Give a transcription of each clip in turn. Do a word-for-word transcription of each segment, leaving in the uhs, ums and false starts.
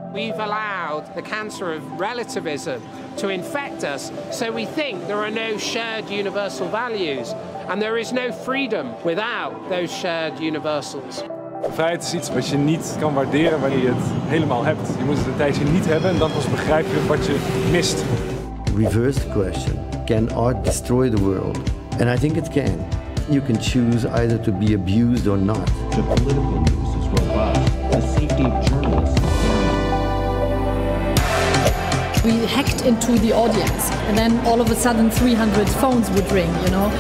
We've allowed the cancer of relativism to infect us, so we think there are no shared universal values. And there is no freedom without those shared universals. Vrijheid is iets wat je niet kan waarderen wanneer je het helemaal hebt. Je moet het een tijdje niet hebben en dan pas begrijp je wat je mist. Reverse the question. Can art destroy the world? And I think it can. You can choose either to be abused or not. The political news is robust. The safety of journalists. We hacked into the audience, and then all of a sudden three hundred phones would ring, you know.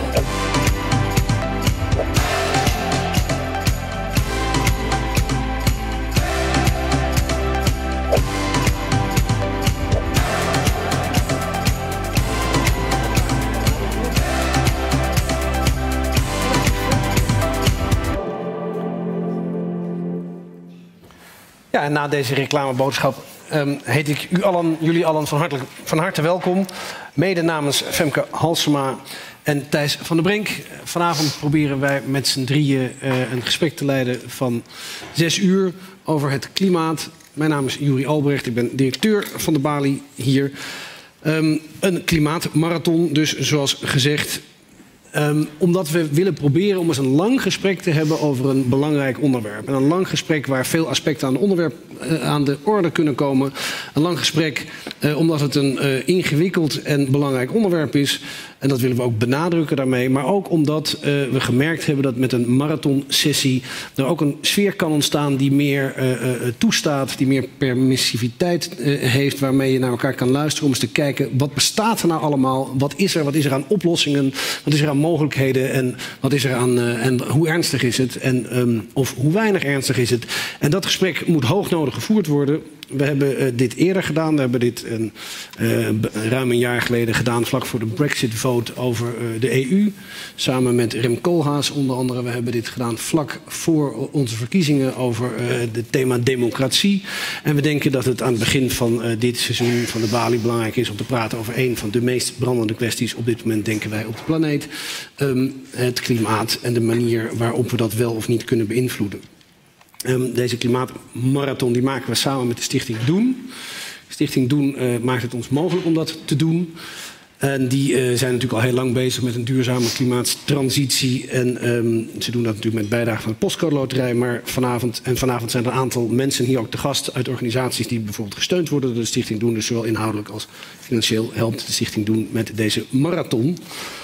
Ja, en na deze reclameboodschap um, heet ik u allen, jullie allen van, hartelijk, van harte welkom. Mede namens Femke Halsema en Thijs van der Brink. Vanavond proberen wij met z'n drieën uh, een gesprek te leiden van zes uur over het klimaat. Mijn naam is Juri Albrecht, ik ben directeur van de Bali hier. Um, een klimaatmarathon, dus zoals gezegd. Um, omdat we willen proberen om eens een lang gesprek te hebben over een belangrijk onderwerp. En een lang gesprek waar veel aspecten aan, de onderwerp, uh, aan de orde kunnen komen. Een lang gesprek uh, omdat het een uh, ingewikkeld en belangrijk onderwerp is. En dat willen we ook benadrukken daarmee. Maar ook omdat uh, we gemerkt hebben dat met een marathonsessie er ook een sfeer kan ontstaan die meer uh, uh, toestaat, die meer permissiviteit uh, heeft, waarmee je naar elkaar kan luisteren om eens te kijken wat bestaat er nou allemaal, wat is er, wat is er aan oplossingen, wat is er aan mogelijkheden en wat is er aan uh, en hoe ernstig is het en um, of hoe weinig ernstig is het. En dat gesprek moet hoognodig gevoerd worden. We hebben uh, dit eerder gedaan. We hebben dit een, uh, ruim een jaar geleden gedaan vlak voor de Brexit-vote over uh, de E U. Samen met Rem Koolhaas onder andere. We hebben dit gedaan vlak voor onze verkiezingen over het uh, thema democratie. En we denken dat het aan het begin van uh, dit seizoen van de Bali belangrijk is om te praten over een van de meest brandende kwesties op dit moment, denken wij, op de planeet. Um, het klimaat en de manier waarop we dat wel of niet kunnen beïnvloeden. Um, deze klimaatmarathon die maken we samen met de Stichting Doen. Stichting Doen uh, maakt het ons mogelijk om dat te doen. En die uh, zijn natuurlijk al heel lang bezig met een duurzame klimaatstransitie. En um, ze doen dat natuurlijk met bijdrage van de Postcode Loterij. Maar vanavond, en vanavond zijn er een aantal mensen hier ook te gast uit organisaties die bijvoorbeeld gesteund worden door de Stichting Doen. Dus zowel inhoudelijk als financieel helpt de Stichting Doen met deze marathon.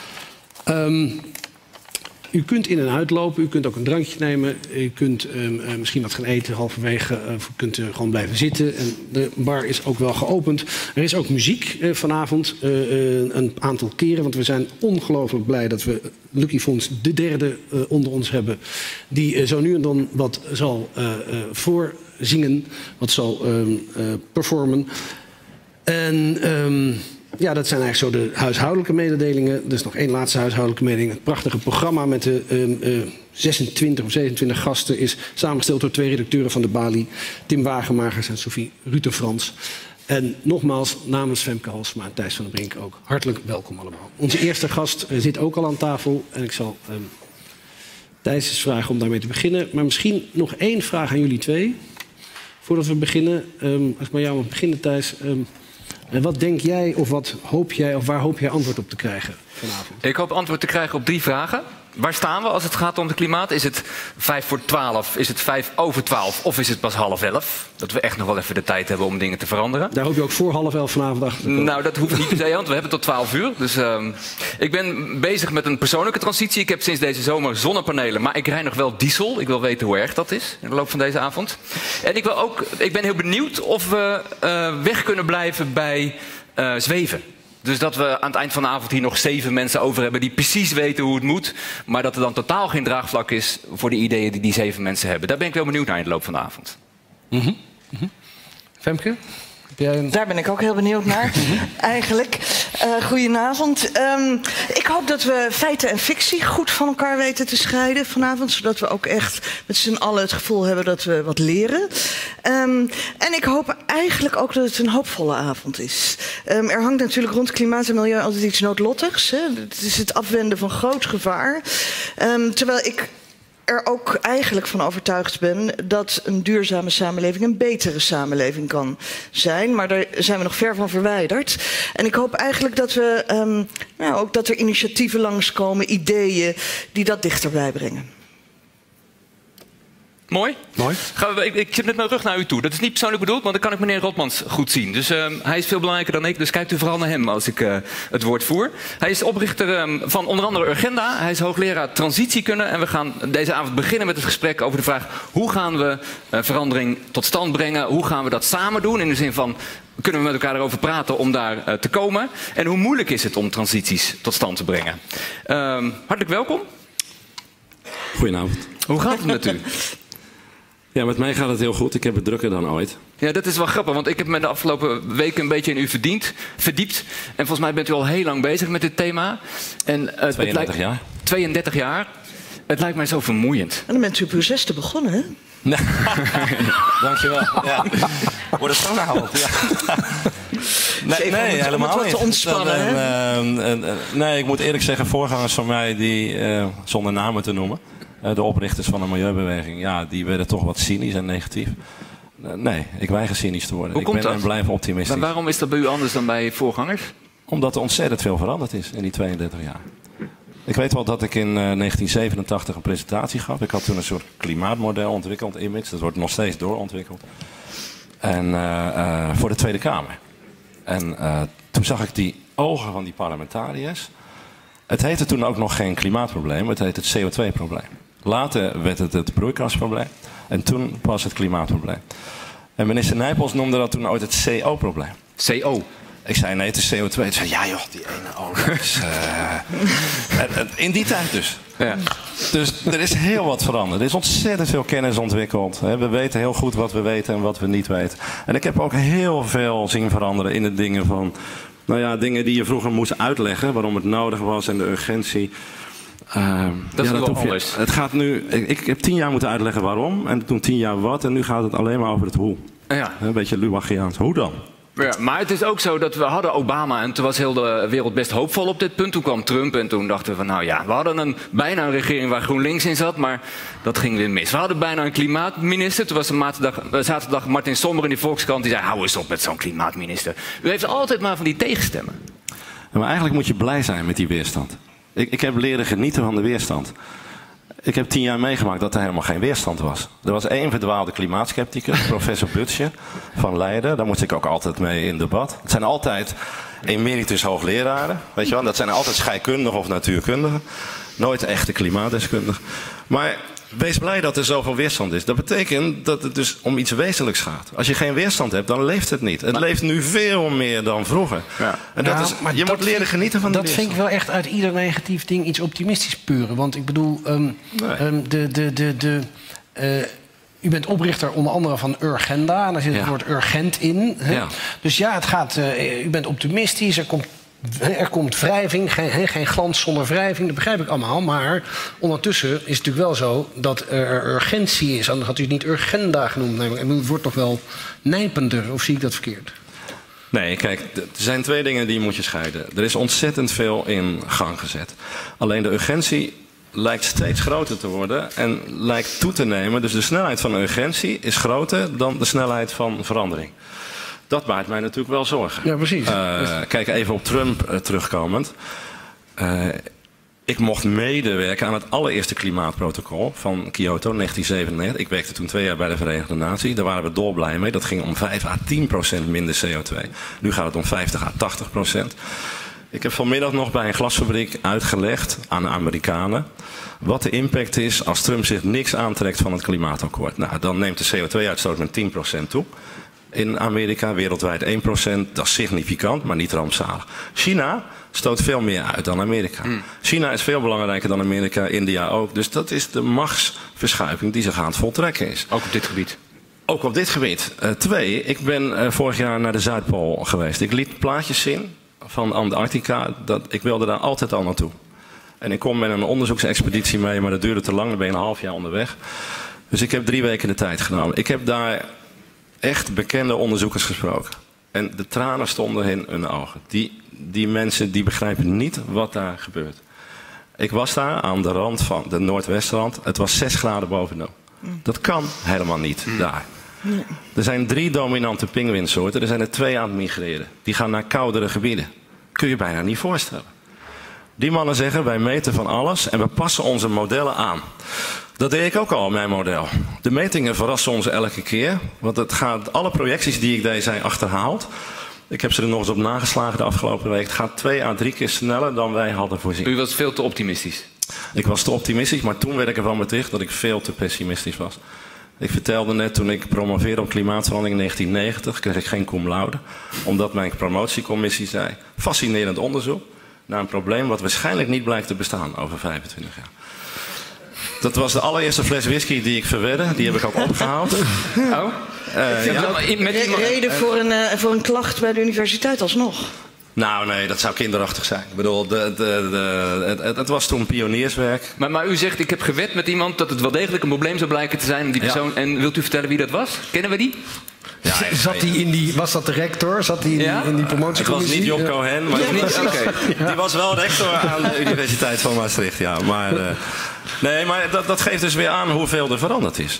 Um, U kunt in en uitlopen, u kunt ook een drankje nemen, u kunt um, uh, misschien wat gaan eten halverwege, uh, of u kunt uh, gewoon blijven zitten. En de bar is ook wel geopend. Er is ook muziek uh, vanavond, uh, uh, een aantal keren, want we zijn ongelooflijk blij dat we Lucky Fons de derde uh, onder ons hebben, die uh, zo nu en dan wat zal uh, uh, voorzingen, wat zal um, uh, performen. En Um, Ja, dat zijn eigenlijk zo de huishoudelijke mededelingen. Er is nog één laatste huishoudelijke mededeling. Het prachtige programma met de uh, uh, zesentwintig of zevenentwintig gasten is samengesteld door twee redacteuren van de Bali. Tim Wagenmakers en Sophie Ruter-Frans. En nogmaals, namens Femke Halsema en Thijs van der Brink ook hartelijk welkom allemaal. Onze eerste gast uh, zit ook al aan tafel. En ik zal um, Thijs eens vragen om daarmee te beginnen. Maar misschien nog één vraag aan jullie twee. Voordat we beginnen, um, als ik bij jou mag beginnen, Thijs. Um, En wat denk jij of wat hoop jij of waar hoop jij antwoord op te krijgen vanavond? Ik hoop antwoord te krijgen op drie vragen. Waar staan we als het gaat om het klimaat? Is het vijf voor twaalf, is het vijf over twaalf of is het pas half elf? Dat we echt nog wel even de tijd hebben om dingen te veranderen. Daar hoop je ook voor half elf vanavond achter te komen. Nou, dat hoeft niet per se, want we hebben tot twaalf uur. Dus uh, ik ben bezig met een persoonlijke transitie. Ik heb sinds deze zomer zonnepanelen, maar ik rijd nog wel diesel. Ik wil weten hoe erg dat is in de loop van deze avond. En ik, wil ook, ik ben heel benieuwd of we uh, weg kunnen blijven bij uh, zweven. Dus dat we aan het eind van de avond hier nog zeven mensen over hebben die precies weten hoe het moet. Maar dat er dan totaal geen draagvlak is voor de ideeën die die zeven mensen hebben. Daar ben ik wel benieuwd naar in de loop van de avond. Mm-hmm. Mm-hmm. Femke? Een... Daar ben ik ook heel benieuwd naar, eigenlijk. Uh, goedenavond. Um, ik hoop dat we feiten en fictie goed van elkaar weten te scheiden vanavond. Zodat we ook echt met z'n allen het gevoel hebben dat we wat leren. Um, en ik hoop eigenlijk ook dat het een hoopvolle avond is. Um, er hangt natuurlijk rond klimaat en milieu altijd iets noodlottigs. Hè? Het is het afwenden van groot gevaar. Um, terwijl ik er ook eigenlijk van overtuigd ben dat een duurzame samenleving een betere samenleving kan zijn. Maar daar zijn we nog ver van verwijderd. En ik hoop eigenlijk dat we um, nou, ook dat er initiatieven langskomen, ideeën die dat dichterbij brengen. Mooi. Mooi. Gaan we, ik, ik zit met mijn rug naar u toe. Dat is niet persoonlijk bedoeld, want dan kan ik meneer Rotmans goed zien. Dus uh, hij is veel belangrijker dan ik, dus kijkt u vooral naar hem als ik uh, het woord voer. Hij is oprichter um, van onder andere Urgenda. Hij is hoogleraar transitiekunde. En we gaan deze avond beginnen met het gesprek over de vraag... hoe gaan we uh, verandering tot stand brengen? Hoe gaan we dat samen doen? In de zin van, kunnen we met elkaar erover praten om daar uh, te komen? En hoe moeilijk is het om transities tot stand te brengen? Um, hartelijk welkom. Goedenavond. Hoe gaat het met u? Ja, met mij gaat het heel goed. Ik heb het drukker dan ooit. Ja, dat is wel grappig, want ik heb me de afgelopen weken een beetje in u verdiend, verdiept. En volgens mij bent u al heel lang bezig met dit thema. En, uh, tweeëndertig het lijkt, jaar. tweeëndertig jaar. Het lijkt mij zo vermoeiend. En dan bent u op uw zesde begonnen, hè? Nee. Dankjewel. Ja. Wordt het zo gehaald? Ja. Nee, nee, helemaal wat niet. te ontspannen, Dan, uh, uh, uh, nee, ik moet eerlijk zeggen, voorgangers van mij, die, uh, zonder namen te noemen... de oprichters van de milieubeweging, ja, die werden toch wat cynisch en negatief. Nee, ik weiger cynisch te worden. Hoe ik komt ben dat? en blijf optimistisch. Maar waarom is dat bij u anders dan bij voorgangers? Omdat er ontzettend veel veranderd is in die tweeëndertig jaar. Ik weet wel dat ik in uh, negentien zevenentachtig een presentatie gaf. Ik had toen een soort klimaatmodel ontwikkeld, Image. Dat wordt nog steeds doorontwikkeld. En uh, uh, voor de Tweede Kamer. En uh, toen zag ik die ogen van die parlementariërs. Het heette toen ook nog geen klimaatprobleem, het heette het C O twee probleem. Later werd het het broeikasprobleem en toen pas het klimaatprobleem. En minister Nijpels noemde dat toen ooit het C O-probleem. C O? Ik zei nee, het is C O twee. Toen zei ja joh, die ene O. Dat is, uh... en, en in die tijd dus. Ja. Dus er is heel wat veranderd. Er is ontzettend veel kennis ontwikkeld. We weten heel goed wat we weten en wat we niet weten. En ik heb ook heel veel zien veranderen in de dingen van... Nou ja, dingen die je vroeger moest uitleggen, waarom het nodig was en de urgentie. Uh, dat is ja, wel dat anders. Je, het gaat nu, ik, ik heb tien jaar moeten uitleggen waarom en toen tien jaar wat en nu gaat het alleen maar over het hoe. Ja. Een beetje Luwachiaans. Hoe dan? Ja, maar het is ook zo dat we hadden Obama en toen was heel de wereld best hoopvol op dit punt. Toen kwam Trump en toen dachten we van nou ja, we hadden een, bijna een regering waar GroenLinks in zat, maar dat ging weer mis. We hadden bijna een klimaatminister. Toen was er maandag, zaterdag Martin Sommer in die Volkskrant die zei hou eens op met zo'n klimaatminister. U heeft altijd maar van die tegenstemmen. Ja, maar eigenlijk moet je blij zijn met die weerstand. Ik, ik heb leren genieten van de weerstand. Ik heb tien jaar meegemaakt dat er helemaal geen weerstand was. Er was één verdwaalde klimaatskepticus, professor Butcher van Leiden. Daar moest ik ook altijd mee in debat. Het zijn altijd emeritus hoogleraren, weet je wel. Dat zijn altijd scheikundigen of natuurkundigen. Nooit echte klimaatdeskundigen. Maar wees blij dat er zoveel weerstand is. Dat betekent dat het dus om iets wezenlijks gaat. Als je geen weerstand hebt, dan leeft het niet. Het maar, leeft nu veel meer dan vroeger. Ja. En dat nou, is, je moet leren genieten van de Dat weerstand. vind ik wel echt uit ieder negatief ding iets optimistisch puren. Want ik bedoel, um, nee. um, de... de, de, de uh, u bent oprichter onder andere van Urgenda. En daar zit ja. het woord urgent in. Hè? Ja. Dus ja, het gaat, uh, u bent optimistisch. Er komt, er komt wrijving. Geen, geen glans zonder wrijving. Dat begrijp ik allemaal. Maar ondertussen is het natuurlijk wel zo dat er urgentie is. Anders had u het niet Urgenda genoemd. Het wordt toch wel nijpender. Of zie ik dat verkeerd? Nee, kijk, er zijn twee dingen die je moet je scheiden. Er is ontzettend veel in gang gezet. Alleen de urgentie lijkt steeds groter te worden en lijkt toe te nemen. Dus de snelheid van urgentie is groter dan de snelheid van verandering. Dat baart mij natuurlijk wel zorgen. Ja, precies. Uh, kijk, even op Trump uh, terugkomend. Uh, ik mocht medewerken aan het allereerste klimaatprotocol van Kyoto, negentien zevenennegentig. Ik werkte toen twee jaar bij de Verenigde Naties. Daar waren we dolblij mee. Dat ging om vijf à tien procent minder C O twee. Nu gaat het om vijftig à tachtig procent. Ik heb vanmiddag nog bij een glasfabriek uitgelegd aan de Amerikanen wat de impact is als Trump zich niks aantrekt van het klimaatakkoord. Nou, dan neemt de C O twee uitstoot met tien procent toe. In Amerika, wereldwijd één procent, dat is significant, maar niet rampzalig. China stoot veel meer uit dan Amerika. Mm. China is veel belangrijker dan Amerika, India ook. Dus dat is de machtsverschuiving die zich aan het voltrekken is. Ook op dit gebied? Ook op dit gebied. Uh, twee, ik ben uh, vorig jaar naar de Zuidpool geweest. Ik liet plaatjes zien van Antarctica. Dat, ik wilde daar altijd al naartoe. En ik kom met een onderzoeksexpeditie mee, maar dat duurde te lang. Dan ben je een half jaar onderweg. Dus ik heb drie weken de tijd genomen. Ik heb daar echt bekende onderzoekers gesproken. En de tranen stonden in hun ogen. Die, die mensen die begrijpen niet wat daar gebeurt. Ik was daar aan de rand van de Noordwestrand. Het was zes graden boven nul. Dat kan helemaal niet daar. Nee. Er zijn drie dominante pinguïnsoorten. Er zijn er twee aan het migreren. Die gaan naar koudere gebieden. Kun je bijna niet voorstellen. Die mannen zeggen, wij meten van alles en we passen onze modellen aan. Dat deed ik ook al in mijn model. De metingen verrassen ons elke keer. Want het gaat, alle projecties die ik deed zijn achterhaald. Ik heb ze er nog eens op nageslagen de afgelopen week. Het gaat twee à drie keer sneller dan wij hadden voorzien. U was veel te optimistisch. Ik was te optimistisch, maar toen werd ik ervan beticht dat ik veel te pessimistisch was. Ik vertelde net, toen ik promoveerde op klimaatverandering in negentien negentig... kreeg ik geen cum laude. Omdat mijn promotiecommissie zei... fascinerend onderzoek naar een probleem wat waarschijnlijk niet blijkt te bestaan over vijfentwintig jaar. Dat was de allereerste fles whisky die ik verwedde. Die heb ik ook opgehaald. Oh? Uh, ja. Re- reden voor een, uh, voor een klacht bij de universiteit alsnog? Nou, nee, dat zou kinderachtig zijn. Ik bedoel, de, de, de, het, het was toen pionierswerk. Maar, maar u zegt, ik heb gewed met iemand dat het wel degelijk een probleem zou blijken te zijn. Die persoon. Ja. En wilt u vertellen wie dat was? Kennen we die? Ja, zat die in die, was dat de rector? Zat die in, ja? die, in die promotiecommissie? Het was niet Job Cohen, maar ja, niet, okay. ja. Die was wel rector aan de Universiteit van Maastricht. Ja. Maar, uh, nee, maar dat, dat geeft dus weer aan hoeveel er veranderd is.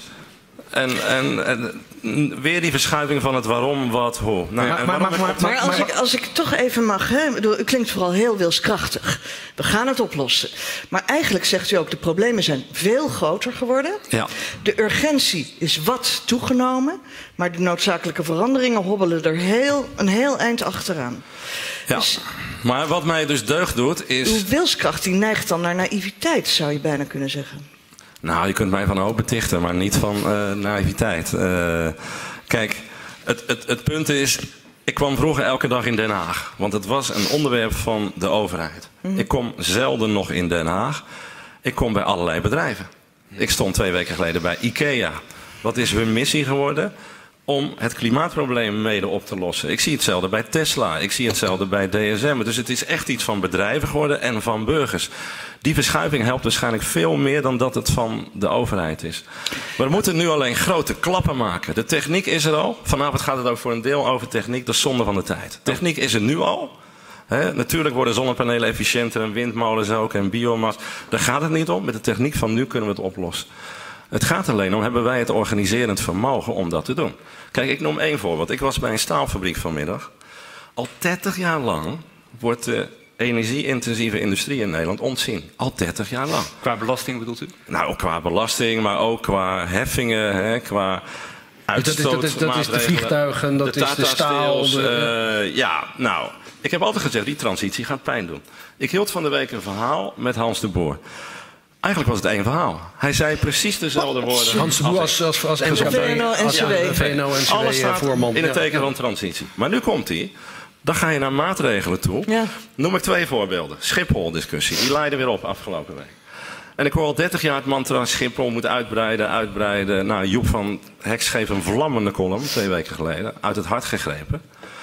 En, en, en weer die verschuiving van het waarom, wat, hoe. Nou, maar, maar, maar, maar, maar als, ik, als ik toch even mag, hè, bedoel, u klinkt vooral heel wilskrachtig. We gaan het oplossen. Maar eigenlijk zegt u ook, de problemen zijn veel groter geworden. Ja. De urgentie is wat toegenomen. Maar de noodzakelijke veranderingen hobbelen er heel, een heel eind achteraan. Ja. Dus, maar wat mij dus deugd doet is... Uw wilskracht die neigt dan naar naïviteit, zou je bijna kunnen zeggen. Nou, je kunt mij van hoop betichten, maar niet van uh, naïviteit. Uh, kijk, het, het, het punt is... Ik kwam vroeger elke dag in Den Haag. Want het was een onderwerp van de overheid. Mm-hmm. Ik kom zelden nog in Den Haag. Ik kom bij allerlei bedrijven. Ik stond twee weken geleden bij IKEA. Wat is hun missie geworden? Om het klimaatprobleem mede op te lossen. Ik zie hetzelfde bij Tesla. Ik zie hetzelfde bij D S M. Dus het is echt iets van bedrijven geworden en van burgers. Die verschuiving helpt waarschijnlijk veel meer dan dat het van de overheid is. We moeten nu alleen grote klappen maken. De techniek is er al. Vanavond gaat het ook voor een deel over techniek. Dat is zonde van de tijd. Techniek is er nu al. He, natuurlijk worden zonnepanelen efficiënter en windmolens ook en biomas. Daar gaat het niet om. Met de techniek van nu kunnen we het oplossen. Het gaat alleen om, hebben wij het organiserend vermogen om dat te doen. Kijk, ik noem één voorbeeld. Ik was bij een staalfabriek vanmiddag. Al dertig jaar lang wordt de energie-intensieve industrie in Nederland ontzien. Al dertig jaar lang. Qua belasting bedoelt u? Nou, qua belasting, maar ook qua heffingen, hè, qua uitstoot. Dat is, dat, is, dat is de vliegtuigen, dat de is de staal. De... Uh, ja, nou, ik heb altijd gezegd, die transitie gaat pijn doen. Ik hield van de week een verhaal met Hans de Boer. Eigenlijk was het één verhaal. Hij zei precies dezelfde woorden. Hans de Boer als, als, als, als V N O-N C W. Alles staat voorman. in het teken van transitie. Maar nu komt hij. Dan ga je naar maatregelen toe. Ja. Noem ik twee voorbeelden. Schiphol-discussie. Die leidde weer op afgelopen week. En ik hoor al dertig jaar het mantra Schiphol moet uitbreiden, uitbreiden. Nou, Joep van Hek schreef een vlammende column twee weken geleden. Uit het hart gegrepen.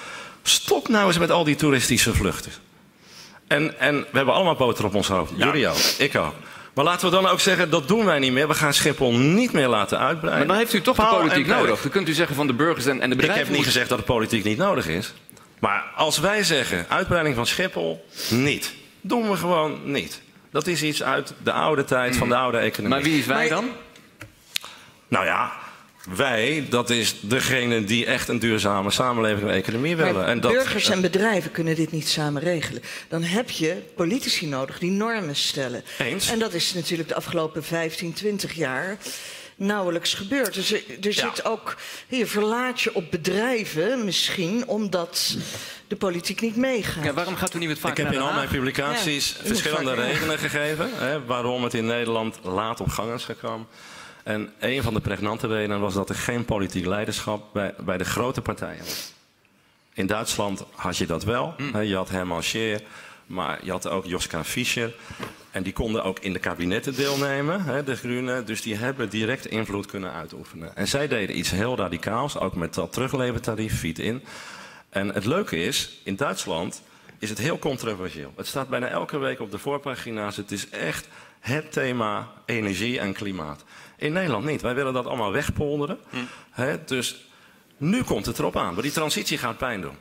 Stop nou eens met al die toeristische vluchten. En, en we hebben allemaal boter op ons hoofd. Ja. Jullie ook. Ik ook. Maar laten we dan ook zeggen, dat doen wij niet meer. We gaan Schiphol niet meer laten uitbreiden. Maar dan heeft u toch de politiek nodig. Dan kunt u zeggen van de burgers en, en de bedrijven... Ik heb niet gezegd dat de politiek niet nodig is. Maar als wij zeggen, uitbreiding van Schiphol, niet. Doen we gewoon niet. Dat is iets uit de oude tijd, van de oude economie. Maar wie is wij dan? Nou ja, wij, dat is degene die echt een duurzame samenleving en economie willen. Maar en dat, burgers en bedrijven kunnen dit niet samen regelen. Dan heb je politici nodig die normen stellen. Eens. En dat is natuurlijk de afgelopen vijftien, twintig jaar nauwelijks gebeurd. Dus er, er zit ja. ook, je verlaat je op bedrijven misschien omdat de politiek niet meegaat. Ja, waarom gaat u niet met vaak Ik heb in al mijn publicaties ja, verschillende redenen gegeven, hè, waarom het in Nederland laat op gang is gekomen. En een van de pregnante redenen was dat er geen politiek leiderschap bij, bij de grote partijen was. In Duitsland had je dat wel. Mm. Hè, je had Hermann Scheer, maar je had ook Joschka Fischer. En die konden ook in de kabinetten deelnemen, hè, de Groenen. Dus die hebben direct invloed kunnen uitoefenen. En zij deden iets heel radicaals, ook met dat teruglevertarief, feed-in. En het leuke is, in Duitsland is het heel controversieel. Het staat bijna elke week op de voorpagina's. Het is echt het thema energie en klimaat. In Nederland niet. Wij willen dat allemaal wegpolderen. Hm. Hè, dus nu komt het erop aan. Maar die transitie gaat pijn doen.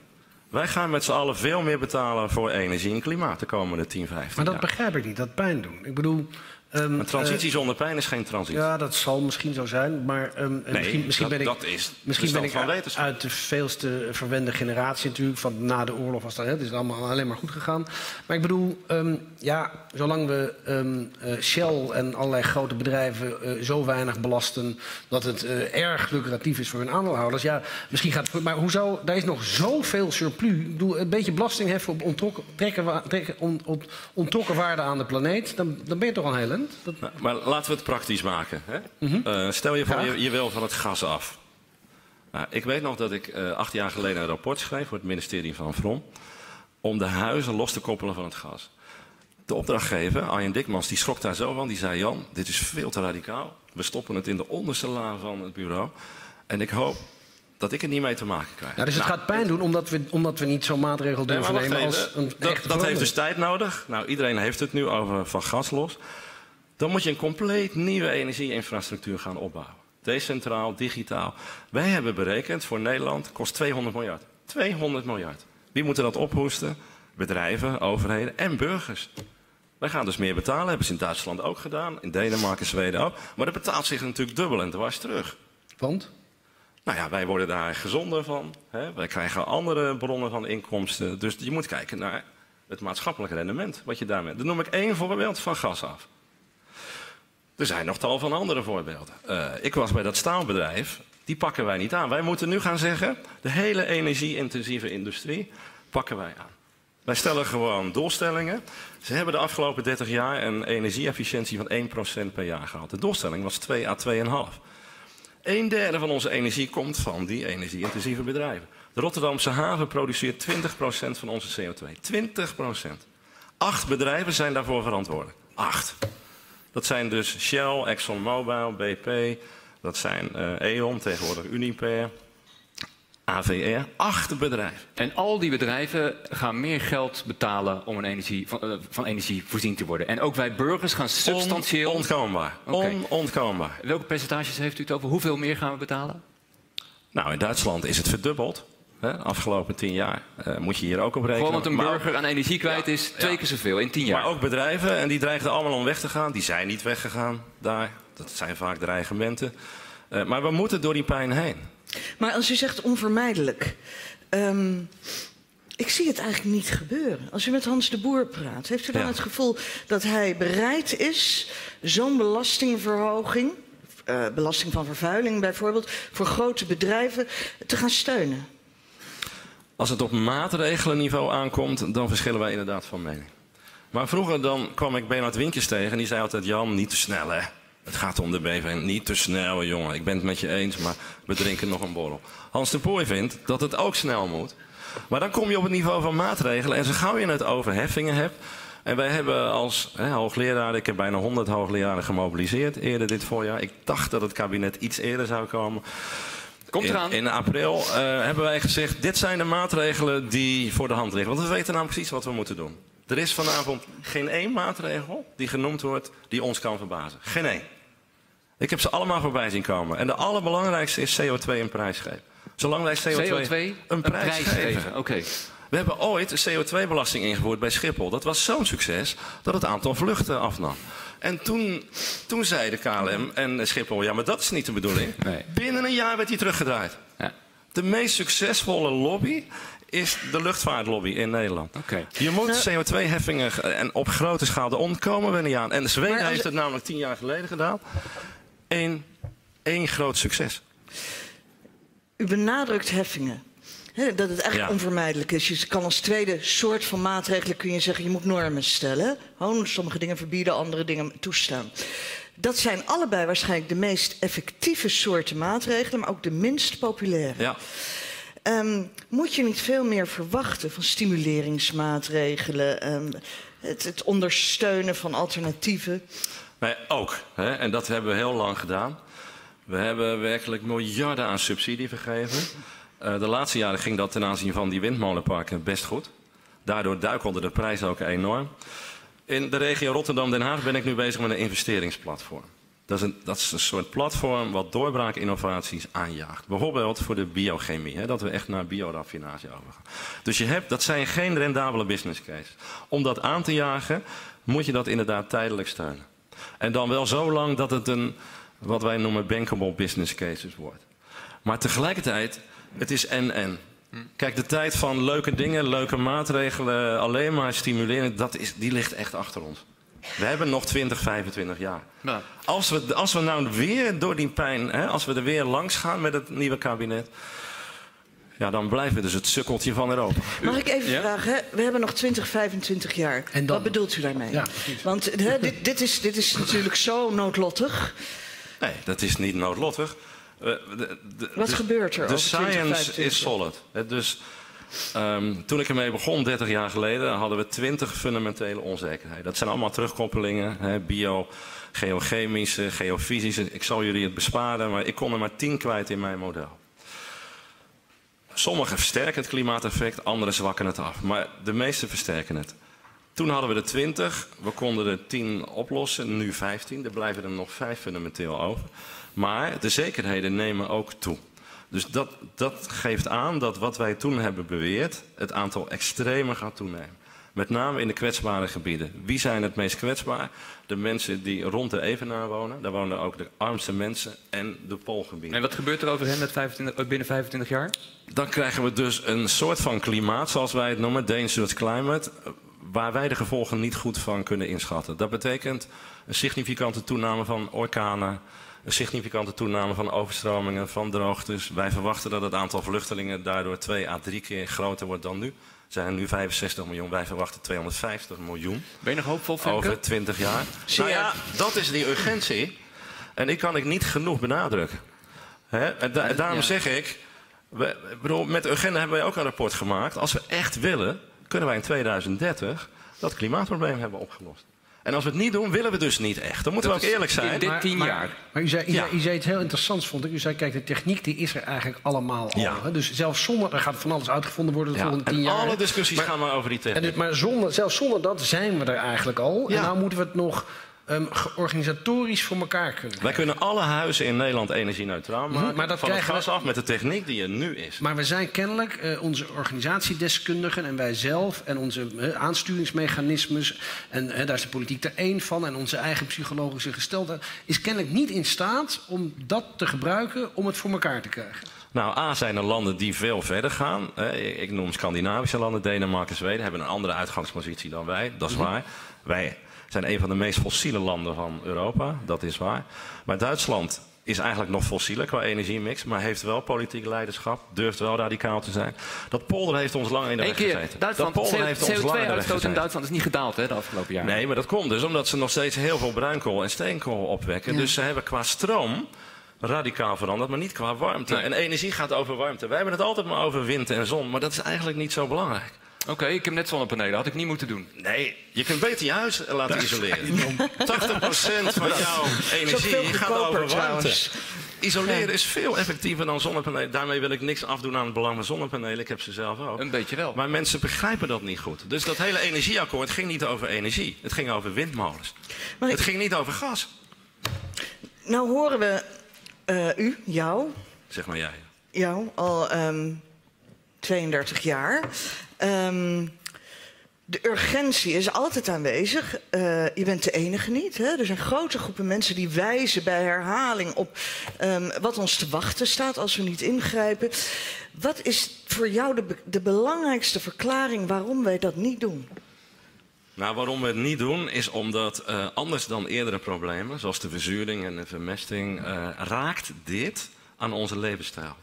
Wij gaan met z'n allen veel meer betalen voor energie en klimaat de komende tien, vijftien Maar dat jaar. begrijp ik niet, dat pijn doen. Ik bedoel... Um, Een transitie uh, zonder pijn is geen transitie. Ja, dat zal misschien zo zijn. Maar um, nee, misschien, misschien dat, ben ik, dat is misschien ben ik van uit, uit de veelste verwende generatie natuurlijk. Van na de oorlog was dat, het is allemaal alleen maar goed gegaan. Maar ik bedoel, um, ja, zolang we um, uh, Shell en allerlei grote bedrijven uh, zo weinig belasten dat het uh, erg lucratief is voor hun aandeelhouders. Ja, misschien gaat het goed. Maar hoezo? Daar is nog zoveel surplus. Ik bedoel, een beetje belasting heffen op ontrokken, trekken, trekken, on, on, ontrokken waarde aan de planeet. Dan, dan ben je toch al heel end. Dat... Nou, maar laten we het praktisch maken. Hè? Mm-hmm. uh, stel je voor, Ja. je, je wil van het gas af. Nou, ik weet nog dat ik uh, acht jaar geleden een rapport schreef voor het ministerie van Vrom. Om de huizen los te koppelen van het gas. De opdrachtgever, Arjen Dikmans, die schrok daar zo van. Die zei, Jan, dit is veel te radicaal. We stoppen het in de onderste laan van het bureau. En ik hoop dat ik er niet mee te maken krijg. Ja, dus het nou, gaat pijn doen omdat we, omdat we niet zo'n maatregel Nee, durven maar wacht nemen even. als een dat, echte dat heeft verandering. dus tijd nodig. Nou, iedereen heeft het nu over van gas los. Dan moet je een compleet nieuwe energieinfrastructuur gaan opbouwen. Decentraal, digitaal. Wij hebben berekend voor Nederland kost tweehonderd miljard. tweehonderd miljard. Wie moeten dat ophoesten? Bedrijven, overheden en burgers. Wij gaan dus meer betalen. Hebben ze in Duitsland ook gedaan. In Denemarken, Zweden ook. Maar dat betaalt zich natuurlijk dubbel en dwars terug. Want? Nou ja, wij worden daar gezonder van. Hè? Wij krijgen andere bronnen van inkomsten. Dus je moet kijken naar het maatschappelijk rendement. Wat je daarmee... Dan noem ik één voorbeeld van gas af. Er zijn nog tal van andere voorbeelden. Uh, ik was bij dat staalbedrijf. Die pakken wij niet aan. Wij moeten nu gaan zeggen, de hele energie-intensieve industrie pakken wij aan. Wij stellen gewoon doelstellingen. Ze hebben de afgelopen dertig jaar een energie-efficiëntie van één procent per jaar gehad. De doelstelling was twee à twee komma vijf. Een derde van onze energie komt van die energie-intensieve bedrijven. De Rotterdamse haven produceert twintig procent van onze C O twee. twintig procent. Acht bedrijven zijn daarvoor verantwoordelijk. Acht. Dat zijn dus Shell, ExxonMobil, B P, dat zijn uh, E O N, tegenwoordig Uniper, A V R. Acht bedrijven. En al die bedrijven gaan meer geld betalen om een energie, van, uh, van energie voorzien te worden. En ook wij burgers gaan substantieel... On, onontkoombaar. Okay. Onontkoombaar. Welke percentages heeft u het over? Hoeveel meer gaan we betalen? Nou, in Duitsland is het verdubbeld. Hè? Afgelopen tien jaar uh, moet je hier ook op rekenen. Gewoon want een maar burger ook, aan energie kwijt ja, is twee ja. keer zoveel in tien jaar. Maar ook bedrijven, en die dreigden allemaal om weg te gaan. Die zijn niet weggegaan daar. Dat zijn vaak dreigementen. Uh, maar we moeten door die pijn heen. Maar als u zegt onvermijdelijk. Um, ik zie het eigenlijk niet gebeuren. Als u met Hans de Boer praat, heeft u dan Ja. het gevoel dat hij bereid is zo'n belastingverhoging, uh, belasting van vervuiling bijvoorbeeld, voor grote bedrijven te gaan steunen? Als het op maatregelenniveau aankomt, dan verschillen wij inderdaad van mening. Maar vroeger dan kwam ik Bernard Winkjes tegen en die zei altijd, Jan, niet te snel hè. Het gaat om de B V N, niet te snel jongen. Ik ben het met je eens, maar we drinken nog een borrel. Hans de Boer vindt dat het ook snel moet. Maar dan kom je op het niveau van maatregelen. En zo gauw je het over heffingen hebt. En wij hebben als hè, hoogleraar, ik heb bijna honderd hoogleraren gemobiliseerd eerder dit voorjaar. Ik dacht dat het kabinet iets eerder zou komen. Komt eraan. In, in april uh, hebben wij gezegd, dit zijn de maatregelen die voor de hand liggen. Want we weten namelijk precies wat we moeten doen. Er is vanavond geen één maatregel die genoemd wordt die ons kan verbazen. Geen één. Ik heb ze allemaal voorbij zien komen. En de allerbelangrijkste is C O twee een prijs geven. Zolang wij C O twee, C O twee een, een prijs, prijs geven. geven. Okay. We hebben ooit een C O twee belasting ingevoerd bij Schiphol. Dat was zo'n succes dat het aantal vluchten afnam. En toen, toen zei de K L M en Schiphol, ja maar dat is niet de bedoeling. Nee. Binnen een jaar werd die teruggedraaid. Ja. De meest succesvolle lobby is de luchtvaartlobby in Nederland. Okay. Je moet Nou, C O twee heffingen en op grote schaal, daar ontkomen we niet aan. En Zweden als- heeft het namelijk tien jaar geleden gedaan. Eén, één groot succes. U benadrukt heffingen. He, dat het eigenlijk Ja. onvermijdelijk is. Je kan als tweede soort van maatregelen kun je zeggen, je moet normen stellen. Gewoon sommige dingen verbieden, andere dingen toestaan. Dat zijn allebei waarschijnlijk de meest effectieve soorten maatregelen, maar ook de minst populaire. Ja. Um, moet je niet veel meer verwachten van stimuleringsmaatregelen, um, het, het ondersteunen van alternatieven? Nee, ook. Hè? En dat hebben we heel lang gedaan. We hebben werkelijk miljarden aan subsidie vergeven. Uh, de laatste jaren ging dat ten aanzien van die windmolenparken best goed. Daardoor duikelde de prijs ook enorm. In de regio Rotterdam-Den Haag ben ik nu bezig met een investeringsplatform. Dat is, een, dat is een soort platform wat doorbraakinnovaties aanjaagt. Bijvoorbeeld voor de biochemie, hè, dat we echt naar bioraffinage overgaan. Dus je hebt, dat zijn geen rendabele business cases. Om dat aan te jagen, moet je dat inderdaad tijdelijk steunen. En dan wel zo lang dat het een, wat wij noemen, bankable business cases wordt. Maar tegelijkertijd, het is en-en. Kijk, de tijd van leuke dingen, leuke maatregelen, alleen maar stimuleren, dat is, die ligt echt achter ons. We hebben nog twintig, vijfentwintig jaar. Ja. Als, we, als we nou weer door die pijn, hè, als we er weer langs gaan met het nieuwe kabinet, ja, dan blijven we dus het sukkeltje van Europa. Mag ik even ja? vragen? Hè? We hebben nog twintig, vijfentwintig jaar. En dan? Wat bedoelt u daarmee? Ja, Want hè, dit, dit, is, dit is natuurlijk zo noodlottig. Nee, dat is niet noodlottig. De, de, de, Wat de, gebeurt er? De over twintig, science is solid. Dus um, toen ik ermee begon, dertig jaar geleden, hadden we twintig fundamentele onzekerheden. Dat zijn allemaal terugkoppelingen, hè, bio, geochemische, geofysische. Ik zal jullie het besparen, maar ik kon er maar tien kwijt in mijn model. Sommige versterken het klimaateffect, andere zwakken het af. Maar de meeste versterken het. Toen hadden we er twintig, we konden er tien oplossen, nu vijftien. Er blijven er nog vijf fundamenteel over. Maar de zekerheden nemen ook toe. Dus dat, dat geeft aan dat wat wij toen hebben beweerd, het aantal extremen gaat toenemen. Met name in de kwetsbare gebieden. Wie zijn het meest kwetsbaar? De mensen die rond de Evenaar wonen. Daar wonen ook de armste mensen en de poolgebieden. En wat gebeurt er over hen met vijfentwintig, binnen vijfentwintig jaar? Dan krijgen we dus een soort van klimaat, zoals wij het noemen, dangerous climate, waar wij de gevolgen niet goed van kunnen inschatten. Dat betekent een significante toename van orkanen, een significante toename van overstromingen, van droogtes. Wij verwachten dat het aantal vluchtelingen daardoor twee à drie keer groter wordt dan nu. Er zijn er nu vijfenzestig miljoen, wij verwachten tweehonderdvijftig miljoen. Ben je nog hoopvol, Femke? Over twintig jaar. Nou ja, dat is die urgentie. En die kan ik niet genoeg benadrukken. Hè? En da daarom ja. zeg ik, we, bedoel, met Urgenda hebben wij ook een rapport gemaakt. Als we echt willen, kunnen wij in tweeduizend dertig dat klimaatprobleem hebben opgelost. En als we het niet doen, willen we dus niet echt. Dan moeten dat we ook eerlijk zijn. In dit tien maar, jaar. Maar, maar u, zei, u, ja. zei, u zei iets heel interessants, vond ik. U zei, kijk, de techniek die is er eigenlijk allemaal al. Ja. Hè? Dus zelfs zonder, er gaat van alles uitgevonden worden de ja. volgende tien en jaar. alle discussies maar, gaan maar over die techniek. En dus, maar zonder, zelfs zonder dat zijn we er eigenlijk al. Ja. En nou moeten we het nog um, organisatorisch voor elkaar kunnen krijgen. Wij kunnen alle huizen in Nederland energie-neutraal maken. Mm-hmm. Maar dat van het gas we... af met de techniek die er nu is. Maar we zijn kennelijk, uh, onze organisatiedeskundigen en wij zelf en onze uh, aansturingsmechanismes, en uh, daar is de politiek er één van, en onze eigen psychologische gesteldheid, is kennelijk niet in staat om dat te gebruiken om het voor elkaar te krijgen. Nou, A zijn er landen die veel verder gaan. Ik noem Scandinavische landen, Denemarken, Zweden, hebben een andere uitgangspositie dan wij. Dat is mm-hmm. waar. Wij zijn een van de meest fossiele landen van Europa, dat is waar. Maar Duitsland is eigenlijk nog fossieler qua energiemix, maar heeft wel politiek leiderschap, durft wel radicaal te zijn. Dat polder heeft ons lang in de weg gezeten. Duitsland, dat polder heeft ons lang in de weg gezeten. in Duitsland is niet gedaald hè, de afgelopen jaren. Nee, maar dat komt dus omdat ze nog steeds heel veel bruinkool en steenkool opwekken. Ja. Dus ze hebben qua stroom radicaal veranderd, maar niet qua warmte. Nee. En energie gaat over warmte. Wij hebben het altijd maar over wind en zon, maar dat is eigenlijk niet zo belangrijk. Oké, okay, ik heb net zonnepanelen. Had ik niet moeten doen. Nee, je kunt beter je huis laten isoleren. tachtig procent van jouw energie gaat over warmte. Isoleren is veel effectiever dan zonnepanelen. Daarmee wil ik niks afdoen aan het belang van zonnepanelen. Ik heb ze zelf ook. Een beetje wel. Maar mensen begrijpen dat niet goed. Dus dat hele energieakkoord ging niet over energie. Het ging over windmolens. Maar het ik... ging niet over gas. Nou horen we uh, u, jou... Zeg maar jij. Jou, al um, tweeëndertig jaar... Um, de urgentie is altijd aanwezig. Uh, je bent de enige niet. Hè? Er zijn grote groepen mensen die wijzen bij herhaling op um, wat ons te wachten staat als we niet ingrijpen. Wat is voor jou de, de belangrijkste verklaring waarom wij dat niet doen? Nou, waarom we het niet doen is omdat uh, anders dan eerdere problemen, zoals de verzuring en de vermesting, uh, raakt dit aan onze levensstijl.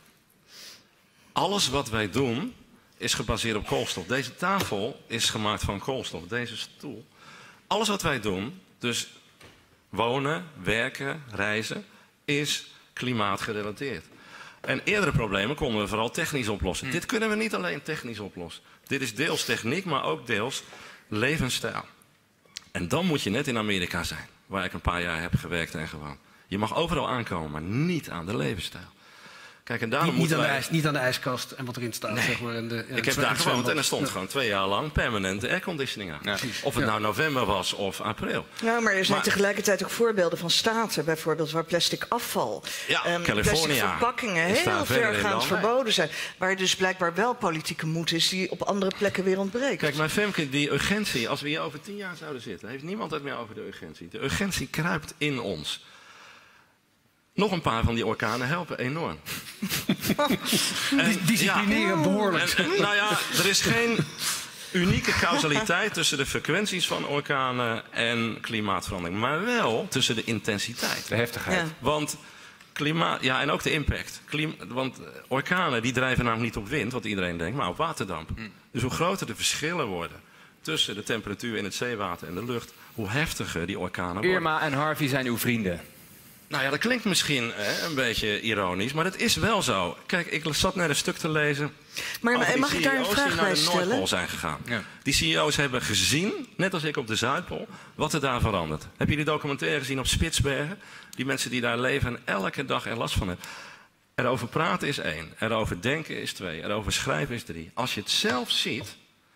Alles wat wij doen is gebaseerd op koolstof. Deze tafel is gemaakt van koolstof, deze stoel. Alles wat wij doen, dus wonen, werken, reizen, is klimaatgerelateerd. En eerdere problemen konden we vooral technisch oplossen. Hm. Dit kunnen we niet alleen technisch oplossen. Dit is deels techniek, maar ook deels levensstijl. En dan moet je net in Amerika zijn, waar ik een paar jaar heb gewerkt en gewoond. Je mag overal aankomen, maar niet aan de levensstijl. Kijk, en daarom Niet, niet, moeten aan de wij... ijs, niet aan de ijskast en wat erin staat. Nee. Zeg maar, en de, ja, Ik heb het daar gewoond en er stond ja. gewoon twee jaar lang permanente airconditioning aan. Ja. Of het Ja. nou november was of april. Nou, maar er zijn Maar- tegelijkertijd ook voorbeelden van staten, bijvoorbeeld waar plastic afval, Ja, ehm, California plastic verpakkingen is daar heel verder in vergaand dan. verboden zijn. Waar dus blijkbaar wel politieke moed is die op andere plekken weer ontbreekt. Kijk, maar Femke, die urgentie, als we hier over tien jaar zouden zitten, heeft niemand het meer over de urgentie. De urgentie kruipt in ons. Nog een paar van die orkanen helpen enorm. Dis- Disciplineren ja, behoorlijk. En, en, nou ja, er is geen unieke causaliteit tussen de frequenties van orkanen en klimaatverandering. Maar wel tussen de intensiteit. De heftigheid. Ja. Want klimaat, ja, en ook de impact. Klima, want orkanen die drijven namelijk niet op wind, wat iedereen denkt, maar op waterdamp. Dus hoe groter de verschillen worden tussen de temperatuur in het zeewater en de lucht, hoe heftiger die orkanen worden. Irma en Harvey zijn uw vrienden. Nou ja, dat klinkt misschien hè, een beetje ironisch, maar dat is wel zo. Kijk, ik zat net een stuk te lezen. Maar over die mag ik daar een C E O's vraag die naar bij de stellen? Noordpool zijn gegaan. Ja. Die C E O's hebben gezien, net als ik op de Zuidpool, wat er daar verandert. Heb je die documentaire gezien op Spitsbergen? Die mensen die daar leven en elke dag er last van hebben. Erover praten is één, erover denken is twee, erover schrijven is drie. Als je het zelf ziet,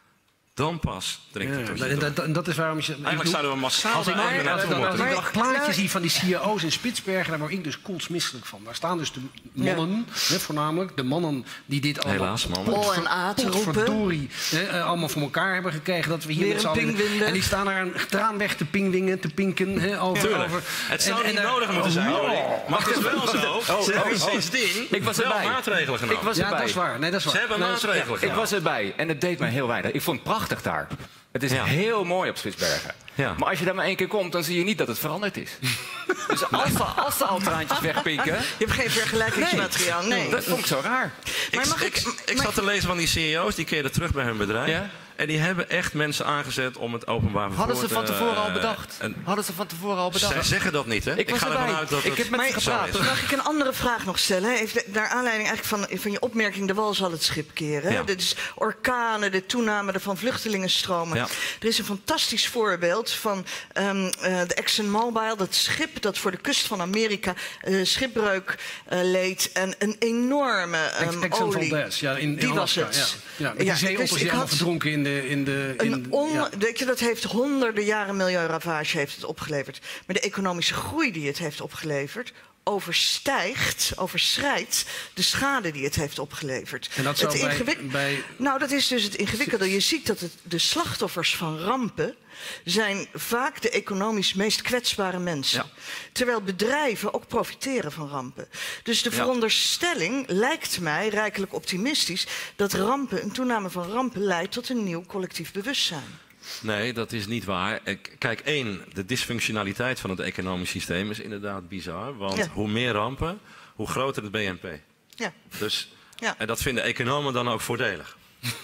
dan pas drinkt het Ja, tot je en, door. dat, en dat is waarom je... Eigenlijk zouden we massaal Als ik, daar als, even naartoe als, als moeten. ik Maar- nog plaatjes nou- zie van die C E O's in Spitsbergen, daar word ik dus koolsmisselijk van. Daar staan dus de mannen, hè, voornamelijk, de mannen die dit allemaal... Helaas, mannen. Pol en A te roepen. Potverdorie, hè, eh, allemaal voor elkaar hebben gekregen dat we hier Weer met z'n een allen... pingwinde. En die staan daar een traan weg te pingwingen, te pinken. Hè, over, Tuurlijk. over, Het zou en- en niet daar- nodig moeten zijn, Oh, hoor. Maar het is wel zo. Ze hebben oh. sindsdien Ik was wel erbij. maatregelen genomen. Ik was Ja, erbij. dat is waar. Nee, dat is waar. Ze hebben Nee, maatregelen Ik genomen. was erbij en het deed mij heel weinig. Ik vond het prachtig daar. Het is Ja. heel mooi op Spitsbergen. Ja. Maar als je daar maar één keer komt, dan zie je niet dat het veranderd is. Dus als ze, als ze al traantjes wegpinken... Je hebt geen vergelijkingsmateriaal, nee. Dat vond ik zo raar. Maar mag ik, ik- ik, ik maar- zat te lezen van die C E O's, die keerden terug bij hun bedrijf. Ja? En die hebben echt mensen aangezet om het openbaar vervoer Hadden ze van te, tevoren al eh, bedacht? en- Hadden ze van tevoren al bedacht? Zij zeggen dat niet, hè? Ik was ga erbij. ervan uit dat Ik het heb met ze zo gepraat. is. Mag ik een andere vraag nog stellen? Even naar aanleiding eigenlijk van, van je opmerking, de wal zal het schip keren. Ja. Dit is orkanen, de toename van vluchtelingenstromen. Ja. Er is een fantastisch voorbeeld van ehm, eh, de ExxonMobil, dat schip dat voor de kust van Amerika eh, schipbreuk eh, leed en een enorme ehm, Exxon olie. Valdez, ja, in, in Die was Alaska. het. Ja. Ja, met Ja, die zeeotters dus die ik allemaal had- verdronken in de... In de in, Een on, ja. weet je, dat heeft honderden jaren milieuravage heeft het opgeleverd. Maar de economische groei die het heeft opgeleverd overstijgt, overschrijdt de schade die het heeft opgeleverd. En dat zou Het bij- ingewik- bij- Nou, dat is dus het ingewikkelde. Je ziet dat het, de slachtoffers van rampen zijn vaak de economisch meest kwetsbare mensen. Ja. Terwijl bedrijven ook profiteren van rampen. Dus de Ja. veronderstelling lijkt mij rijkelijk optimistisch dat rampen, een toename van rampen leidt tot een nieuw collectief bewustzijn. Nee, dat is niet waar. Ik- Kijk, één, de dysfunctionaliteit van het economisch systeem is inderdaad bizar. Want Ja. hoe meer rampen, hoe groter het B N P. Ja. Dus, Ja. En dat vinden economen dan ook voordelig.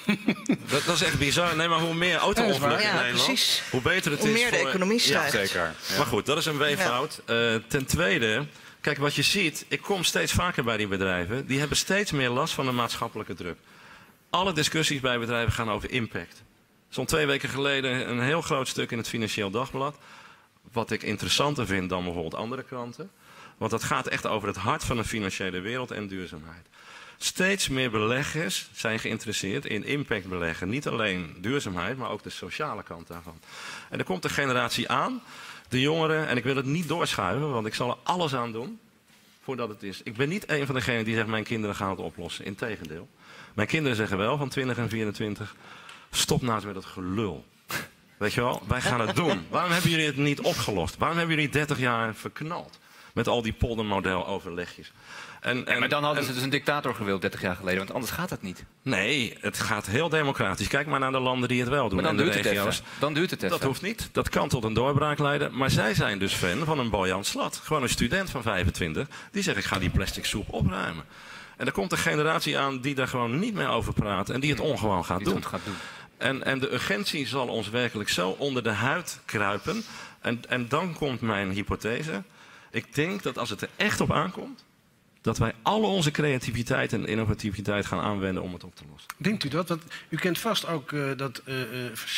dat, dat is echt bizar. Nee, maar hoe meer auto-ongelukken Ja, in Nederland, precies. hoe beter het Hoe is meer de voor... economie stijgt. Ja, zeker. Maar goed, dat is een weeffout. Eh, ten tweede, kijk wat je ziet, ik kom steeds vaker bij die bedrijven, die hebben steeds meer last van de maatschappelijke druk. Alle discussies bij bedrijven gaan over impact. Er stond twee weken geleden een heel groot stuk in het Financieel Dagblad. Wat ik interessanter vind dan bijvoorbeeld andere kranten. Want dat gaat echt over het hart van de financiële wereld en duurzaamheid. Steeds meer beleggers zijn geïnteresseerd in impact beleggen. Niet alleen duurzaamheid, maar ook de sociale kant daarvan. En er komt een generatie aan, de jongeren, en ik wil het niet doorschuiven, want ik zal er alles aan doen voordat het is. Ik ben niet een van degenen die zegt mijn kinderen gaan het oplossen. Integendeel. Mijn kinderen zeggen wel van twintig en vierentwintig... Stop nou eens met het gelul. Weet je wel, wij gaan het doen. Waarom hebben jullie het niet opgelost? Waarom hebben jullie dertig jaar verknald? Met al die poldermodeloverlegjes. En, en, Maar dan hadden en- ze dus een dictator gewild dertig jaar geleden, want anders gaat dat niet. Nee, het gaat heel democratisch. Kijk maar naar de landen die het wel doen. Maar dan en de duurt het regio's. even. Dan duurt het even. Dat hoeft niet. Dat kan tot een doorbraak leiden. Maar zij zijn dus fan van een Bojan Slat. Gewoon een student van vijfentwintig. Die zegt, ik ga die plastic soep opruimen. En er komt een generatie aan die daar gewoon niet meer over praat. En die het ongewoon gaat Die doen. het gaat doen. En, en de urgentie zal ons werkelijk zo onder de huid kruipen. En, en dan komt mijn hypothese. Ik denk dat als het er echt op aankomt, dat wij alle onze creativiteit en innovativiteit gaan aanwenden om het op te lossen. Denkt u dat? Want u kent vast ook eh, dat eh, eh, vers-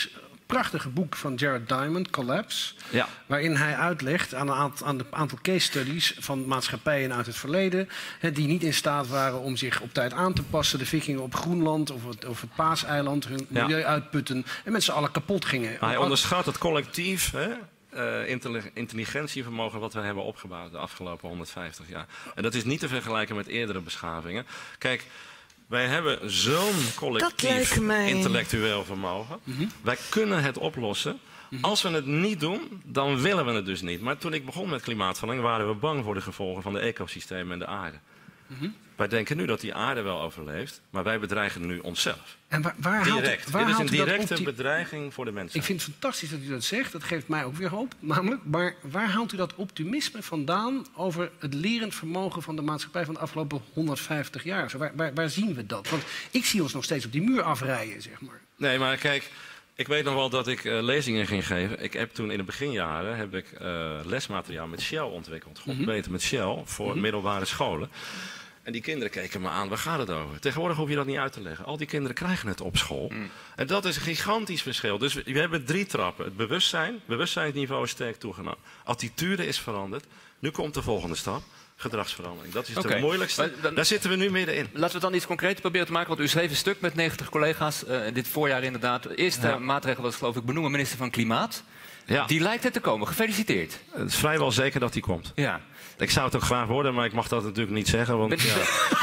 prachtige boek van Jared Diamond, Collapse. Ja. Waarin hij uitlegt aan een aantal, aan de aantal case studies van maatschappijen uit het verleden. Hè, die niet in staat waren om zich op tijd aan te passen. De vikingen op Groenland of het, of het Paaseiland hun Ja. milieu uitputten. En met z'n allen kapot gingen. Hij onderschat het collectief hè, uh, intelli- intelligentievermogen wat we hebben opgebouwd de afgelopen honderdvijftig jaar. En dat is niet te vergelijken met eerdere beschavingen. Kijk, wij hebben zo'n collectief lijkt mij- intellectueel vermogen. Mm-hmm. Wij kunnen het oplossen. Mm-hmm. Als we het niet doen, dan willen we het dus niet. Maar toen ik begon met klimaatverandering waren we bang voor de gevolgen van de ecosystemen en de aarde. Mm-hmm. Wij denken nu dat die aarde wel overleeft, maar wij bedreigen nu onszelf. En waar, waar haalt, Direct. waar Dit is haalt een u dat directe op die- bedreiging voor de mensen. Ik vind het fantastisch dat u dat zegt. Dat geeft mij ook weer hoop. Namelijk, maar waar haalt u dat optimisme vandaan over het lerend vermogen van de maatschappij van de afgelopen honderdvijftig jaar? Zo, waar, waar, waar zien we dat? Want ik zie ons nog steeds op die muur afrijden, zeg maar. Nee, maar kijk, ik weet nog wel dat ik uh, lezingen ging geven. Ik heb toen in de beginjaren heb ik, uh, lesmateriaal met Shell ontwikkeld. God Mhm. beter met Shell voor Mhm. middelbare scholen. En die kinderen keken me aan, waar gaat het over? Tegenwoordig hoef je dat niet uit te leggen. Al die kinderen krijgen het op school. Mm. En dat is een gigantisch verschil. Dus we, we hebben drie trappen. Het bewustzijn, het bewustzijnsniveau is sterk toegenomen. Attitude is veranderd. Nu komt de volgende stap. Gedragsverandering. Dat is Oké. de moeilijkste. Maar dan- Daar zitten we nu middenin. Laten we het dan iets concreter proberen te maken. Want u schreef een stuk met negentig collega's uh, dit voorjaar inderdaad. De eerste Ja. maatregel was geloof ik benoemen minister van Klimaat. Ja. Die lijkt er te komen. Gefeliciteerd. Het is vrijwel zeker dat die komt. Ja. Ik zou het ook graag worden, maar ik mag dat natuurlijk niet zeggen. Want Ben- ja,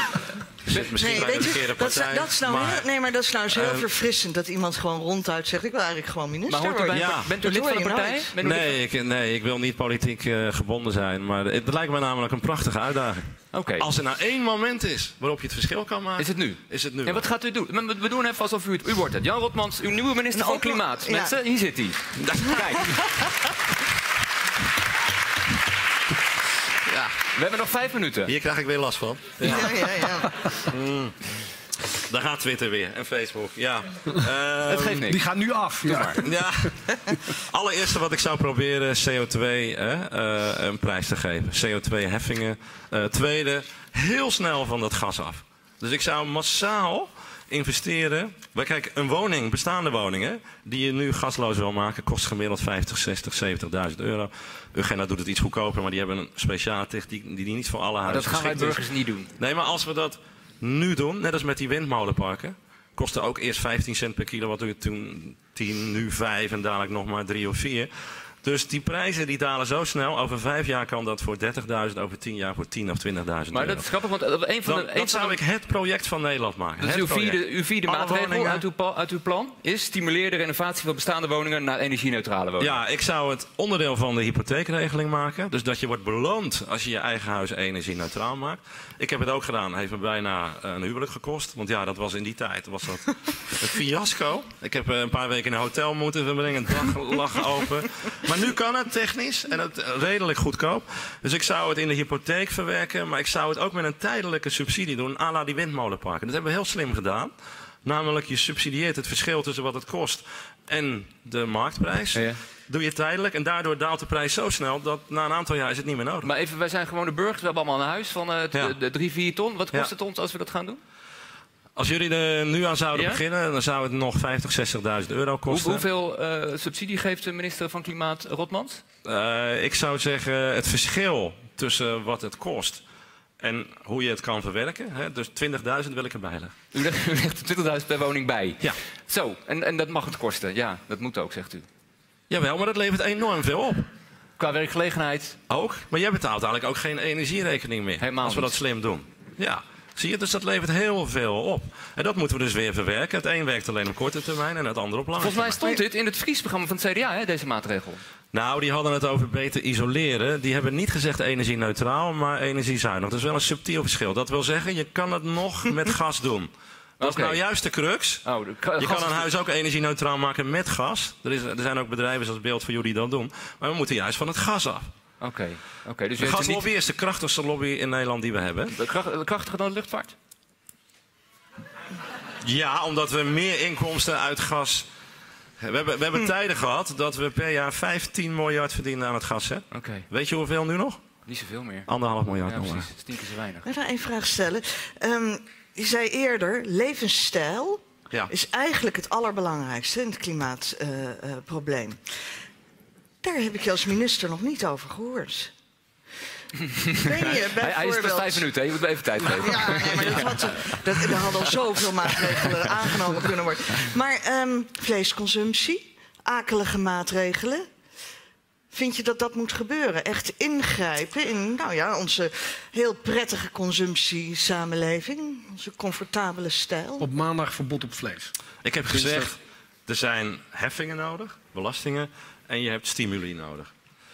je zit misschien Nee, bij de weet je, verkeerde dat, is, partij. dat is nou maar- heel, nee, maar dat is nou eens heel eh, verfrissend dat iemand gewoon ronduit zegt: ik wil eigenlijk gewoon minister Maar hoort u bij, worden. Ja. bent u Dat lid hoor van de je partij? nooit. Bent u lid Nee ik, nee, ik wil niet politiek uh, gebonden zijn. Maar het lijkt me namelijk een prachtige uitdaging. van- Oké. Als er nou één moment is waarop je het verschil kan maken... Is het nu? Is het nu. En wat gaat u doen? We we doen even alsof u het... U wordt het. Jan Rotmans, uw nieuwe minister Een van open- Klimaat. ja. Mensen, hier zit hij. Kijk. Ja, We hebben nog vijf minuten. hier krijg ik weer last van. Ja, ja, ja. Mm. Daar gaat Twitter weer en Facebook. Ja. Het geeft niks. Die gaan nu af. Ja. Ja. Allereerste wat ik zou proberen C O twee hè, uh, een prijs te geven. C O twee heffingen. Uh, tweede, heel snel van dat gas af. Dus ik zou massaal investeren. Maar kijk, een woning, bestaande woningen, die je nu gasloos wil maken, kost gemiddeld vijftig, zestig, zeventigduizend euro. Eugena doet het iets goedkoper, maar die hebben een speciale techniek die, die niet voor alle Maar huizen dat gaan wij geschikt is. burgers niet doen. Nee, maar als we dat nu doen, net als met die windmolenparken, kostte ook eerst vijftien cent per kilowattuur, toen tien, nu vijf en dadelijk nog maar drie of vier. Dus die prijzen die dalen zo snel. Over vijf jaar kan dat voor dertigduizend, over tien jaar voor tien of twintigduizend Maar euro. dat is grappig, want een van de... Dan, een dan van zou de- ik het project van Nederland maken. Dus Het uw project. vierde, uw vierde Alle maatregel woningen- uit uw, pa- uit uw plan is stimuleer de renovatie van bestaande woningen naar energie-neutrale woningen. Ja, ik zou het onderdeel van de hypotheekregeling maken. Dus dat je wordt beloond als je je eigen huis energie-neutraal maakt. Ik heb het ook gedaan. Heeft me bijna een huwelijk gekost. Want ja, dat was in die tijd was dat een fiasco. Ik heb een paar weken in een hotel moeten verbrengen. Een dag lag open. Maar nu kan het technisch en het redelijk goedkoop. Dus ik zou het in de hypotheek verwerken. Maar ik zou het ook met een tijdelijke subsidie doen. À la die windmolenparken. Dat hebben we heel slim gedaan. Namelijk, je subsidieert het verschil tussen wat het kost en de marktprijs. Ja. Doe je tijdelijk en daardoor daalt de prijs zo snel dat na een aantal jaar is het niet meer nodig. Maar even, wij zijn gewone burgers. We hebben allemaal een huis van uh, Ja. de, de drie, vier ton. Wat kost Ja. het ons als we dat gaan doen? Als jullie er nu aan zouden Ja? beginnen, dan zou het nog vijftig, zestigduizend euro Hoe, kosten. hoeveel uh, subsidie geeft de minister van Klimaat Rotmans? Uh, ik zou zeggen, het verschil tussen wat het kost en hoe je het kan verwerken. Hè, dus twintigduizend wil ik erbij leggen. U legt, u legt twintigduizend per woning bij. Ja. Zo, en, en dat mag het kosten. Ja, dat moet ook, zegt u. Jawel, maar dat levert enorm veel op. Qua werkgelegenheid? Ook. Maar jij betaalt eigenlijk ook geen energierekening meer. Helemaal als we niet. dat slim doen. Ja. Zie je, dus dat levert heel veel op. En dat moeten we dus weer verwerken. Het een werkt alleen op korte termijn en het andere op lange Volgens mij termijn. stond dit in het verkiezingsprogramma van het C D A, hè, deze maatregel. Nou, die hadden het over beter isoleren. Die hebben niet gezegd energie-neutraal, maar energiezuinig. Dat is wel een subtiel verschil. Dat wil zeggen, je kan het nog met gas doen. Dat Oké. is nou juist de crux. Oh, de ka- Je gas- kan een huis ook energie-neutraal maken met gas. Er, is, er zijn ook bedrijven zoals Beeld voor jullie die dat doen. Maar we moeten juist van het gas af. Oké, oké. Dus u De heeft er gaslobby niet... is de krachtigste lobby in Nederland die we hebben. de kracht- de krachtiger dan de luchtvaart? Ja, omdat we meer inkomsten uit gas... We hebben, we hebben tijden gehad dat we per jaar vijftien miljard verdienen aan het gas. Hè? Oké, Weet je hoeveel nu nog? niet zoveel meer. Anderhalf miljard Ja, nog maar. precies. Stinken ze weinig. Ik wil één vraag stellen. Um, je zei eerder, levensstijl Ja. is eigenlijk het allerbelangrijkste in het klimaatprobleem. Uh, uh, Daar heb ik je als minister nog niet over gehoord. Ben je hij, hij is pas vijf minuten, hè? Je moet me even tijd geven. Ja, nee, maar dat had, dat, er hadden al zoveel maatregelen aangenomen kunnen worden. Maar um, vleesconsumptie, akelige maatregelen. Vind je dat dat moet gebeuren? Echt ingrijpen in nou ja, onze heel prettige consumptiesamenleving. Onze comfortabele stijl. Op maandag verbod op vlees. Ik heb gezegd, er zijn heffingen nodig, belastingen, en je hebt stimuli nodig.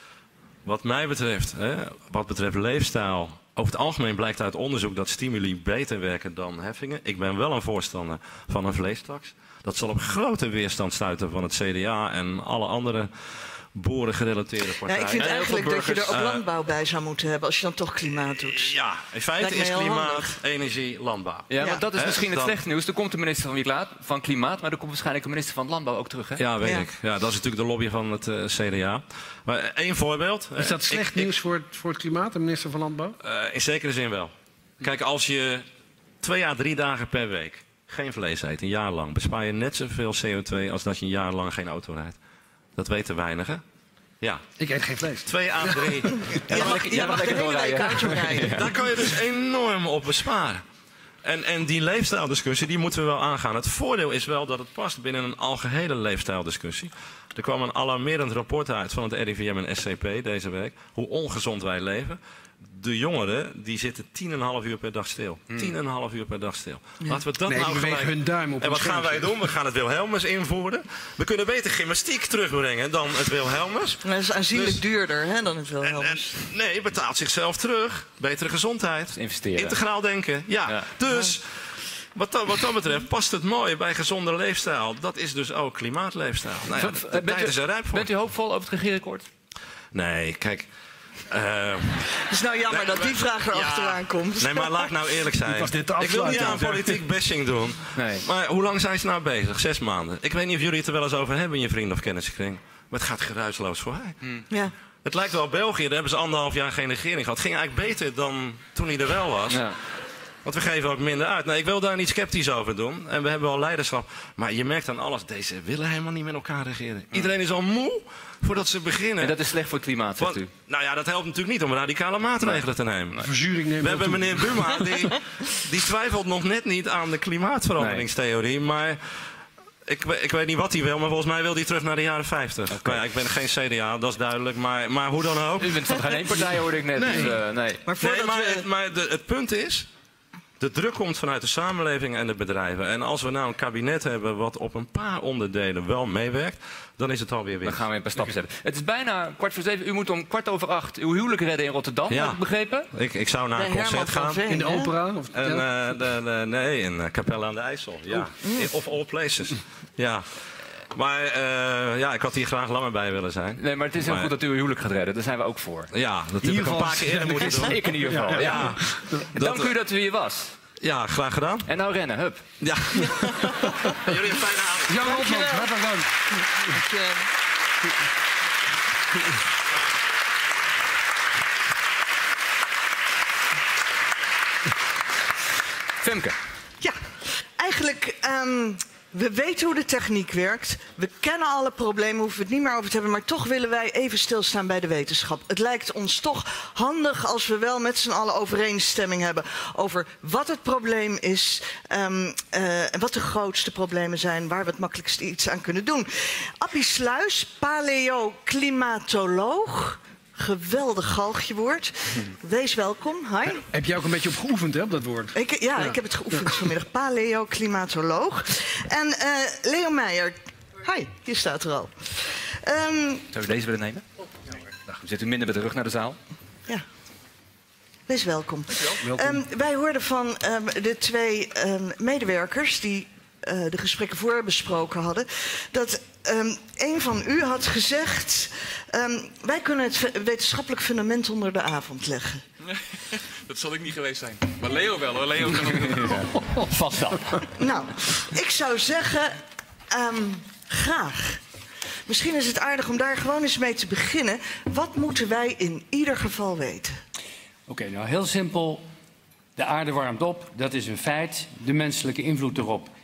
Wat mij betreft, hè, wat betreft leefstijl, over het algemeen blijkt uit onderzoek dat stimuli beter werken dan heffingen. Ik ben wel een voorstander van een vleestaks. Dat zal op grote weerstand stuiten van het C D A en alle andere boerengerelateerde partijen. Ja, ik vind eigenlijk dat je er ook uh, landbouw bij zou moeten hebben als je dan toch klimaat doet. Ja, in feite is klimaat, handig. energie, landbouw. Ja, ja. Want dat is He, misschien het dan... slechte nieuws. Er komt de minister van, Wielaat, van Klimaat, maar er komt waarschijnlijk de minister van Landbouw ook terug. Hè? Ja, weet ja. ik. Ja, dat is natuurlijk de lobby van het uh, C D A. Maar uh, één voorbeeld. Is dat slecht ik, nieuws ik, voor, het, voor het klimaat, de minister van Landbouw? Uh, in zekere zin wel. Kijk, als je twee à drie dagen per week geen vlees eet, een jaar lang, bespaar je net zoveel C O twee als dat je een jaar lang geen auto rijdt. Dat weten weinigen. Ja. Ik eet geen vlees. Twee à drie. Ja, ja, mag, ja, mag lekker doorrijden. Daar kan je dus enorm op besparen. En, en die leefstijldiscussie, die moeten we wel aangaan. Het voordeel is wel dat het past binnen een algehele leefstijldiscussie. Er kwam een alarmerend rapport uit van het R I V M en S C P deze week. Hoe ongezond wij leven. De jongeren die zitten tien en een half uur per dag stil. Hmm. Tien en een half uur per dag stil. Ja. Laten we dat nee, nou die gelijk... hun duim op. En wat gaan wij doen? We gaan het Wilhelmus invoeren. We kunnen beter gymnastiek terugbrengen dan het Wilhelmus. Maar dat is aanzienlijk dus... duurder hè, dan het Wilhelmus. En, en, nee, betaalt zichzelf terug. Betere gezondheid. Investeren. Integraal denken. Ja, ja. Dus... Wat dat, wat dat betreft past het mooi bij gezonde leefstijl. Dat is dus ook klimaatleefstijl. Nou ja, de, de bent, tijd is er rijp voor. Bent u hoopvol over het regeerakkoord? Nee, kijk... Uh, het is nou jammer nee, dat die vraag er ja, achteraan komt. Nee, maar laat ik nou eerlijk zijn. Ik wil niet aan politiek bashing doen. Nee. Maar hoe lang zijn ze nou bezig? Zes maanden. Ik weet niet of jullie het er wel eens over hebben in je vrienden- of kennissenkring. Maar het gaat geruisloos voorbij. Hmm. Ja. Het lijkt wel België, daar hebben ze anderhalf jaar geen regering gehad. Het ging eigenlijk beter dan toen hij er wel was. Ja. Want we geven ook minder uit. Nee, ik wil daar niet sceptisch over doen. En we hebben wel leiderschap. Maar je merkt aan alles, deze willen helemaal niet met elkaar regeren. Iedereen is al moe voordat ze beginnen. En dat is slecht voor het klimaat, zegt u? Nou ja, dat helpt natuurlijk niet om radicale maatregelen nee. te nemen. Nee. Verzuring neemt we hebben toe. Meneer Buma, die, die twijfelt nog net niet aan de klimaatveranderingstheorie. Nee. Maar ik, ik weet niet wat hij wil, maar volgens mij wil hij terug naar de jaren vijftig. Okay. Nou ja, ik ben geen C D A, dat is duidelijk. Maar, maar hoe dan ook. U bent van geen één partij, hoorde ik net. Nee, dus, uh, nee. Maar, nee, maar, we... maar de, het punt is... De druk komt vanuit de samenleving en de bedrijven. En als we nou een kabinet hebben wat op een paar onderdelen wel meewerkt, dan is het alweer weer. Dan gaan we een paar stappen zetten. Het is bijna kwart voor zeven. U moet om kwart over acht uw huwelijk redden in Rotterdam, ja. Heb ik begrepen? Ik, ik zou naar een de concert gaan. Veen, in de opera? Of en, uh, de, de, nee, in uh, Capelle aan de IJssel. Ja. In, of all places. Ja. Maar uh, ja, ik had hier graag langer bij willen zijn. Nee, maar het is heel maar... goed dat u uw huwelijk gaat redden. Daar zijn we ook voor. Ja, dat heb ik een paar keer eerder moeten doen. Ik in ieder geval. Ja, ja. Ja. Dank u dat u hier was. Ja, graag gedaan. En nou rennen, hup. Ja. Jullie een fijne avond. Jan Hopman, hartelijk dank. Femke. Ja, eigenlijk... Um... We weten hoe de techniek werkt. We kennen alle problemen, hoeven we het niet meer over te hebben. Maar toch willen wij even stilstaan bij de wetenschap. Het lijkt ons toch handig als we wel met z'n allen overeenstemming hebben over wat het probleem is. Um, uh, en wat de grootste problemen zijn, waar we het makkelijkst iets aan kunnen doen. Appie Sluis, paleoclimatoloog. Geweldig galgjewoord. Wees welkom. Hi. Heb jij ook een beetje op geoefend, hè, op dat woord? Ik, ja, ja, ik heb het geoefend vanmiddag. Paleoclimatoloog. En uh, Leo Meijer. Hi, hier staat er al. Um, Zou je deze willen nemen? Dan zit u minder met de rug naar de zaal. Ja. Wees welkom. welkom. Um, wij hoorden van um, de twee um, medewerkers die uh, de gesprekken voorbesproken hadden, dat um, een van u had gezegd, um, wij kunnen het wetenschappelijk fundament onder de avond leggen. Dat zal ik niet geweest zijn. Maar Leo wel hoor. Leo kan ook. Vast wel. Nou, ik zou zeggen, um, graag. Misschien is het aardig om daar gewoon eens mee te beginnen. Wat moeten wij in ieder geval weten? Oké, okay, nou heel simpel. De aarde warmt op, dat is een feit. De menselijke invloed erop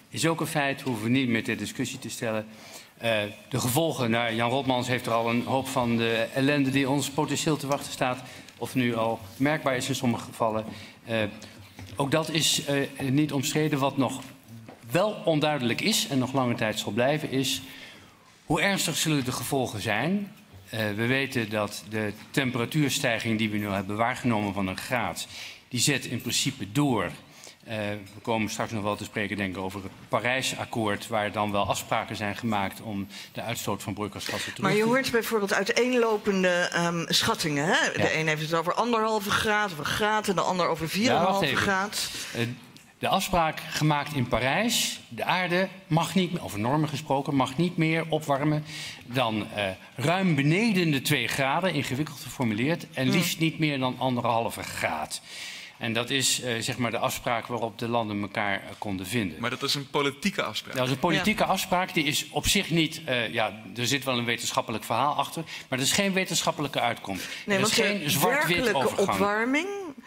is ook een feit, hoeven we niet meer ter discussie te stellen. Uh, de gevolgen, nou, Jan Rotmans heeft er al een hoop van de ellende die ons potentieel te wachten staat, of nu al merkbaar is in sommige gevallen. Uh, ook dat is uh, niet omstreden. Wat nog wel onduidelijk is en nog lange tijd zal blijven, is hoe ernstig zullen de gevolgen zijn. Uh, we weten dat de temperatuurstijging die we nu hebben waargenomen van een graad, die zet in principe door. Uh, we komen straks nog wel te spreken denk ik, over het Parijsakkoord, waar dan wel afspraken zijn gemaakt om de uitstoot van broeikasgassen te Maar je hoort bijvoorbeeld uiteenlopende um, schattingen. Hè? Ja. De een heeft het over anderhalve graad of een graad en de ander over vier komma vijf ja, graad. Uh, de afspraak gemaakt in Parijs, de aarde mag niet meer, over normen gesproken, mag niet meer opwarmen dan uh, ruim beneden de twee graden, ingewikkeld geformuleerd, en liefst niet meer dan anderhalve graad. En dat is uh, zeg maar de afspraak waarop de landen elkaar uh, konden vinden. Maar dat is een politieke afspraak. Dat is een politieke ja. afspraak. Die is op zich niet... Uh, ja, er zit wel een wetenschappelijk verhaal achter. Maar er is geen wetenschappelijke uitkomst. Nee, er is want geen zwart-wit overgang. Opwarming...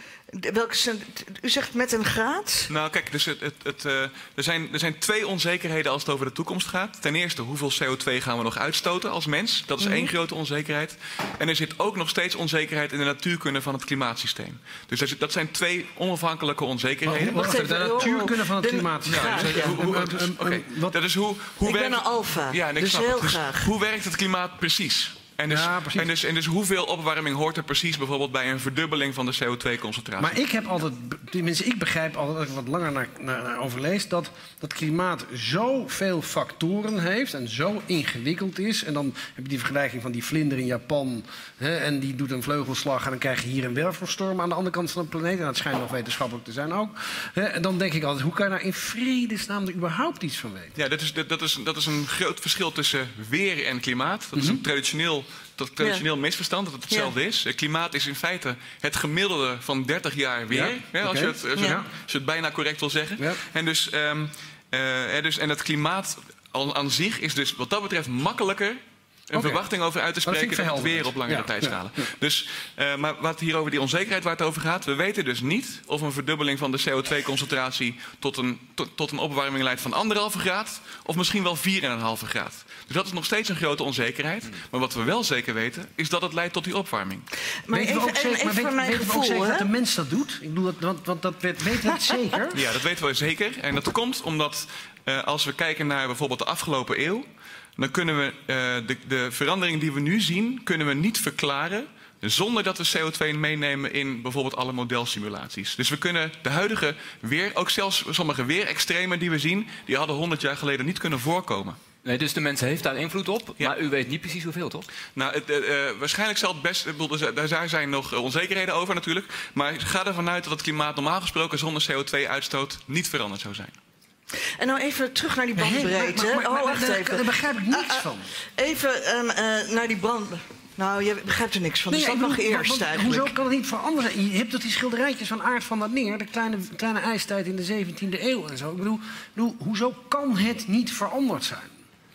Welke zijn, u zegt met een graad? Nou kijk, dus het, het, het, uh, er, zijn, er zijn twee onzekerheden als het over de toekomst gaat. Ten eerste, hoeveel C O twee gaan we nog uitstoten als mens? Dat is mm-hmm. één grote onzekerheid. En er zit ook nog steeds onzekerheid in de natuurkunde van het klimaatsysteem. Dus er, dat zijn twee onafhankelijke onzekerheden. Wacht even, de natuurkunde van het klimaatsysteem. Ja, dus, ja. hoe, hoe, dus, okay. Dat is hoe, hoe ik werkt, ben een alfa, ja, en ik dus snap heel het. Dus graag. hoe werkt het klimaat precies? En dus, ja, en, dus, en dus hoeveel opwarming hoort er precies bijvoorbeeld bij een verdubbeling van de C O twee concentratie? Maar ik heb altijd, tenminste ik begrijp altijd, als ik wat langer naar, naar, naar overlees, dat dat klimaat zoveel factoren heeft en zo ingewikkeld is. En dan heb je die vergelijking van die vlinder in Japan, hè, en die doet een vleugelslag en dan krijg je hier een wervelstorm aan de andere kant van de planeet. En dat schijnt nog wetenschappelijk te zijn ook. Hè, en dan denk ik altijd, hoe kan je daar in vredesnaam er überhaupt iets van weten? Ja, dat is, dat is, dat is een groot verschil tussen weer en klimaat. Dat is Mm-hmm. een traditioneel... Dat traditioneel ja. misverstand, dat het hetzelfde ja. is. Het klimaat is in feite het gemiddelde van dertig jaar weer. Ja. Ja, als, Okay. je het, als, je, ja. als je het bijna correct wil zeggen. Ja. En, dus, um, uh, dus, en het klimaat al, aan zich is dus wat dat betreft makkelijker een okay. verwachting over uit te spreken dan het weer op langere ja. tijdschalen. Ja. Ja. Dus, uh, maar wat hier over die onzekerheid waar het over gaat. We weten dus niet of een verdubbeling van de C O twee concentratie tot een, tot, tot een opwarming leidt van anderhalve graad. Of misschien wel vier komma vijf graad. Dus dat is nog steeds een grote onzekerheid. Maar wat we wel zeker weten, is dat het leidt tot die opwarming. Maar weten we ook zeker, maar weet, weten we ook zeker dat de mens dat doet? Ik bedoel, dat, want, want dat weten we niet zeker. Ja, dat weten we zeker. En dat komt omdat uh, als we kijken naar bijvoorbeeld de afgelopen eeuw, dan kunnen we uh, de, de verandering die we nu zien, kunnen we niet verklaren zonder dat we C O twee meenemen in bijvoorbeeld alle modelsimulaties. Dus we kunnen de huidige weer, ook zelfs sommige weerextremen die we zien, die hadden honderd jaar geleden niet kunnen voorkomen. Nee, dus de mens heeft daar invloed op, ja. maar u weet niet precies hoeveel, toch? Nou, het, uh, waarschijnlijk zal het best... Daar zijn nog onzekerheden over natuurlijk. Maar ga ervan uit dat het klimaat normaal gesproken zonder C O twee uitstoot niet veranderd zou zijn. En nou even terug naar die bandbreedte. Maar, maar, maar, oh, wacht even. Daar begrijp ik niks uh, uh, van. Even um, uh, naar die brand... Nou, je begrijpt er niks van, dus nee, dat mag bedoel, eerst want, eigenlijk. Hoezo kan het niet veranderen? Je hebt toch die schilderijtjes van Aart van dat Neer, de kleine, kleine ijstijd in de zeventiende eeuw en zo. Ik bedoel, bedoel, hoezo kan het niet veranderd zijn?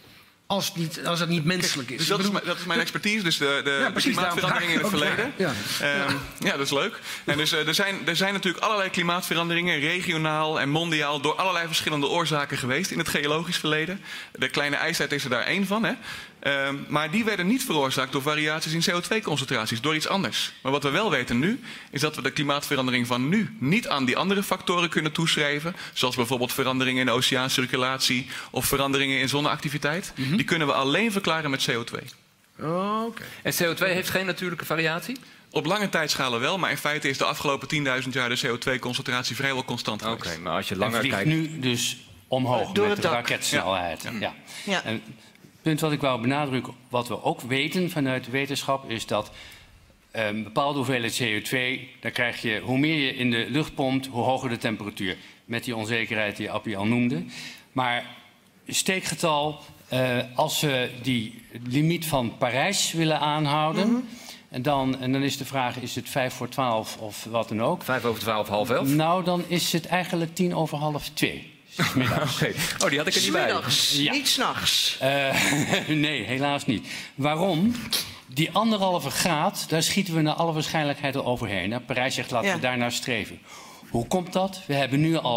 Als het niet, als het niet menselijk is. Dus dat, bedoel, is, dat is mijn expertise, dus de, de, ja, de klimaatveranderingen in het verleden. Ja. Um, ja, dat is leuk. En dus, uh, er, zijn, er zijn natuurlijk allerlei klimaatveranderingen, regionaal en mondiaal, door allerlei verschillende oorzaken geweest in het geologisch verleden. De kleine ijstijd is er daar één van. Hè. Um, maar die werden niet veroorzaakt door variaties in C O twee concentraties, door iets anders. Maar wat we wel weten nu, is dat we de klimaatverandering van nu niet aan die andere factoren kunnen toeschrijven. Zoals bijvoorbeeld veranderingen in de oceaancirculatie of veranderingen in zonneactiviteit. Mm-hmm. Die kunnen we alleen verklaren met C O twee. Oh, okay. En C O twee heeft geen natuurlijke variatie? Op lange tijdschalen wel, maar in feite is de afgelopen tienduizend jaar de C O twee concentratie vrijwel constant geweest. Oké, okay, maar als je langer kijkt... nu dus omhoog door met de raketsnelheid. Ja. Ja. Ja. En het punt wat ik wou benadrukken, wat we ook weten vanuit de wetenschap, is dat een bepaalde hoeveelheid C O twee, dan krijg je, hoe meer je in de lucht pompt, hoe hoger de temperatuur. Met die onzekerheid die Appie al noemde. Maar steekgetal, uh, als we die limiet van Parijs willen aanhouden, mm-hmm. en, dan, en dan is de vraag, is het vijf voor twaalf of wat dan ook? Vijf over twaalf, half elf? Nou, dan is het eigenlijk tien over half twee. Okay. Oh, die had ik er niet bij. Ja. Niet s'nachts. Uh, nee, helaas niet. Waarom? Die anderhalve graad, daar schieten we naar alle waarschijnlijkheid al overheen. Nou, Parijs zegt, laten ja. we daar naar streven. Hoe komt dat? We hebben nu al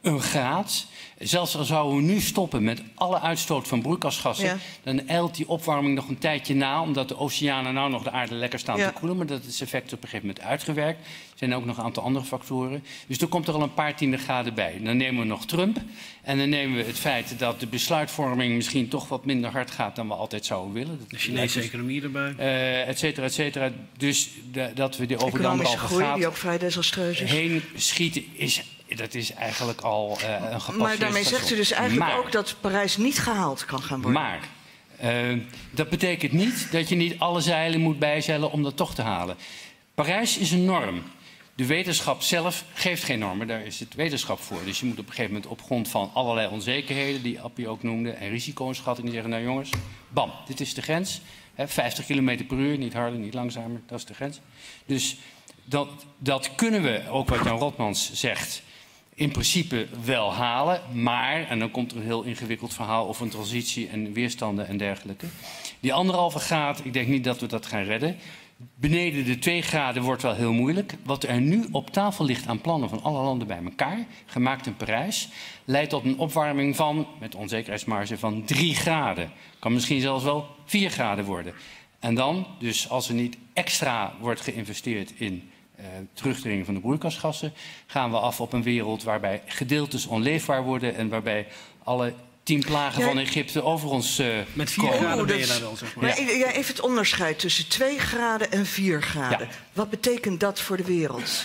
een graad. Zelfs al zouden we nu stoppen met alle uitstoot van broeikasgassen... Ja. dan eilt die opwarming nog een tijdje na... omdat de oceanen nou nog de aarde lekker staan Ja. te koelen. Maar dat is effect op een gegeven moment uitgewerkt. Er zijn ook nog een aantal andere factoren. Dus er komt er al een paar tiende graden bij. Dan nemen we nog Trump. En dan nemen we het feit dat de besluitvorming misschien toch wat minder hard gaat... dan we altijd zouden willen. De Chinese dus, economie erbij. Uh, et cetera, et cetera. Dus de, dat we die over de Economische anderhalve groei, graad die ook vrij desastreus is. heen schieten is... Dat is eigenlijk al uh, een gepasseerd Maar daarmee station. zegt u dus eigenlijk maar, ook dat Parijs niet gehaald kan gaan worden. Maar uh, dat betekent niet dat je niet alle zeilen moet bijzeilen om dat toch te halen. Parijs is een norm. De wetenschap zelf geeft geen normen, daar is het wetenschap voor. Dus je moet op een gegeven moment op grond van allerlei onzekerheden... die Appie ook noemde, en risico-inschattingen zeggen... nou jongens, bam, dit is de grens. He, vijftig kilometer per uur, niet harder, niet langzamer, dat is de grens. Dus dat, dat kunnen we, ook wat Jan Rotmans zegt... in principe wel halen, maar... en dan komt er een heel ingewikkeld verhaal over een transitie... en weerstanden en dergelijke. Die anderhalve graad, ik denk niet dat we dat gaan redden... Beneden de twee graden wordt wel heel moeilijk. Wat er nu op tafel ligt aan plannen van alle landen bij elkaar... gemaakt in Parijs... leidt tot een opwarming van, met onzekerheidsmarge, van drie graden. Kan misschien zelfs wel vier graden worden. En dan, dus als er niet extra wordt geïnvesteerd in... Uh, terugdringen van de broeikasgassen... gaan we af op een wereld waarbij gedeeltes onleefbaar worden... en waarbij alle tien plagen ja, van Egypte over ons uh, met vier komen. graden oh, ben je daar wel, zeg maar. Maar ja. Ja, even het onderscheid tussen twee graden en vier graden. Ja. Wat betekent dat voor de wereld?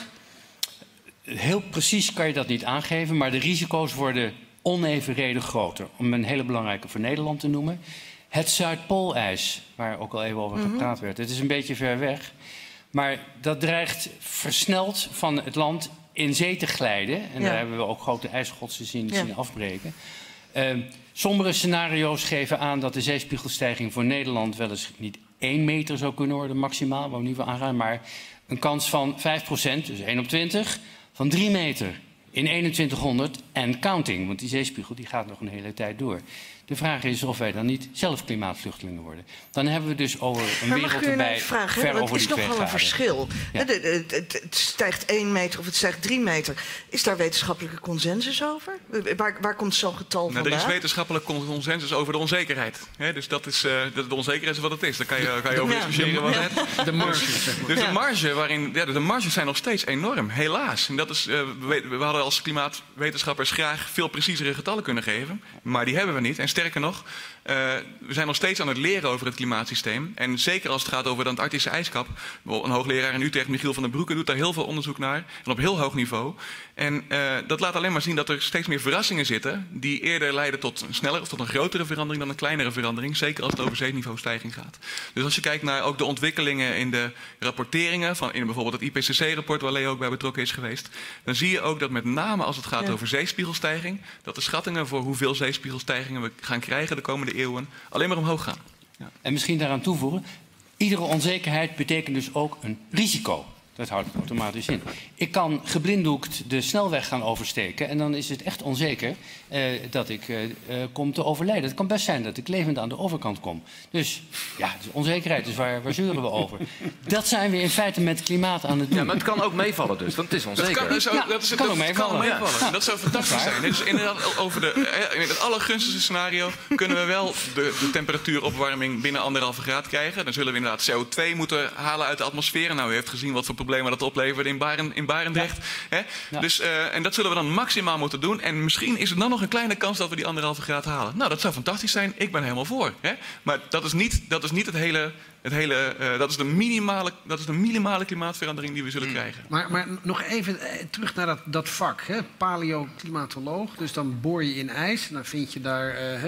Heel precies kan je dat niet aangeven... maar de risico's worden onevenredig groter. Om een hele belangrijke voor Nederland te noemen... het Zuidpoolijs, waar ook al even over Mm-hmm. gepraat werd. Het is een beetje ver weg... Maar dat dreigt versneld van het land in zee te glijden. En ja. daar hebben we ook grote ijsschotsen zien, ja. zien afbreken. Uh, sommige scenario's geven aan dat de zeespiegelstijging voor Nederland... wel eens niet één meter zou kunnen worden maximaal, waar we niet voor aangaan... maar een kans van vijf procent, dus één op twintig, van drie meter in eenentwintighonderd en counting. Want die zeespiegel die gaat nog een hele tijd door. De vraag is of wij dan niet zelf klimaatvluchtelingen worden. Dan hebben we dus over een maar wereld mag erbij een vraag, ver hè? over die twee Het is nogal een verschil. Ja. Het, het, het, het stijgt één meter of het stijgt drie meter. Is daar wetenschappelijke consensus over? Waar, waar komt zo'n getal nou, vandaan? Er is wetenschappelijke consensus over de onzekerheid. He, dus dat is, uh, de, de onzekerheid is wat het is. Daar kan je, kan je over ja. discussiëren wat ja. het De marges, zeg maar. Dus ja. de marge waarin, ja, de marges zijn nog steeds enorm, helaas. En dat is, uh, we, we hadden als klimaatwetenschappers graag veel preciezere getallen kunnen geven. Maar die hebben we niet. En sterker nog, uh, we zijn nog steeds aan het leren over het klimaatsysteem. En zeker als het gaat over de Antarctische ijskap. Een hoogleraar in Utrecht, Michiel van den Broeke, doet daar heel veel onderzoek naar. En op heel hoog niveau. En uh, dat laat alleen maar zien dat er steeds meer verrassingen zitten... die eerder leiden tot een snellere of tot een grotere verandering dan een kleinere verandering. Zeker als het over zeeniveaustijging gaat. Dus als je kijkt naar ook de ontwikkelingen in de rapporteringen... van in bijvoorbeeld het I P C C-rapport waar Leo ook bij betrokken is geweest... dan zie je ook dat met name als het gaat ja. over zeespiegelstijging... dat de schattingen voor hoeveel zeespiegelstijgingen we gaan krijgen de komende eeuwen... alleen maar omhoog gaan. Ja. En misschien daaraan toevoegen... iedere onzekerheid betekent dus ook een risico. Dat houdt automatisch in. Ik kan geblinddoekt de snelweg gaan oversteken... en dan is het echt onzeker uh, dat ik uh, uh, kom te overlijden. Het kan best zijn dat ik levend aan de overkant kom. Dus ja, het is onzekerheid, dus waar, waar zeuren we over? Dat zijn we in feite met klimaat aan het doen. Ja, maar het kan ook meevallen dus, want het is onzeker. Dat kan, dus ook, ja, dat is, kan dat, ook meevallen. Kan meevallen. Ja. Dat zou fantastisch zijn. Dus inderdaad, over de, in het allergunstigste scenario kunnen we wel de, de temperatuuropwarming binnen anderhalve graad krijgen. Dan zullen we inderdaad C O twee moeten halen uit de atmosfeer. Nou, u heeft gezien wat voor problemen dat opleverde in, Baren, in Barendrecht. Ja. Ja. Dus, uh, en dat zullen we dan maximaal moeten doen. En misschien is er dan nog een kleine kans dat we die anderhalve graad halen. Nou, dat zou fantastisch zijn. Ik ben helemaal voor. Hè? Maar dat is niet, dat is niet het hele... Het hele, uh, dat, is de minimale, dat is de minimale klimaatverandering die we zullen krijgen. Maar, maar nog even uh, terug naar dat, dat vak, hè? Paleoclimatoloog. Dus dan boor je in ijs en dan vind je daar uh,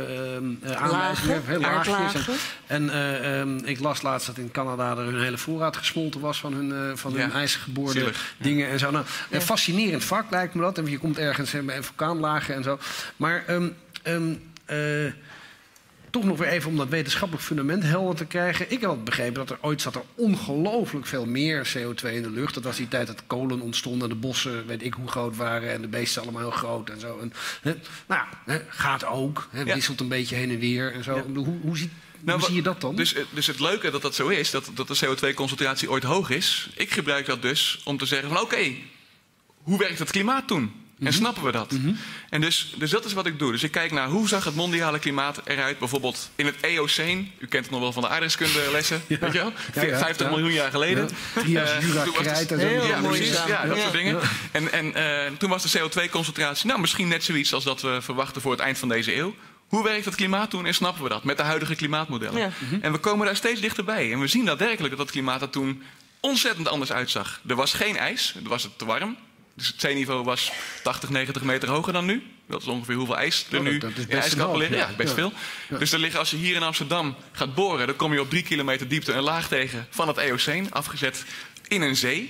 uh, uh, aanwijzingen, heel laagjes. En, en uh, um, ik las laatst dat in Canada er hun hele voorraad gesmolten was van hun, uh, van ja. hun ijsgeboorde Zielig. dingen en zo. Nou, ja. Een fascinerend vak lijkt me dat. En je komt ergens uh, bij vulkaanlagen en zo. Maar... Um, um, uh, toch nog weer even om dat wetenschappelijk fundament helder te krijgen. Ik had begrepen dat er ooit zat er ongelooflijk veel meer C O twee in de lucht. Dat was die tijd dat kolen ontstonden en de bossen, weet ik hoe groot waren... en de beesten allemaal heel groot en zo. En, hè, nou ja, gaat ook. Hè, wisselt een beetje heen en weer en zo. Ja. Hoe, hoe, ziet, nou, hoe zie je dat dan? Dus, dus het leuke dat dat zo is, dat, dat de C O twee concentratie ooit hoog is. Ik gebruik dat dus om te zeggen van oké, okay, hoe werkt het klimaat toen? En snappen we dat? Mm-hmm. En dus, dus dat is wat ik doe. Dus ik kijk naar hoe zag het mondiale klimaat eruit bijvoorbeeld in het Eoceen. U kent het nog wel van de aardrijkskundelessen, ja. weet je wel? Ja, ja, vijftig ja. miljoen jaar geleden. Ja. Uh, Jura, krijt en zo. Ja, precies. Ja, dat ja. soort dingen. Ja. En, en uh, toen was de C O twee concentratie nou misschien net zoiets als dat we verwachten voor het eind van deze eeuw. Hoe werkt het klimaat toen en snappen we dat met de huidige klimaatmodellen? Ja. Mm-hmm. En we komen daar steeds dichterbij. En we zien daadwerkelijk dat het klimaat er toen ontzettend anders uitzag. Er was geen ijs, er was het te warm. Dus het zeeniveau was tachtig, negentig meter hoger dan nu. Dat is ongeveer hoeveel ijs er oh, nu in ijskappen liggen. Ja, best ja. veel. Ja. Dus er liggen, als je hier in Amsterdam gaat boren, dan kom je op drie kilometer diepte een laag tegen van het Eoceen, afgezet in een zee.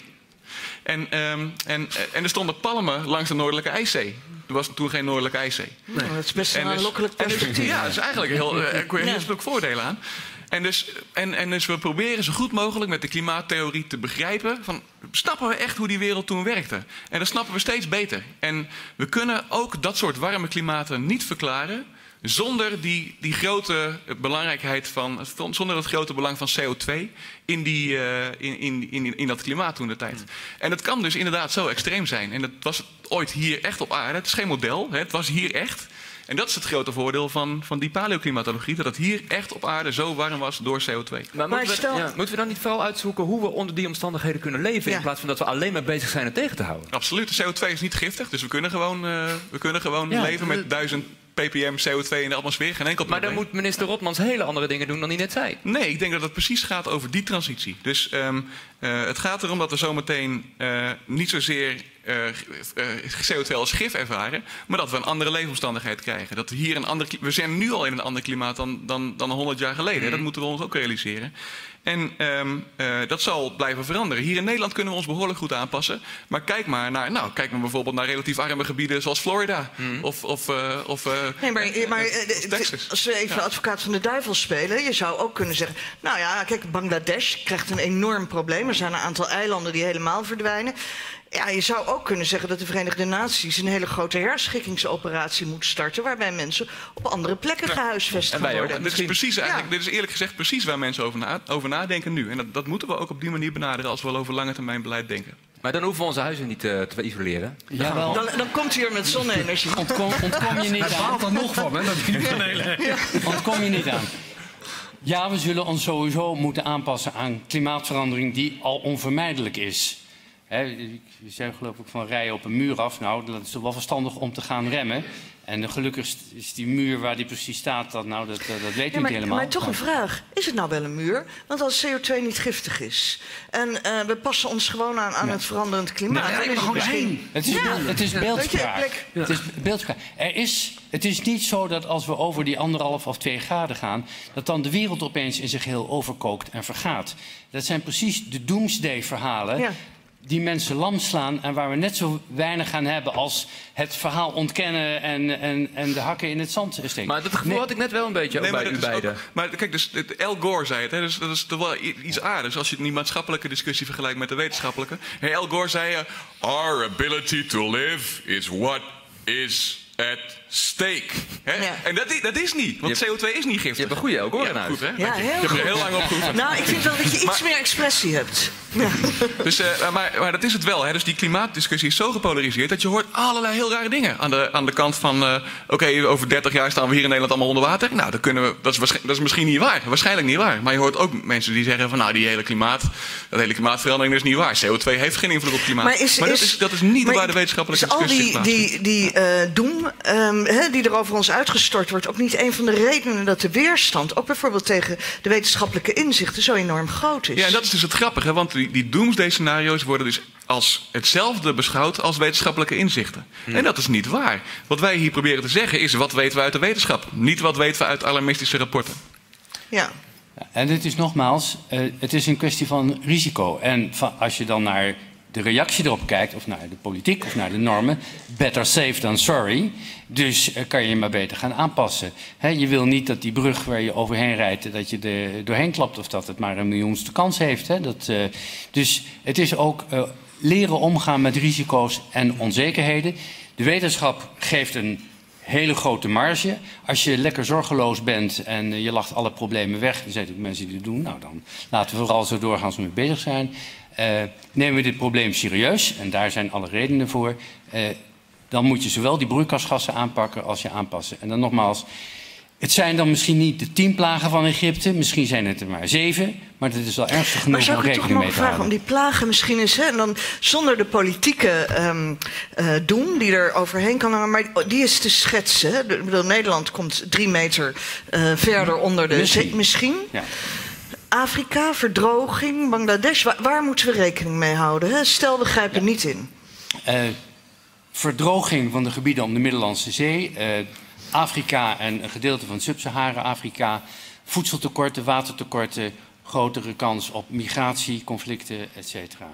En, um, en, en er stonden palmen langs de Noordelijke IJszee. Er was toen geen Noordelijke IJszee. Nee. Dat is best een aanlokkelijk perspectief. Ja, dat is eigenlijk heel, er kun je een heel stuk voordelen aan. En dus, en, en dus we proberen zo goed mogelijk met de klimaattheorie te begrijpen van, snappen we echt hoe die wereld toen werkte? En dat snappen we steeds beter. En we kunnen ook dat soort warme klimaten niet verklaren zonder die, die grote belangrijkheid van, zonder het grote belang van C O twee in, die, uh, in, in, in, in dat klimaat toen de tijd. En dat kan dus inderdaad zo extreem zijn. En dat was ooit hier echt op aarde. Het is geen model, hè, het was hier echt. En dat is het grote voordeel van, van die paleoclimatologie, dat het hier echt op aarde zo warm was door C O twee. Maar, maar moeten, we, ja, moeten we dan niet vooral uitzoeken hoe we onder die omstandigheden kunnen leven, ja. in plaats van dat we alleen maar bezig zijn het tegen te houden? Absoluut, de C O twee is niet giftig, dus we kunnen gewoon, uh, we kunnen gewoon ja, leven met duizend ppm C O twee in de atmosfeer, geen enkel probleem. Maar dan moet minister Rotmans hele andere dingen doen dan hij net zei. Nee, ik denk dat het precies gaat over die transitie. Dus um, uh, het gaat erom dat we zometeen uh, niet zozeer uh, uh, C O twee als gif ervaren, maar dat we een andere leefomstandigheid krijgen. Dat we, hier een ander, we zijn nu al in een ander klimaat dan, dan, dan honderd jaar geleden. Mm. Dat moeten we ons ook realiseren. En um, uh, dat zal blijven veranderen. Hier in Nederland kunnen we ons behoorlijk goed aanpassen. Maar kijk maar naar, nou, kijk maar bijvoorbeeld naar relatief arme gebieden zoals Florida. Hmm. Of, of, uh, of uh, nee, maar, maar uh, Texas. Als we even ja. advocaat van de duivel spelen, je zou ook kunnen zeggen, nou ja, kijk, Bangladesh krijgt een enorm probleem. Er zijn een aantal eilanden die helemaal verdwijnen. Ja, je zou ook kunnen zeggen dat de Verenigde Naties een hele grote herschikkingsoperatie moet starten, waarbij mensen op andere plekken ja. gehuisvest gaan worden. Ook. Dit is precies eigenlijk, ja. dit is eerlijk gezegd precies waar mensen over, na, over nadenken nu. En dat, dat moeten we ook op die manier benaderen als we wel over lange termijn beleid denken. Maar dan hoeven we onze huizen niet uh, te isoleren. Ja, wel. Dan, dan komt hij er met zonne-energie. Ontkom, ontkom je niet aan. Hij baalt er nog van, hè? Dat ja. Ontkom je niet aan. Ja, we zullen ons sowieso moeten aanpassen aan klimaatverandering die al onvermijdelijk is. He, je zei geloof ik van rijden op een muur af. Nou, dat is toch wel verstandig om te gaan remmen. En gelukkig is die muur waar die precies staat, dat, nou, dat, dat weet ja, maar, niet helemaal. Maar toch een vraag. Is het nou wel een muur? Want als C O twee niet giftig is en uh, we passen ons gewoon aan, aan ja. het veranderend klimaat... Nee, dan is het misschien... Het is, ja. het is beeldspraak. Ja. Het is beeldspraak. Er is, het is niet zo dat als we over die anderhalf of twee graden gaan, dat dan de wereld opeens in zich heel overkookt en vergaat. Dat zijn precies de doomsday-verhalen. Ja. Die mensen lam slaan en waar we net zo weinig aan hebben als het verhaal ontkennen en, en, en de hakken in het zand steken. Maar dat gevoel nee. had ik net wel een beetje nee, bij u beiden. Ook, maar kijk, dus, Al Gore zei het, hè, dus, dat is toch wel iets aardigs als je die maatschappelijke discussie vergelijkt met de wetenschappelijke. Hey, Al Gore zei, uh, our ability to live is what is at stake. Hè? Ja. En dat is, dat is niet, want C O twee is niet giftig. Je hebt een goede Al Gore in huis. Goed, hè? Ja, heel ik heb er heel lang op geoefend. Nou, ik vind wel dat je iets maar, meer expressie hebt. Ja. Dus, uh, maar, maar dat is het wel. Hè? Dus die klimaatdiscussie is zo gepolariseerd dat je hoort allerlei heel rare dingen. Aan de, aan de kant van, uh, oké, okay, over dertig jaar staan we hier in Nederland allemaal onder water. Nou, dat, kunnen we, dat, is dat is misschien niet waar. Waarschijnlijk niet waar. Maar je hoort ook mensen die zeggen van, nou, die hele klimaat, dat hele klimaatverandering is niet waar. C O twee heeft geen invloed op het klimaat. Maar, is, maar dat, is, dat is niet waar de wetenschappelijke discussie is. Al die, die, die uh, doem um, he, die er over ons uitgestort wordt, ook niet een van de redenen dat de weerstand, ook bijvoorbeeld tegen de wetenschappelijke inzichten, zo enorm groot is. Ja, en dat is dus het grappige, want die, die doomsday-scenario's worden dus als hetzelfde beschouwd als wetenschappelijke inzichten. Hmm. En dat is niet waar. Wat wij hier proberen te zeggen is, wat weten we uit de wetenschap? Niet wat weten we uit alarmistische rapporten. Ja. En het is nogmaals, uh, het is een kwestie van risico. En van, als je dan naar de reactie erop kijkt, of naar de politiek of naar de normen, better safe than sorry. Dus uh, kan je je maar beter gaan aanpassen. He, je wil niet dat die brug waar je overheen rijdt, dat je er doorheen klapt of dat het maar een miljoenste kans heeft. He. Dat, uh, dus het is ook uh, leren omgaan met risico's en onzekerheden. De wetenschap geeft een hele grote marge. Als je lekker zorgeloos bent en uh, je lacht alle problemen weg, er zijn ook mensen die het doen, nou dan laten we vooral zo doorgaan als we mee bezig zijn. Uh, nemen we dit probleem serieus, en daar zijn alle redenen voor. Uh, dan moet je zowel die broeikasgassen aanpakken als je aanpassen. En dan nogmaals, het zijn dan misschien niet de tien plagen van Egypte, misschien zijn het er maar zeven, maar dat is wel ernstig genoeg om rekening mee te vragen houden. om die plagen misschien eens, hè, en dan zonder de politieke um, uh, doen die er overheen kan hangen, maar die is te schetsen. Hè. Ik bedoel, Nederland komt drie meter uh, verder onder de Misschien. zee, misschien. Ja. Afrika, verdroging, Bangladesh, waar, waar moeten we rekening mee houden? Hè? Stel, we grijpen Ja. niet in. Uh, verdroging van de gebieden om de Middellandse Zee, uh, Afrika en een gedeelte van Sub-Sahara-Afrika, voedseltekorten, watertekorten, grotere kans op migratie, conflicten, et cetera.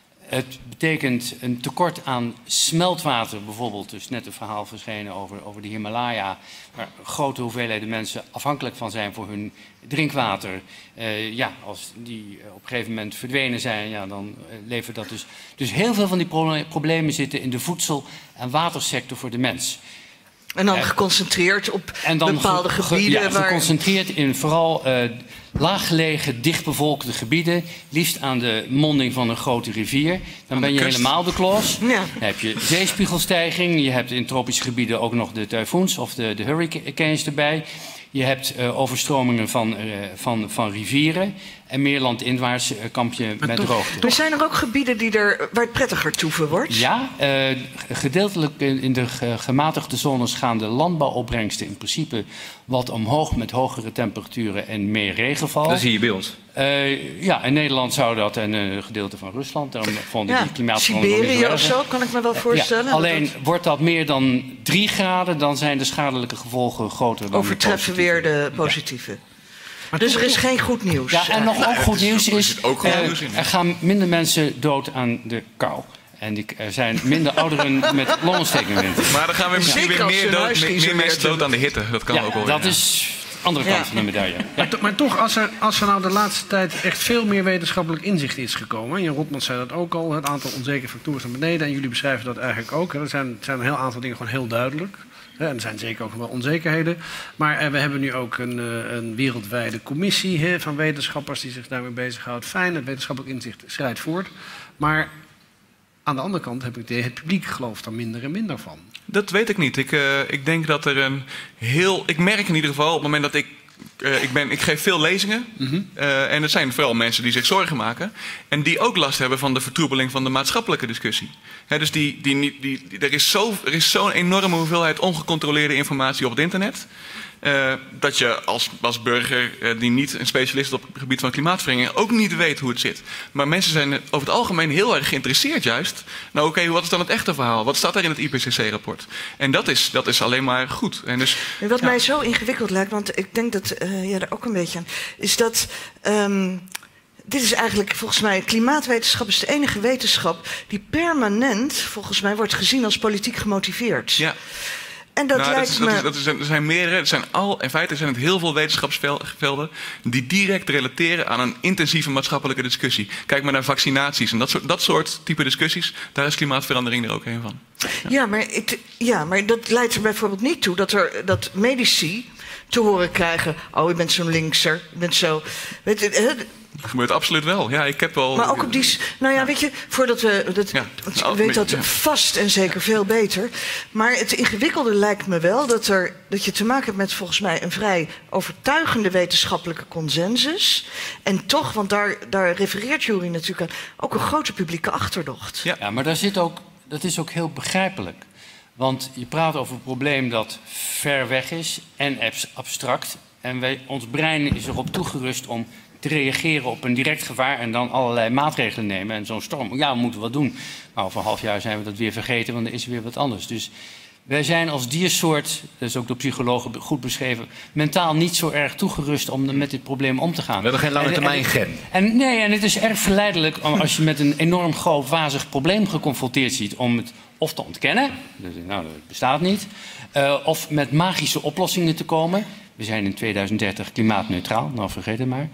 Het betekent een tekort aan smeltwater bijvoorbeeld. Dus net een verhaal verschenen over, over de Himalaya, waar grote hoeveelheden mensen afhankelijk van zijn voor hun drinkwater. Uh, ja, als die op een gegeven moment verdwenen zijn, ja, dan uh, levert dat dus... Dus heel veel van die pro problemen zitten in de voedsel- en watersector voor de mens. En dan geconcentreerd op en dan bepaalde ge, ge, gebieden. Ja, waar... geconcentreerd in vooral uh, laaggelegen, dichtbevolkte gebieden. Liefst aan de monding van een grote rivier. Dan ben je kust. helemaal de klos. Ja. Dan heb je zeespiegelstijging. Je hebt in tropische gebieden ook nog de tyfoons of de, de hurricanes erbij. Je hebt uh, overstromingen van, uh, van, van rivieren. En meer landinwaarts uh, kamp je met toch, droogte. Er zijn er ook gebieden die er, waar het prettiger toeven wordt? Ja, uh, gedeeltelijk in, in de gematigde zones gaan de landbouwopbrengsten in principe wat omhoog met hogere temperaturen en meer regenval. Dat zie je bij ons. Uh, ja, in Nederland zou dat en een gedeelte van Rusland. Daarom vonden Ja, die klimaatverandering Siberië of zo, kan ik me wel voorstellen. Ja, alleen dat... wordt dat meer dan drie graden, dan zijn de schadelijke gevolgen groter dan overtreffen de weer de positieve. Ja. Maar dus er is geen goed nieuws. Ja, en nog nou, ook goed nieuws is, is ook goed uh, nieuws in, er gaan minder mensen dood aan de kou. En die, er zijn minder ouderen met longontsteking. Maar dan gaan we misschien Zeker weer als meer, ze dood, huis meer, meer geïsoleerd mensen dood hebben. aan de hitte. Dat kan Ja, ook wel. dat ja. is de andere kant Ja. van de medaille. Ja. Maar, to- maar toch, als er, als er nou de laatste tijd echt veel meer wetenschappelijk inzicht is gekomen. Jan Rotmans zei dat ook al. Het aantal onzekere factoren is naar beneden. En jullie beschrijven dat eigenlijk ook. Hè. Er zijn, er zijn een heel aantal dingen gewoon heel duidelijk. Hè. En er zijn zeker ook wel onzekerheden. Maar eh, we hebben nu ook een, uh, een wereldwijde commissie hè, van wetenschappers die zich daarmee bezighoudt. Fijn, het wetenschappelijk inzicht schrijdt voort. Maar aan de andere kant heb ik de, het publiek gelooft er minder en minder van. Dat weet ik niet. Ik, uh, ik denk dat er een heel... Ik merk in ieder geval op het moment dat ik... Uh, ik, ben, ik geef veel lezingen. Mm-hmm. uh, en het zijn vooral mensen die zich zorgen maken. En die ook last hebben van de vertroebeling van de maatschappelijke discussie. He, dus die, die, die, die, die, er is zo, er is zo'n enorme hoeveelheid ongecontroleerde informatie op het internet. Uh, dat je als, als burger uh, die niet een specialist is op het gebied van klimaatverandering ook niet weet hoe het zit. Maar mensen zijn over het algemeen heel erg geïnteresseerd juist. Nou oké, okay, wat is dan het echte verhaal? Wat staat er in het I P C C-rapport? En dat is, dat is alleen maar goed. En dus, Wat ja. mij zo ingewikkeld lijkt, want ik denk dat uh, jij er ook een beetje aan... is dat... Um, dit is eigenlijk volgens mij, klimaatwetenschap is de enige wetenschap die permanent, volgens mij, wordt gezien als politiek gemotiveerd. Ja. En dat nou, lijkt dat is, me... dat is, dat is, er zijn meerdere, er zijn al, in feite zijn het heel veel wetenschapsvelden die direct relateren aan een intensieve maatschappelijke discussie. Kijk maar naar vaccinaties en dat soort, dat soort type discussies, daar is klimaatverandering er ook een van. Ja, ja, maar, ik, ja maar dat leidt er bijvoorbeeld niet toe dat, er, dat medici te horen krijgen, oh, je bent zo'n linkser, je bent zo... Weet je, hè, dat gebeurt absoluut wel. Ja, ik heb wel... Maar ook op die... Nou ja, weet je, voordat we... Dat, Ja. ik weet dat vast en zeker veel beter. Maar het ingewikkelde lijkt me wel dat, er, dat je te maken hebt met volgens mij een vrij overtuigende wetenschappelijke consensus. En toch, want daar, daar refereert Juri natuurlijk aan, ook een grote publieke achterdocht. Ja, ja maar daar zit ook, dat is ook heel begrijpelijk. Want je praat over een probleem dat ver weg is en abstract. En wij, ons brein is erop toegerust om te reageren op een direct gevaar en dan allerlei maatregelen nemen. En zo'n storm, ja, we moeten wat doen. Maar over een half jaar zijn we dat weer vergeten, want er is weer wat anders. Dus wij zijn als diersoort, dat is ook door psychologen goed beschreven, mentaal niet zo erg toegerust om met dit probleem om te gaan. We hebben geen lange termijn gen. En, en, nee, en het is erg verleidelijk als je met een enorm groot wazig probleem geconfronteerd ziet om het of te ontkennen, dus, nou, dat bestaat niet, uh, of met magische oplossingen te komen. We zijn in tweeduizend dertig klimaatneutraal, nou vergeet het maar.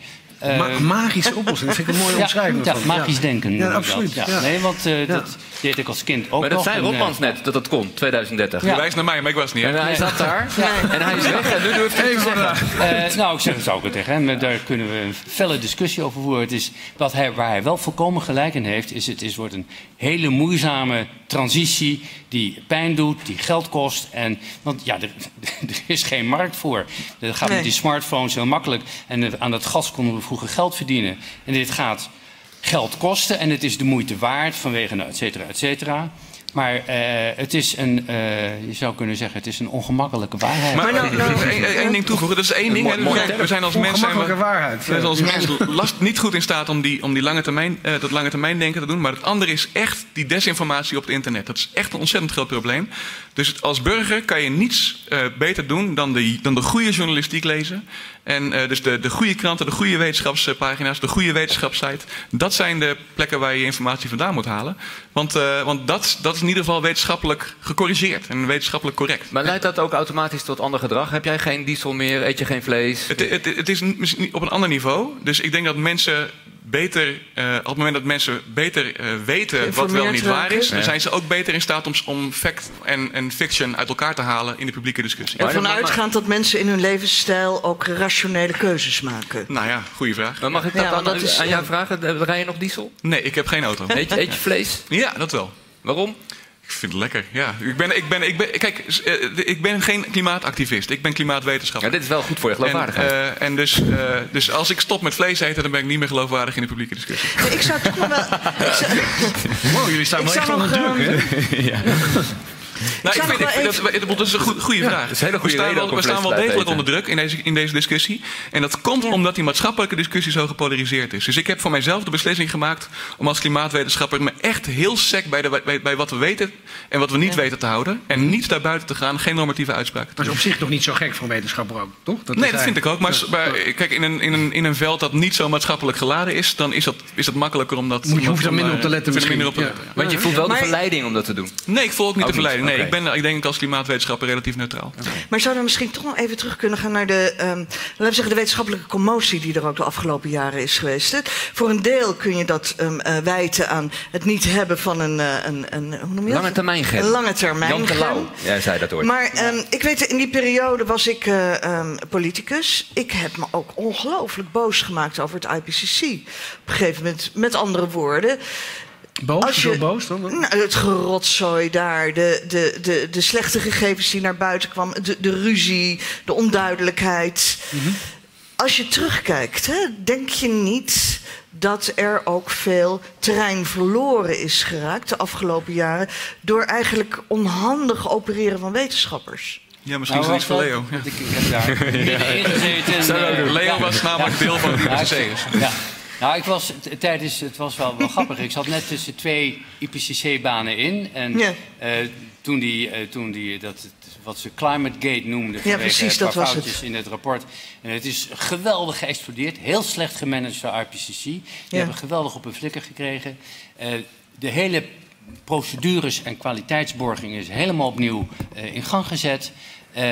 Uh, Ma magische oplossing, dat vind ik een mooie ja, omschrijving. Ja, magisch denken. Ja, absoluut. Ja. Ja. Nee, want uh, ja. dat deed ik als kind ook maar dat nog. zei Rotmans uh, net, dat dat kon, twintig dertig. Je ja. wijst naar mij, maar ik was niet. En hij zat daar ja. en hij is weg en nu durft hij te zeggen. Uh, nou, ik zeg het ook tegen hem. Daar kunnen we een felle discussie over voeren. Het is, wat hij, waar hij wel volkomen gelijk in heeft, is het is, wordt een hele moeizame transitie die pijn doet, die geld kost. En, want ja, er, er is geen markt voor. Dat gaat nee. met die smartphones heel makkelijk. En aan dat gas konden we vroeger geld verdienen. En dit gaat geld kosten en het is de moeite waard vanwege nou, et cetera, et cetera. Maar uh, het is een, uh, je zou kunnen zeggen, het is een ongemakkelijke waarheid. Maar nou, nou, één ding toevoegen, dat is één ding. We, we zijn als mensen, waarheid. We zijn als mensen last, niet goed in staat om, die, om die lange termijn, uh, dat lange termijn denken te doen. Maar het andere is echt die desinformatie op het internet. Dat is echt een ontzettend groot probleem. Dus als burger kan je niets uh, beter doen dan de, dan de goede journalistiek lezen. En uh, dus de, de goede kranten, de goede wetenschapspagina's, de goede wetenschapssite. Dat zijn de plekken waar je informatie vandaan moet halen. Want, uh, want dat, dat is in ieder geval wetenschappelijk gecorrigeerd en wetenschappelijk correct. Maar leidt dat ook automatisch tot ander gedrag? Heb jij geen diesel meer? Eet je geen vlees? Het, het, het is op een ander niveau. Dus ik denk dat mensen beter, uh, op het moment dat mensen beter uh, weten wat wel niet waar is, dan zijn ze ook beter in staat om, om fact en, en fiction uit elkaar te halen in de publieke discussie. En vanuitgaand dat mensen in hun levensstijl ook rationele keuzes maken. Nou ja, goede vraag. Maar mag ik dat ja, dan dat aan, is, aan jou vragen? Rij je nog diesel? Nee, ik heb geen auto. Eet je, eet je vlees? Ja, dat wel. Waarom? Ik vind het lekker, ja. Ik ben, ik ben, ik ben, kijk, ik ben geen klimaatactivist. Ik ben klimaatwetenschapper. Ja, dit is wel goed voor je geloofwaardigheid. En, uh, en dus, uh, dus als ik stop met vlees eten, dan ben ik niet meer geloofwaardig in de publieke discussie. Nee, ik zou toch nog wel... Zou, wow, jullie staan wel echt onder druk, hè? Ja. Nou, ik vind, ik vind dat, even... dat is een goede, goede ja, vraag. Dat is een hele goede we staan wel, we staan wel degelijk eten. onder druk in deze, in deze discussie. En dat komt ja. omdat die maatschappelijke discussie zo gepolariseerd is. Dus ik heb voor mijzelf de beslissing gemaakt om als klimaatwetenschapper me echt heel sec bij, de, bij, bij wat we weten en wat we niet ja. weten te houden. En niet daarbuiten te gaan, geen normatieve uitspraken. Dat is op zich toch niet zo gek voor een wetenschapper ook, toch? Dat nee, dat vind ik ook. Maar, ja. maar kijk, in een, in, een, in een veld dat niet zo maatschappelijk geladen is, dan is dat, is dat makkelijker om dat... Moet je hoeft er minder uh, op te letten misschien. Minder op te letten, ja. Ja. Want je voelt wel maar, de verleiding om dat te doen. Nee, ik voel ook niet ook de verleiding. Nee, okay. ik ben ik denk als klimaatwetenschapper relatief neutraal. Okay. Maar zouden we misschien toch nog even terug kunnen gaan naar de, um, laten we zeggen, de wetenschappelijke commotie die er ook de afgelopen jaren is geweest. Hè? Voor een deel kun je dat um, uh, wijten aan het niet hebben van een, uh, een, een hoe noem je dat? Lange termijn gen. Een lange termijn Jan Terlouw, jij zei dat ooit. Maar um, ik weet, in die periode was ik uh, um, politicus. Ik heb me ook ongelooflijk boos gemaakt over het I P C C. Op een gegeven moment, met andere woorden. Boos? Als je, Zo boos dan? Nou, het gerotzooi daar, de, de, de, de slechte gegevens die naar buiten kwamen, de, de ruzie, de onduidelijkheid. Mm-hmm. Als je terugkijkt, hè, denk je niet dat er ook veel terrein verloren is geraakt de afgelopen jaren door eigenlijk onhandig opereren van wetenschappers? Ja, misschien nou, is het iets voor Leo. Ja. Ik, ik heb daar middenin gezeten. En, uh, Leo was namelijk ja. deel van het I P C C. Ja. Nou, ik was tijdens, het was wel, wel grappig. Ik zat net tussen twee I P C C-banen in. En ja. uh, toen die, uh, toen die dat, wat ze Climate Gate noemden, ja, precies, dat was het. in het rapport. En het is geweldig geëxplodeerd. Heel slecht gemanaged door I P C C. Die ja. hebben geweldig op hun flikker gekregen. Uh, de hele procedures en kwaliteitsborging is helemaal opnieuw uh, in gang gezet. Uh,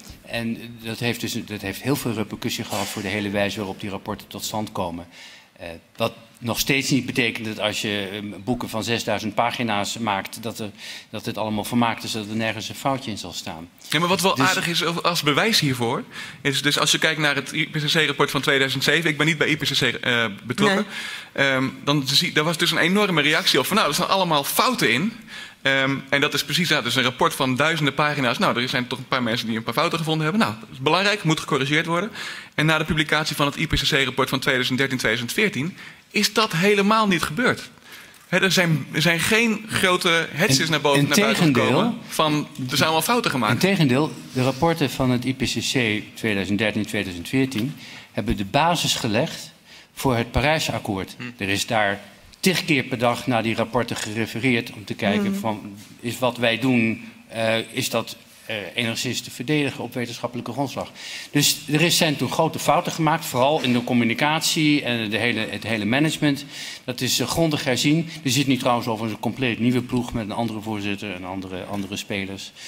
en dat heeft, dus, dat heeft heel veel repercussie gehad voor de hele wijze waarop die rapporten tot stand komen. Uh, wat nog steeds niet betekent dat als je uh, boeken van zesduizend pagina's maakt, dat, er, dat het allemaal vermaakt is, dat er nergens een foutje in zal staan. Ja, maar wat wel dus, aardig is als bewijs hiervoor, is dus als je kijkt naar het I P C C-rapport van tweeduizend zeven, ik ben niet bij I P C C uh, betrokken, nee. um, dan zie daar was dus een enorme reactie op van nou, er staan allemaal fouten in. Um, en dat is precies dat. Dus een rapport van duizenden pagina's. Nou, er zijn toch een paar mensen die een paar fouten gevonden hebben. Nou, dat is belangrijk, moet gecorrigeerd worden. En na de publicatie van het I P C C-rapport van tweeduizend dertien tweeduizend veertien is dat helemaal niet gebeurd. He, er, zijn, er zijn geen grote hetsjes naar boven naar buiten gekomen van er zijn allemaal fouten gemaakt. Integendeel, de rapporten van het I P C C tweeduizend dertien tweeduizend veertien hebben de basis gelegd voor het Parijsakkoord. Hm. Er is daar tig keer per dag naar die rapporten gerefereerd om te kijken van is wat wij doen, uh, is dat uh, enigszins te verdedigen op wetenschappelijke grondslag. Dus er is, zijn toen grote fouten gemaakt, vooral in de communicatie en de hele, het hele management. Dat is uh, grondig herzien. Er zit nu trouwens over een compleet nieuwe ploeg met een andere voorzitter en andere, andere spelers.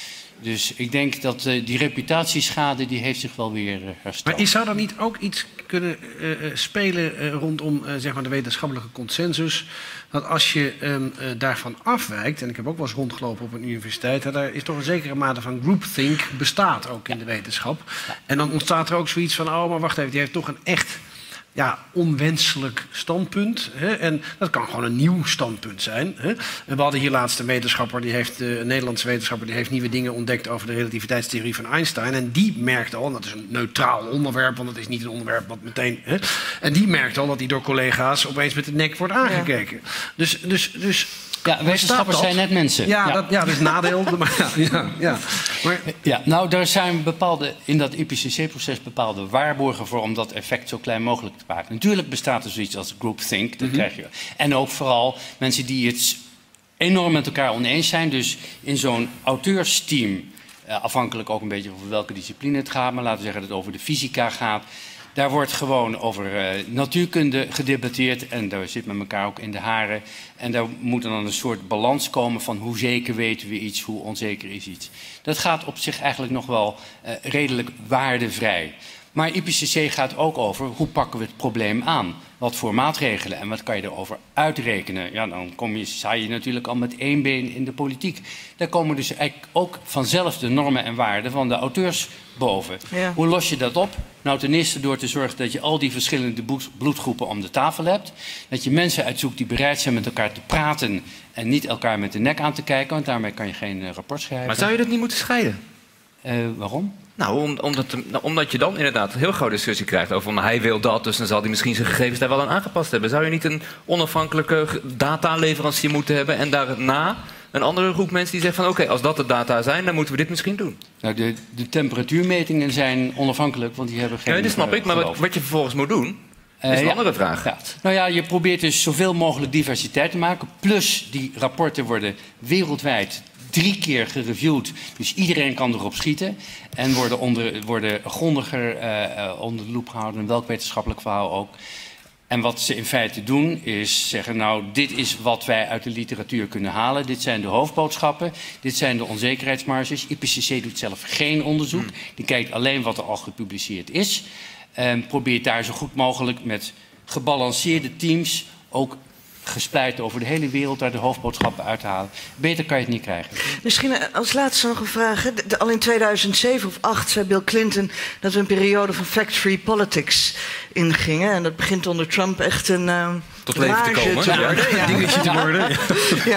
Dus ik denk dat uh, die reputatieschade die heeft zich wel weer uh, hersteld. Maar zou er niet ook iets kunnen uh, spelen uh, rondom uh, zeg maar de wetenschappelijke consensus? Dat als je um, uh, daarvan afwijkt, en ik heb ook wel eens rondgelopen op een universiteit, hè, daar is toch een zekere mate van groupthink bestaat ook in de wetenschap. En dan ontstaat er ook zoiets van, oh maar wacht even, die heeft toch een echt ja, onwenselijk standpunt. Hè? En dat kan gewoon een nieuw standpunt zijn. Hè? En we hadden hier laatst een wetenschapper, die heeft, een Nederlandse wetenschapper, die heeft nieuwe dingen ontdekt over de relativiteitstheorie van Einstein. En die merkte al, en dat is een neutraal onderwerp, want het is niet een onderwerp wat meteen. Hè? En die merkte al dat hij door collega's opeens met de nek wordt aangekeken. Ja. Dus, dus, dus ja, wetenschappers zijn net mensen. Ja, ja. Dat, ja, dat is nadeel. Maar, ja, ja. Maar, ja, nou, daar zijn bepaalde, in dat I P C C-proces bepaalde waarborgen voor om dat effect zo klein mogelijk te maken. Natuurlijk bestaat er zoiets als groupthink, dat mm-hmm. krijg je. En ook vooral mensen die het enorm met elkaar oneens zijn. Dus in zo'n auteursteam, uh, afhankelijk ook een beetje over welke discipline het gaat, maar laten we zeggen dat het over de fysica gaat. Daar wordt gewoon over uh, natuurkunde gedebatteerd en daar zit met elkaar ook in de haren. En daar moet dan een soort balans komen van hoe zeker weten we iets, hoe onzeker is iets. Dat gaat op zich eigenlijk nog wel uh, redelijk waardevrij. Maar I P C C gaat ook over hoe pakken we het probleem aan. Wat voor maatregelen en wat kan je erover uitrekenen? Ja, dan kom je, sta je natuurlijk al met één been in de politiek. Daar komen dus eigenlijk ook vanzelf de normen en waarden van de auteurs boven. Ja. Hoe los je dat op? Nou, ten eerste door te zorgen dat je al die verschillende bloedgroepen om de tafel hebt. Dat je mensen uitzoekt die bereid zijn met elkaar te praten en niet elkaar met de nek aan te kijken. Want daarmee kan je geen uh, rapport schrijven. Maar zou je dat niet moeten scheiden? Uh, waarom? Nou, om, omdat, nou, omdat je dan inderdaad een heel grote discussie krijgt over van, hij wil dat, dus dan zal hij misschien zijn gegevens daar wel aan aangepast hebben. Zou je niet een onafhankelijke dataleverancier moeten hebben en daarna een andere groep mensen die zeggen van oké, okay, als dat de data zijn, dan moeten we dit misschien doen? Nou, de, de temperatuurmetingen zijn onafhankelijk, want die hebben geen... Ja, dat snap ik, maar wat, wat je vervolgens moet doen, is een uh, ja. andere vraag. Ja. Nou ja, je probeert dus zoveel mogelijk diversiteit te maken, plus die rapporten worden wereldwijd drie keer gereviewd, dus iedereen kan erop schieten. En worden, onder, worden grondiger uh, onder de loep gehouden, welk wetenschappelijk verhaal ook. En wat ze in feite doen is zeggen, nou, dit is wat wij uit de literatuur kunnen halen. Dit zijn de hoofdboodschappen, dit zijn de onzekerheidsmarges. I P C C doet zelf geen onderzoek. Hmm. Die kijkt alleen wat er al gepubliceerd is. En probeert daar zo goed mogelijk met gebalanceerde teams ook gespreid over de hele wereld daar de hoofdboodschappen uit te halen. Beter kan je het niet krijgen. Misschien als laatste nog een vraag. De, de, al in tweeduizend zeven of acht zei Bill Clinton dat we een periode van fact-free politics ingingen. En dat begint onder Trump echt een uh, tot leven te komen. Te worden. Ja. Ja. Dingetje te worden. Ja.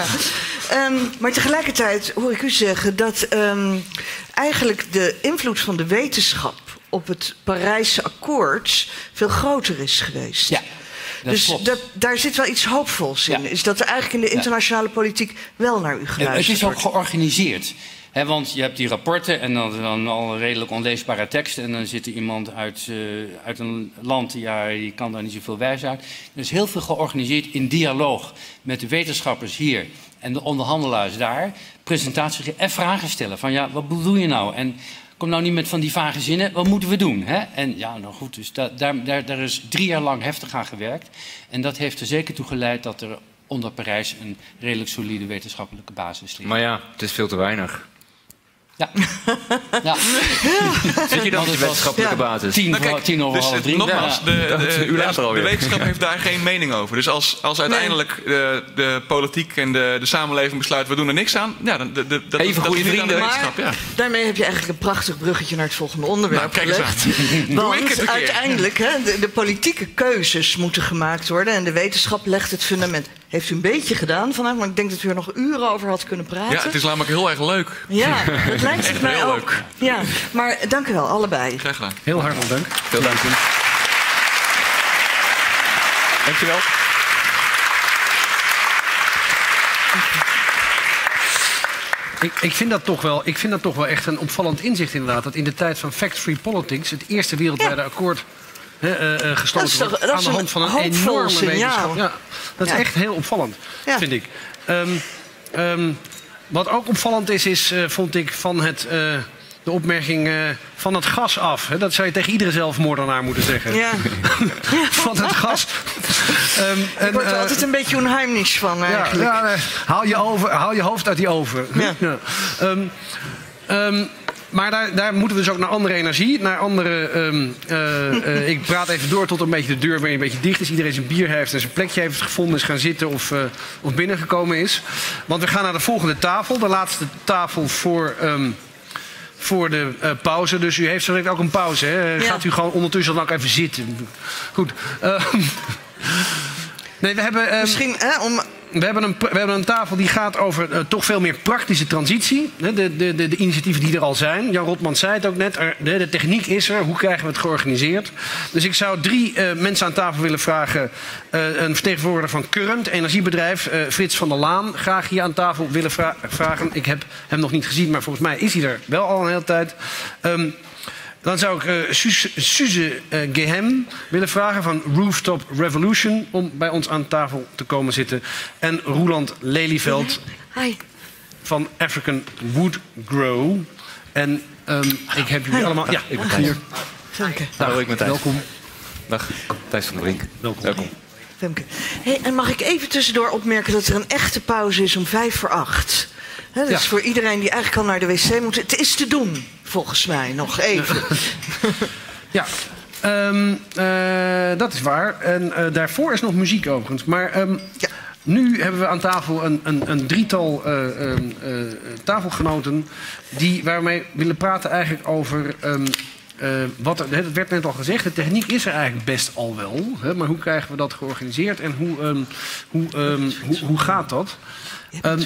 Um, maar tegelijkertijd hoor ik u zeggen dat um, eigenlijk de invloed van de wetenschap op het Parijse akkoord veel groter is geweest. Ja. Dat dus dat, daar zit wel iets hoopvols in. Ja. Is dat er eigenlijk in de internationale ja. politiek wel naar u geluisterd wordt? Het is ook georganiseerd. He, want je hebt die rapporten en dan, dan al een redelijk onleesbare tekst. En dan zit er iemand uit, uh, uit een land, ja, die kan daar niet zoveel wijs uit. Er is heel veel georganiseerd in dialoog met de wetenschappers hier en de onderhandelaars daar. Presentaties en vragen stellen van ja, wat bedoel je nou? En kom nou niet met van die vage zinnen, wat moeten we doen? Hè? En ja, nou goed, dus da daar, daar, daar is drie jaar lang heftig aan gewerkt. En dat heeft er zeker toe geleid dat er onder Parijs een redelijk solide wetenschappelijke basis ligt. Maar ja, het is veel te weinig. Ja. ja. Zit je dan op de wetenschappelijke ja. basis? Tien, nou, kijk, tien over dus half drie. Nogmaals, de, ja, de, u later de, alweer. de wetenschap heeft daar geen mening over. Dus als, als uiteindelijk de, de politiek en de, de samenleving besluit, we doen er niks aan. Ja, dan, de, de, dat, Even dat goede is vrienden. Maar ja. daarmee heb je eigenlijk een prachtig bruggetje naar het volgende onderwerp nou, gelegd. Want uiteindelijk, hè, de, de politieke keuzes moeten gemaakt worden en de wetenschap legt het fundament. Heeft u een beetje gedaan vandaag, maar ik denk dat u er nog uren over had kunnen praten. Ja, het is namelijk heel erg leuk. Ja, dat lijkt het mij ook. Leuk. Ja, maar dank u wel, allebei. Graag gedaan. Heel hartelijk dank. Veel dank. Dank je wel. Ik, ik, vind dat toch wel, ik vind dat toch wel echt een opvallend inzicht inderdaad. Dat in de tijd van fact-free politics het eerste wereldwijde ja. akkoord He, uh, gesloten wordt aan de hand van een enorme wetenschap. Ja, dat is ja. echt heel opvallend, ja. vind ik. Um, um, wat ook opvallend is, is uh, vond ik van het, uh, de opmerking uh, van het gas af. He, dat zou je tegen iedere zelfmoordenaar moeten zeggen. Ja. van het gas. Um, ik word er uh, altijd een beetje onheimlich van eigenlijk. Ja, ja, uh, haal, je over, haal je hoofd uit die oven. Ja. Ja. Um, Um, maar daar, daar moeten we dus ook naar andere energie, naar andere... Um, uh, uh, ik praat even door tot een beetje de deur weer een beetje dicht is. Iedereen zijn bier heeft en zijn plekje heeft gevonden, is gaan zitten of, uh, of binnengekomen is. Want we gaan naar de volgende tafel, de laatste tafel voor... Um, Voor de uh, pauze. Dus u heeft zo direct ook een pauze. Hè? Ja. Gaat u gewoon ondertussen dan ook even zitten. Goed. Uh, nee, we hebben... Um, Misschien, hè, om... We hebben, een, we hebben een tafel die gaat over uh, toch veel meer praktische transitie. De, de, de, de initiatieven die er al zijn. Jan Rotman zei het ook net. Er, de, de techniek is er. Hoe krijgen we het georganiseerd? Dus ik zou drie uh, mensen aan tafel willen vragen. Uh, een vertegenwoordiger van Current, energiebedrijf. Uh, Frits van der Laan graag hier aan tafel willen vra vragen. Ik heb hem nog niet gezien, maar volgens mij is hij er wel al een hele tijd. Um, Dan zou ik uh, Suze uh, Gehem willen vragen van Rooftop Revolution om bij ons aan tafel te komen zitten. En Roeland Lelyveld Hi. van African Wood Grow. En um, ik heb jullie Hi. allemaal... Ja, ik ben hier. Femke. Dag, ik ben Thijs. Welkom. Dag, Thijs van der Brink. Welkom. Welkom. Femke. Hey, en mag ik even tussendoor opmerken dat er een echte pauze is om vijf voor acht? He, dat Ja. is voor iedereen die eigenlijk al naar de wc moet. Het is te doen, volgens mij, nog even. Ja, um, uh, dat is waar. En uh, daarvoor is nog muziek overigens. Maar um, Ja. nu hebben we aan tafel een, een, een drietal uh, um, uh, tafelgenoten... Die, waarmee willen praten eigenlijk over... Um, uh, wat er, het werd net al gezegd, de techniek is er eigenlijk best al wel. Hè, maar hoe krijgen we dat georganiseerd en hoe, um, hoe, um, hoe, hoe gaat dat? Um,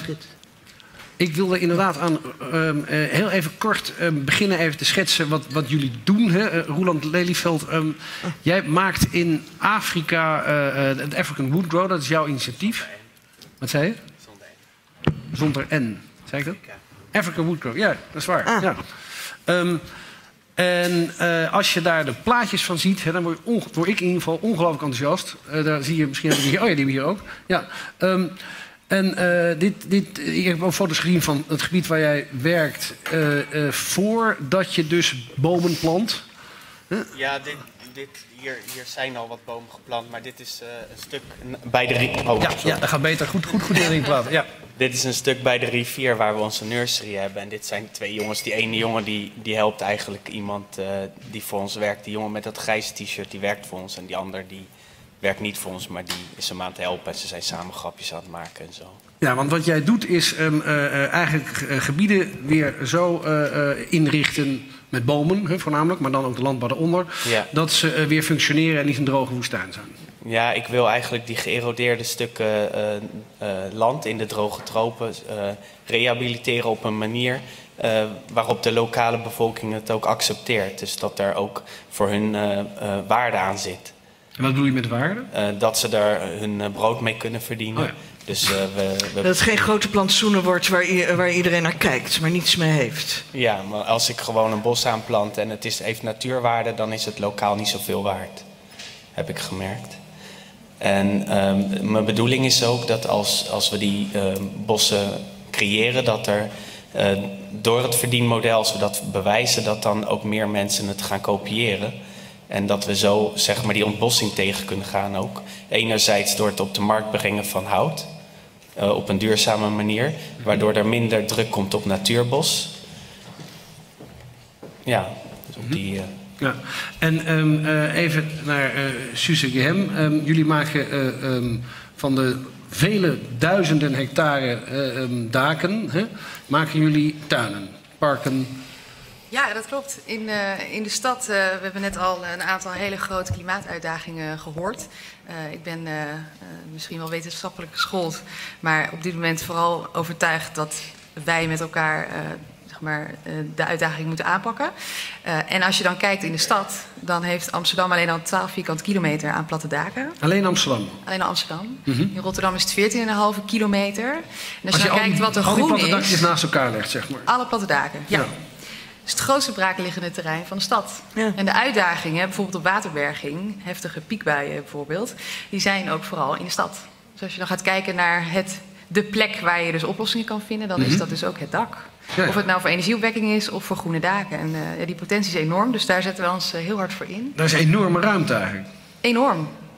Ik wilde inderdaad aan, um, uh, heel even kort um, beginnen even te schetsen wat, wat jullie doen. Hè? Uh, Roeland Lelyveld, um, oh. jij maakt in Afrika uh, uh, het African Wood Grow, dat is jouw initiatief. Wat zei je? Zonder N. Zei ik dat? African Wood Grow, ja, dat is waar. Ah. Ja. Um, en uh, als je daar de plaatjes van ziet, hè, dan word, je word ik in ieder geval ongelooflijk enthousiast. Uh, daar zie je misschien hebben we hier, oh ja, die hebben we hier ook. Ja. Um, En uh, dit, dit, ik heb ook foto's gezien van het gebied waar jij werkt... Uh, uh, voordat je dus bomen plant. Huh? Ja, dit, dit, hier, hier zijn al wat bomen geplant, maar dit is uh, een stuk bij de rivier... Oh, ja, ja, dat gaat beter. Goed, goed, goed in de ring praten. Ja. Dit is een stuk bij de rivier waar we onze nursery hebben. En dit zijn twee jongens. Die ene jongen die, die helpt eigenlijk iemand uh, die voor ons werkt. Die jongen met dat grijze t-shirt die werkt voor ons. En die ander die... werkt niet voor ons, maar die is hem aan het helpen. En ze zijn samen grapjes aan het maken en zo. Ja, want wat jij doet is um, uh, uh, eigenlijk uh, gebieden weer zo uh, uh, inrichten met bomen, hè, voornamelijk, maar dan ook de landbouw eronder, Ja. dat ze uh, weer functioneren en niet een droge woestijn zijn. Ja, ik wil eigenlijk die geërodeerde stukken uh, uh, land in de droge tropen uh, rehabiliteren op een manier uh, waarop de lokale bevolking het ook accepteert. Dus dat er ook voor hun uh, uh, waarde aan zit. En wat bedoel je met waarde? Uh, dat ze daar hun uh, brood mee kunnen verdienen. Oh ja. Dus, uh, we, we... Dat het geen grote plantsoenen wordt waar, i- waar iedereen naar kijkt, maar niets mee heeft. Ja, maar als ik gewoon een bos aanplant en het is, heeft natuurwaarde, dan is het lokaal niet zoveel waard. Heb ik gemerkt. En um, mijn bedoeling is ook dat als, als we die um, bossen creëren, dat er uh, door het verdienmodel, als we dat bewijzen, dat dan ook meer mensen het gaan kopiëren. En dat we zo zeg maar die ontbossing tegen kunnen gaan ook. Enerzijds door het op de markt brengen van hout. Uh, op een duurzame manier. Waardoor er minder druk komt op natuurbos. Ja, dus op die... Uh... Ja. En um, uh, even naar uh, Suze Gehem. Um, jullie maken uh, um, van de vele duizenden hectare uh, um, daken... Hè, maken jullie tuinen, parken... Ja, dat klopt. In, uh, in de stad, uh, we hebben net al een aantal hele grote klimaatuitdagingen gehoord. Uh, ik ben uh, uh, misschien wel wetenschappelijk geschoold, maar op dit moment vooral overtuigd dat wij met elkaar uh, zeg maar, uh, de uitdaging moeten aanpakken. Uh, en als je dan kijkt in de stad, dan heeft Amsterdam alleen al twaalf vierkante kilometer aan platte daken. Alleen Amsterdam? Alleen al Amsterdam. Mm-hmm. In Rotterdam is het veertien komma vijf kilometer. En als, als je dan je kijkt die, wat er al die groen platte is... dakjes naast elkaar legt, zeg maar. Alle platte daken, ja. ja. Het is het grootste braakliggende terrein van de stad. Ja. En de uitdagingen, bijvoorbeeld op waterberging, heftige piekbuien bijvoorbeeld, die zijn ook vooral in de stad. Dus als je dan gaat kijken naar het, de plek waar je dus oplossingen kan vinden, dan mm-hmm. is dat dus ook het dak. Ja. Of het nou voor energieopwekking is of voor groene daken. En uh, ja, die potentie is enorm, dus daar zetten we ons uh, heel hard voor in. Daar is enorme ruimte eigenlijk. Enorm.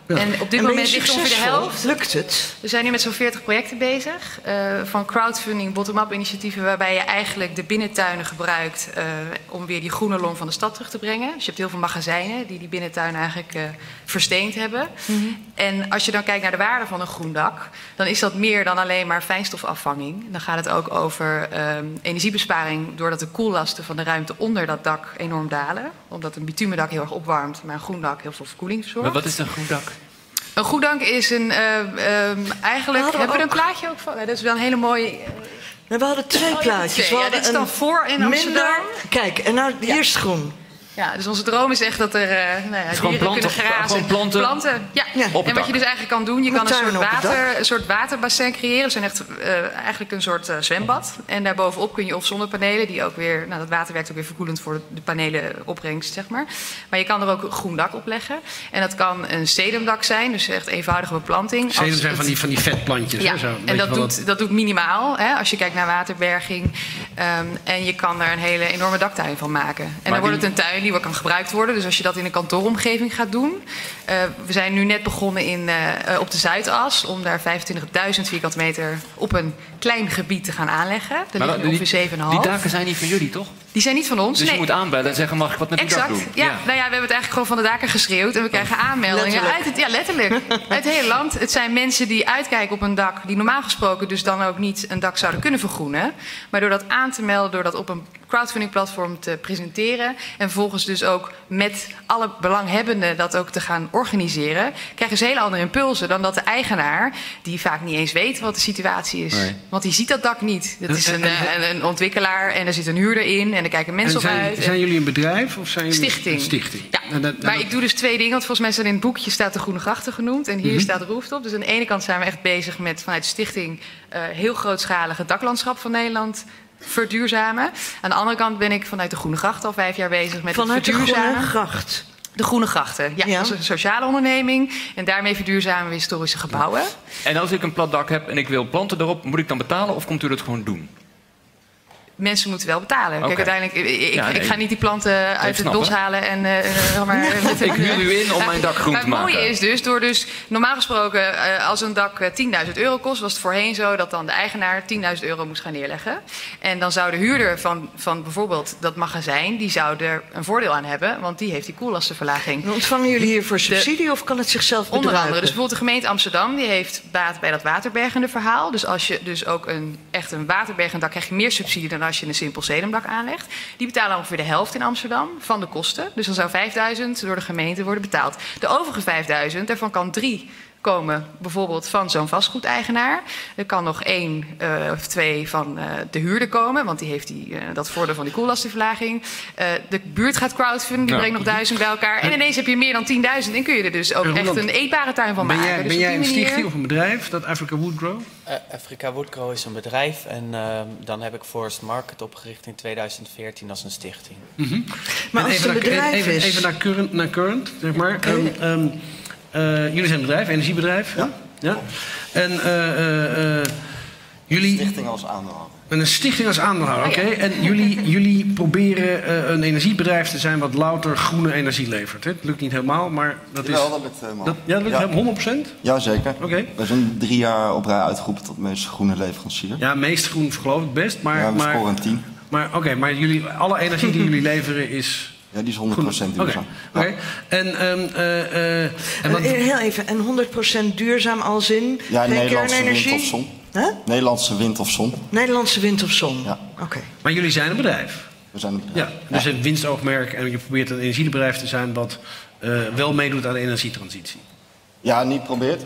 Ja. En op dit En ben je moment ligt ongeveer de succesvol? helft. Lukt het? We zijn nu met zo'n veertig projecten bezig. Uh, van crowdfunding, bottom-up initiatieven... waarbij je eigenlijk de binnentuinen gebruikt... Uh, om weer die groene long van de stad terug te brengen. Dus je hebt heel veel magazijnen die die binnentuinen eigenlijk uh, versteend hebben. Mm-hmm. En als je dan kijkt naar de waarde van een groen dak... dan is dat meer dan alleen maar fijnstofafvanging. Dan gaat het ook over uh, energiebesparing... doordat de koellasten van de ruimte onder dat dak enorm dalen. Omdat een bitumendak heel erg opwarmt... maar een groen dak heel veel verkoeling verzorgt. Maar wat is een groen dak? Een goed dank is een... Uh, um, eigenlijk we hebben we er een ook. plaatje ook van. Dat is wel een hele mooie... Uh, we hadden twee oh, plaatjes. Twee. We Ja, hadden dit is dan een voor in Amsterdam. Minder, kijk, en nou hier Ja. is het groen. Ja, dus onze droom is echt dat er uh, nou ja, Dus gewoon dieren planten, kunnen grazen. gewoon planten planten ja. Ja. op het En wat dak. je dus eigenlijk kan doen, je Met kan een soort, tuinen op het water, dak. een soort waterbassin creëren. Dus zijn echt uh, eigenlijk een soort uh, zwembad. En daarbovenop kun je of zonnepanelen, die ook weer... Nou, dat water werkt ook weer verkoelend voor de panelenopbrengst, zeg maar. Maar je kan er ook een groen dak op leggen. En dat kan een sedumdak zijn, dus echt eenvoudige beplanting. Sedum Als zijn het- van die, van die vetplantjes. Ja, hè, zo. Weet en je dat wel doet, dat doet minimaal, hè, als je kijkt naar waterberging. Um, en je kan er een hele enorme daktuin van maken. En Maar dan wordt die- het een tuin die kan gebruikt worden. Dus als je dat in een kantooromgeving gaat doen. Uh, we zijn nu net begonnen in, uh, op de Zuidas... om daar vijfentwintigduizend vierkante meter op een klein gebied te gaan aanleggen. Er Maar liggen die- ongeveer zeven komma vijf. Die daken zijn niet van jullie, toch? Die zijn niet van ons, Dus nee. je moet aanbellen en zeggen, mag ik wat met die dak Exact. doen? Ja, nou ja, we hebben het eigenlijk gewoon van de daken geschreeuwd. En we krijgen aanmeldingen Letterlijk. uit het, ja, letterlijk, uit het hele land. Het zijn mensen die uitkijken op een dak... die normaal gesproken dus dan ook niet een dak zouden kunnen vergroenen. Maar door dat aan te melden, door dat op een crowdfunding platform te presenteren... en vervolgens dus ook met alle belanghebbenden dat ook te gaan organiseren... krijgen ze hele andere impulsen dan dat de eigenaar... die vaak niet eens weet wat de situatie is. Nee. Want die ziet dat dak niet. Dat is En- een, en- eh, een, een ontwikkelaar en er zit een huurder in... en er kijken mensen En op zijn, uit. zijn jullie een bedrijf of zijn jullie Stichting. een stichting? Ja, En dat- en maar dat- ik doe dus twee dingen. Want volgens mij staat in het boekje staat de Groene Grachten genoemd. En hier Mhm. staat Rooftop. Dus aan de ene kant zijn we echt bezig met vanuit de stichting... Uh, heel grootschalige daklandschap van Nederland verduurzamen. Aan de andere kant ben ik vanuit de Groene Gracht al vijf jaar bezig met Vanuit het de verduurzamen. Groene Gracht. De Groene Grachten, ja, Ja. dat is een sociale onderneming. En daarmee verduurzamen we historische gebouwen. En als ik een plat dak heb en ik wil planten erop, moet ik dan betalen of komt u dat gewoon doen? Mensen moeten wel betalen. Kijk, Oké. uiteindelijk, ik, ik, Ja, nee. ik ga niet die planten uit snap, het bos hè? halen en uh, uh, maar met Ik huur u in om mijn dak groen maar te het maken. mooie is dus, door dus normaal gesproken, uh, als een dak uh, tienduizend euro kost, was het voorheen zo dat dan de eigenaar tienduizend euro moest gaan neerleggen. En dan zou de huurder van, van bijvoorbeeld dat magazijn, die zou er een voordeel aan hebben, want die heeft die koellastenverlaging. En ontvangen jullie hiervoor subsidie of kan het zichzelf Onder bedruipen? andere, dus bijvoorbeeld de gemeente Amsterdam, die heeft baat bij dat waterbergende verhaal. Dus als je dus ook een, echt een waterbergend dak, krijg je meer subsidie dan als je een simpel sedumdak aanlegt. Die betalen ongeveer de helft in Amsterdam van de kosten. Dus dan zou vijfduizend door de gemeente worden betaald. De overige vijfduizend, daarvan kan drie komen bijvoorbeeld van zo'n vastgoedeigenaar. Er kan nog één uh, of twee van uh, de huurder komen, want die heeft die, uh, dat voordeel van die koellastenverlaging. Uh, de buurt gaat crowdfunden, die Ja. brengt nog duizend bij elkaar. En ineens heb je meer dan tienduizend en kun je er dus ook En echt Roland, een eetbare tuin van Ben maken. jij, Dus ben op jij die een manier- stichting of een bedrijf dat Africa Wood Grow? Uh, Africa Wood Grow is een bedrijf en uh, dan heb ik Forest Market opgericht in tweeduizend veertien als een stichting. Mm-hmm. Maar En als het een naar- bedrijf even, is- Even naar current, naar current zeg maar. Um, um, uh, jullie zijn een bedrijf, energiebedrijf. Ja. ja? En uh, uh, uh, jullie... Stichting als aandeelhouder. Met een stichting als aandeelhouder, oké. Oh, ja. En jullie, jullie proberen uh, een energiebedrijf te zijn wat louter groene energie levert. Hè? Het lukt niet helemaal, maar dat is... Jawel, dat lukt helemaal. Dat, ja, dat lukt Ja. helemaal honderd procent? Jazeker. Oké. We zijn drie jaar op rij uitgeroepen tot meest groene leverancier. Ja, meest groen geloof ik best, maar... Ja, we maar, scoren een tien. Maar oké, maar jullie, alle energie die jullie leveren is... Ja, die is honderd procent Oké, duurzaam. oké. En, um, uh, uh, en wat... En heel even, en honderd procent duurzaam als in Ja, geen Nederlandse kernenergie? wind of zon. Huh? Nederlandse wind of zon. Nederlandse wind of zon? Ja. Oké. Maar jullie zijn een bedrijf. We zijn een bedrijf. Ja, dus een winstoogmerk en je probeert een energiebedrijf te zijn wat uh, wel meedoet aan de energietransitie. Ja, niet probeert. Uh,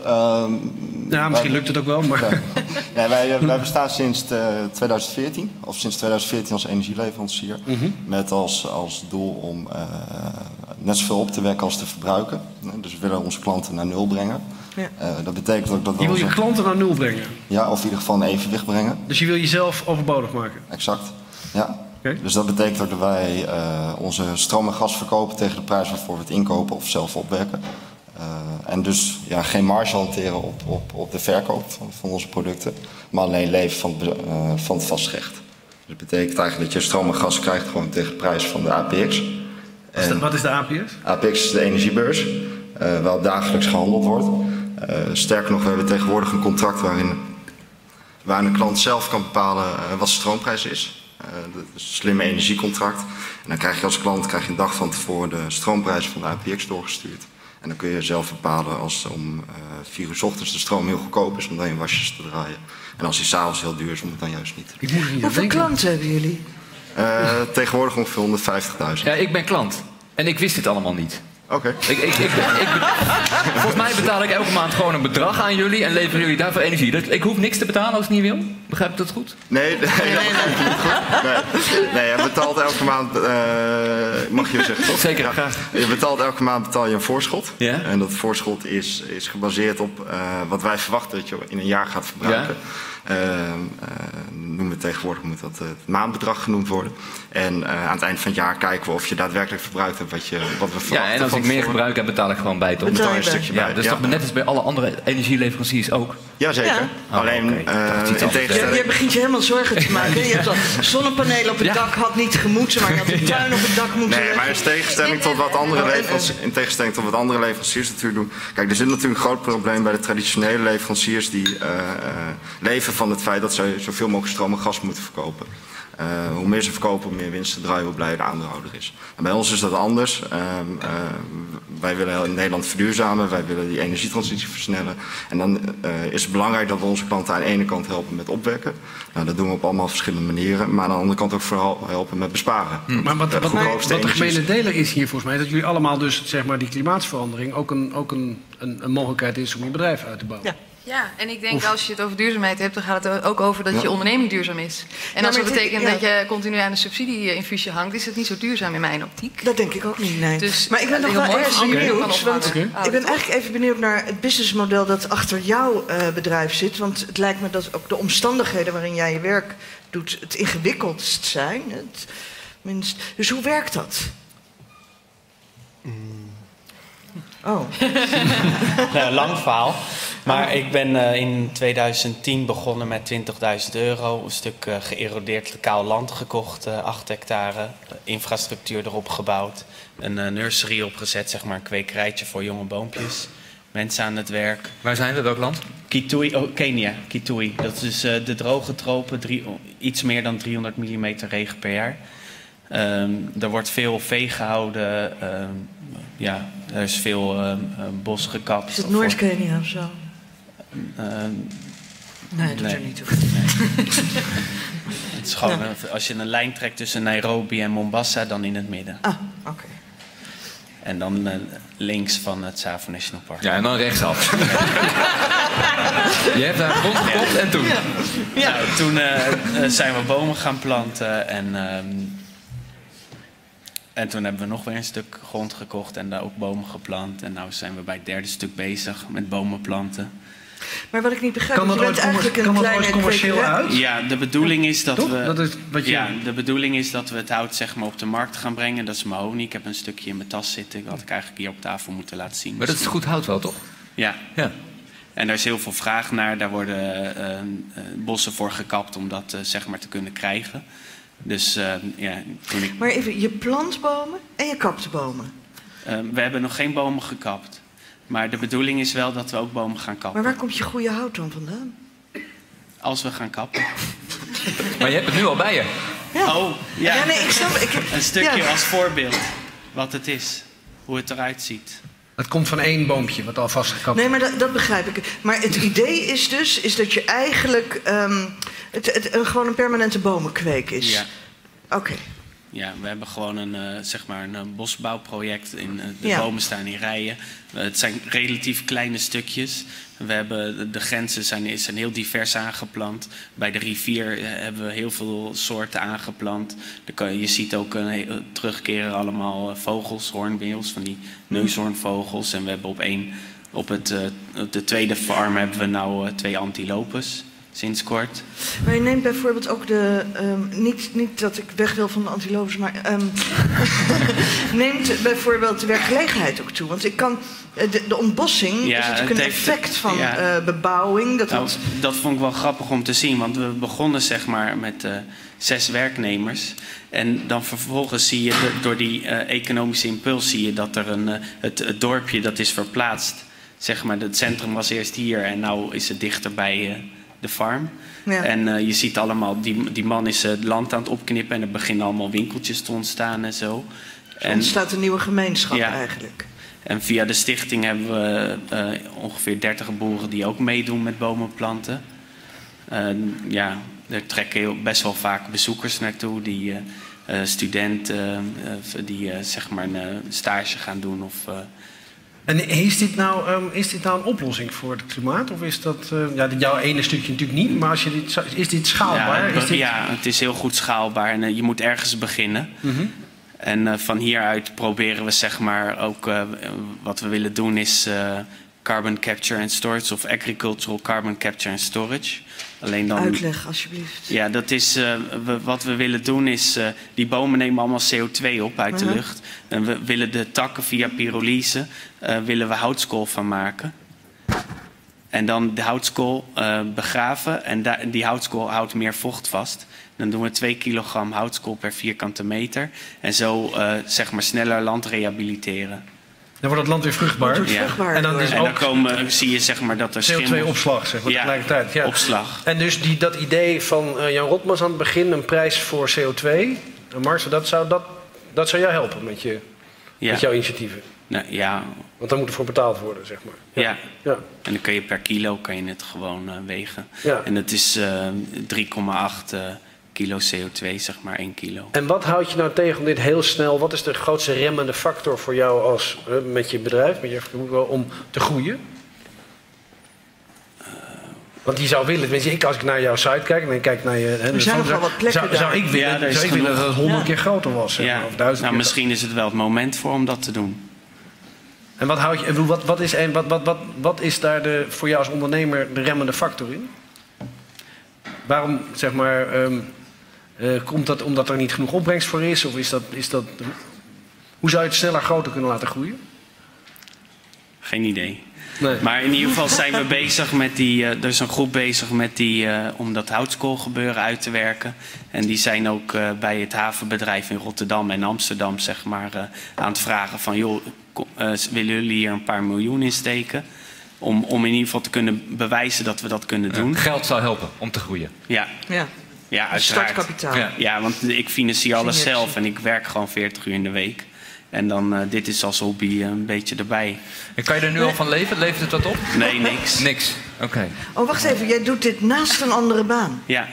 Ja, misschien lukt het ook wel, maar... Ja. Nee, wij, wij bestaan sinds uh, tweeduizend veertien, of sinds tweeduizend veertien als energieleverancier. Mhm. Met als, als doel om uh, net zoveel op te wekken als te verbruiken. Dus we willen onze klanten naar nul brengen. Ja. Uh, dat betekent ook dat we... Je wil je onze- klanten naar nul brengen. Ja, of in ieder geval een evenwicht brengen. Dus je wil jezelf overbodig maken. Exact. Ja. Oké. Dus dat betekent ook dat wij uh, onze stroom en gas verkopen tegen de prijs waarvoor we het inkopen of zelf opwekken. Uh, en dus ja, geen marge hanteren op, op, op de verkoop van, van onze producten, maar alleen leven van, het be- uh, van het vastrecht. Dus dat betekent eigenlijk dat je stroom en gas krijgt gewoon tegen de prijs van de A P X. Wat is de- En Wat is de A P S? A P X is de energiebeurs. uh, wel dagelijks gehandeld wordt. Uh, sterker nog, we hebben tegenwoordig een contract waarin, waarin de klant zelf kan bepalen uh, wat de stroomprijs is. Uh, dat is een slimme energiecontract. En dan krijg je als klant krijg je een dag van tevoren de stroomprijs van de A P X doorgestuurd. En dan kun je zelf bepalen als om uh, vier uur 's ochtends de stroom heel goedkoop is om dan je wasjes te draaien. En als die s'avonds heel duur is, om het dan juist niet. Ik moet niet Hoeveel klanten hebben jullie? Uh, tegenwoordig ongeveer honderdvijftigduizend. Ja, ik ben klant. En ik wist dit allemaal niet. Oké. Okay. Ik, ik, ik, ik, volgens mij betaal ik elke maand gewoon een bedrag aan jullie en leveren jullie daarvoor energie. Dat, ik hoef niks te betalen als ik niet wil. Begrijp ik dat goed? Nee, nee, nee, nee, nee. nee. nee je betaalt elke maand, uh, mag je zeggen toch? Zeker, graag. Je betaalt elke maand betaal je een voorschot. Ja? En dat voorschot is, is gebaseerd op uh, wat wij verwachten dat je in een jaar gaat verbruiken. Ja? Uh, uh, noemen we tegenwoordig moet dat uh, het maandbedrag genoemd worden. En uh, aan het eind van het jaar kijken we of je daadwerkelijk verbruikt hebt wat, je, wat we verwachten. Ja, en als ik meer gebruik heb, betaal ik gewoon bij, toch? Betaal je een stukje ja, bij. Dus ja. toch net als bij alle andere energieleveranciers ook? Jazeker. Ja. Oh, Alleen, okay. uh, in tegenstelling... Je, je begint je helemaal zorgen te maken. Je hebt al zonnepanelen op het ja. dak had niet gemoeten, maar je had een tuin op het dak moeten. Nee, maar in tegenstelling tot wat andere leveranciers, in tegenstelling tot wat andere leveranciers natuurlijk doen. Kijk, er zit natuurlijk een groot probleem bij de traditionele leveranciers die uh, uh, leven van het feit dat ze zoveel mogelijk stroom en gas moeten verkopen. Uh, hoe meer ze verkopen, hoe meer winst ze draaien, hoe blij de aandeelhouder is. En bij ons is dat anders. Uh, uh, wij willen in Nederland verduurzamen, wij willen die energietransitie versnellen. En dan uh, is het belangrijk dat we onze klanten aan de ene kant helpen met opwekken. Nou, dat doen we op allemaal verschillende manieren. Maar aan de andere kant ook vooral helpen met besparen. Hm. Maar wat, wat, wat de gemene deler is hier volgens mij, dat jullie allemaal dus zeg maar die klimaatsverandering ook een, ook een, een, een mogelijkheid is om je bedrijf uit te bouwen. Ja. Ja, en ik denk Oef. als je het over duurzaamheid hebt, dan gaat het ook over dat ja. je onderneming duurzaam is. En ja, als dat betekent ja. dat je continu aan de subsidie-infusie hangt, is het niet zo duurzaam in mijn optiek. Dat denk ik ook niet, nee. Dus, maar ik ben nog wel erg benieuwd, okay. want okay. ik ben eigenlijk even benieuwd naar het businessmodel dat achter jouw uh, bedrijf zit. Want het lijkt me dat ook de omstandigheden waarin jij je werk doet het ingewikkeldst zijn. Het minst. Dus hoe werkt dat? Mm. Oh. Nou, lang verhaal. Maar ik ben uh, in tweeduizend tien begonnen met twintigduizend euro. Een stuk uh, geërodeerd lokaal land gekocht, uh, acht hectare. Uh, infrastructuur erop gebouwd. Een uh, nursery opgezet, zeg maar een kwekerijtje voor jonge boompjes. Mensen aan het werk. Waar zijn we, welk land? Kitui, oh, Kenia, Kitui. Dat is uh, de droge tropen, drie, iets meer dan driehonderd millimeter regen per jaar. Um, er wordt veel vee gehouden. Um, ja, er is veel um, um, bos gekapt. Is het Noord-Kenia of zo? Uh, nee, dat doet nee. er niet toe. Nee. Het is gewoon, ja. Als je een lijn trekt tussen Nairobi en Mombasa, dan in het midden. Ah, oké. Okay. En dan uh, links van het Tsavo National Park. Ja, en dan rechtsaf. Je hebt daar grond gekocht ja. en toen? Ja. Ja. Nou, toen uh, uh, zijn we bomen gaan planten en... Um, En toen hebben we nog weer een stuk grond gekocht en daar ook bomen geplant. En nu zijn we bij het derde stuk bezig met bomen planten. Maar wat ik niet begrijp, kan dat je bent eigenlijk een kan kleine dat commercieel uit? Ja, de bedoeling is dat Toch? we. Dat is wat je... Ja, de bedoeling is dat we het hout zeg maar op de markt gaan brengen. Dat is mahonie. Ik heb een stukje in mijn tas zitten. Dat had ik eigenlijk hier op tafel moeten laten zien. Maar dat is goed hout wel, toch? Ja. Ja. En daar is heel veel vraag naar. Daar worden uh, uh, bossen voor gekapt om dat uh, zeg maar te kunnen krijgen. Dus uh, ja, toen ik... Maar even, je plant bomen en je kapt bomen? Uh, we hebben nog geen bomen gekapt. Maar de bedoeling is wel dat we ook bomen gaan kappen. Maar waar komt je goede hout dan vandaan? Als we gaan kappen. Maar je hebt het nu al bij je. Ja. Oh, ja. ja nee, ik snap, ik, een stukje ja. als voorbeeld. Wat het is. Hoe het eruit ziet. Het komt van één boompje wat al vastgekapt is. Nee, maar dat, dat begrijp ik. Maar het idee is dus is dat je eigenlijk um, het, het, een, gewoon een permanente bomenkweek is. Ja. Oké. Okay. Ja, we hebben gewoon een, uh, zeg maar een, een bosbouwproject. In, uh, de ja. bomen staan in rijen. Uh, het zijn relatief kleine stukjes. We hebben, de grenzen zijn, zijn heel divers aangeplant. Bij de rivier hebben we heel veel soorten aangeplant. Kan, je ziet ook uh, terugkeren allemaal uh, vogels, hoornbeels, van die neushoornvogels. En we hebben op één, op, het, uh, op de tweede farm hebben we nou uh, twee antilopes. sinds kort. Maar je neemt bijvoorbeeld ook de... Um, niet, niet dat ik weg wil van de antilovers, maar... Um, neemt bijvoorbeeld de werkgelegenheid ook toe. Want ik kan... De, de ontbossing Ja, is natuurlijk een het heeft- effect van ja. uh, bebouwing. Dat Nou, het, dat vond ik wel grappig om te zien, want we begonnen zeg maar met uh, zes werknemers. En dan vervolgens zie je, de, door die uh, economische impuls, zie je dat er een, uh, het, het dorpje dat is verplaatst. Zeg maar, het centrum was eerst hier en nu is het dichter bij uh, de farm. Ja. En uh, je ziet allemaal, die, die man is uh, het land aan het opknippen en er beginnen allemaal winkeltjes te ontstaan en zo. er ontstaat een nieuwe gemeenschap Ja. eigenlijk. En via de stichting hebben we uh, ongeveer dertig boeren die ook meedoen met bomen planten. Uh, ja, er trekken heel, best wel vaak bezoekers naartoe, die uh, uh, studenten uh, die uh, zeg maar een uh, stage gaan doen. Of, uh, En is dit, nou, um, is dit nou een oplossing voor het klimaat? Of is dat, uh, ja, jouw ene stukje natuurlijk niet, maar als je dit, is dit schaalbaar? Ja, is dit... ja, het is heel goed schaalbaar en uh, je moet ergens beginnen. Mm-hmm. En uh, van hieruit proberen we zeg maar ook, uh, wat we willen doen is uh, carbon capture and storage of agricultural carbon capture and storage. Alleen dan, Uitleg alsjeblieft. Ja, dat is, uh, we, wat we willen doen is, uh, die bomen nemen allemaal C O twee op uit de Uh-huh. lucht. En we willen de takken via pyrolyse, uh, willen we houtskool van maken. En dan de houtskool uh, begraven en da- die houtskool houdt meer vocht vast. Dan doen we twee kilogram houtskool per vierkante meter. En zo uh, zeg maar sneller land rehabiliteren. Dan wordt het land weer vruchtbaar. Het wordt vruchtbaar. En dan, is en ook dan komen, zie je zeg maar dat er C O twee opslag, zeg maar, Ja, tegelijkertijd. Ja. opslag. En dus die, dat idee van uh, Jan Rotmans aan het begin, een prijs voor C O twee. Uh, Marcel, dat zou, dat, dat zou jou helpen met, je, Ja. met jouw initiatieven. Nou, ja, Want daar moet er voor betaald worden, zeg maar. ja. Ja. En dan kun je per kilo kan je het gewoon uh, wegen. Ja. En dat is uh, drie komma acht uh, kilo C O twee, zeg maar één kilo. En wat houdt je nou tegen om dit heel snel... Wat is de grootste remmende factor voor jou als, uh, met je bedrijf, met je, om te groeien? Want je zou willen, tenminste, ik, als ik naar jouw site kijk en ik kijk naar je... Hè, Er zijn nogal wat plekken zou, daar. zou ik willen, Ja, er is zou ik willen dat het genoeg. honderd Ja. keer groter was. Zeg maar, Ja, of duizend nou, keer. misschien is het wel het moment voor om dat te doen. En wat, houd je, en wat, wat, is, en wat, wat, wat, wat is daar de, voor jou als ondernemer de remmende factor in? Waarom, zeg maar, um, uh, komt dat omdat er niet genoeg opbrengst voor is? Of is dat, is dat, hoe zou je het sneller groter kunnen laten groeien? Geen idee. Nee. Maar in ieder geval zijn we bezig met die... Uh, er is een groep bezig met die, uh, om dat houtskoolgebeuren uit te werken. En die zijn ook uh, bij het havenbedrijf in Rotterdam en Amsterdam zeg maar, uh, aan het vragen van... joh, ko- uh, willen jullie hier een paar miljoen in steken? Om, om in ieder geval te kunnen bewijzen dat we dat kunnen doen. Ja, geld zou helpen om te groeien. Ja, Ja. ja uiteraard. Startkapitaal. Ja. Ja, want ik financier alles Injectie. zelf en ik werk gewoon veertig uur in de week. En dan, uh, dit is als hobby uh, een beetje erbij. En kan je er nu al van leven? Levert het wat op? Nee, niks. Niks. Oké. Oh, wacht even. Jij doet dit naast een andere baan. Ja.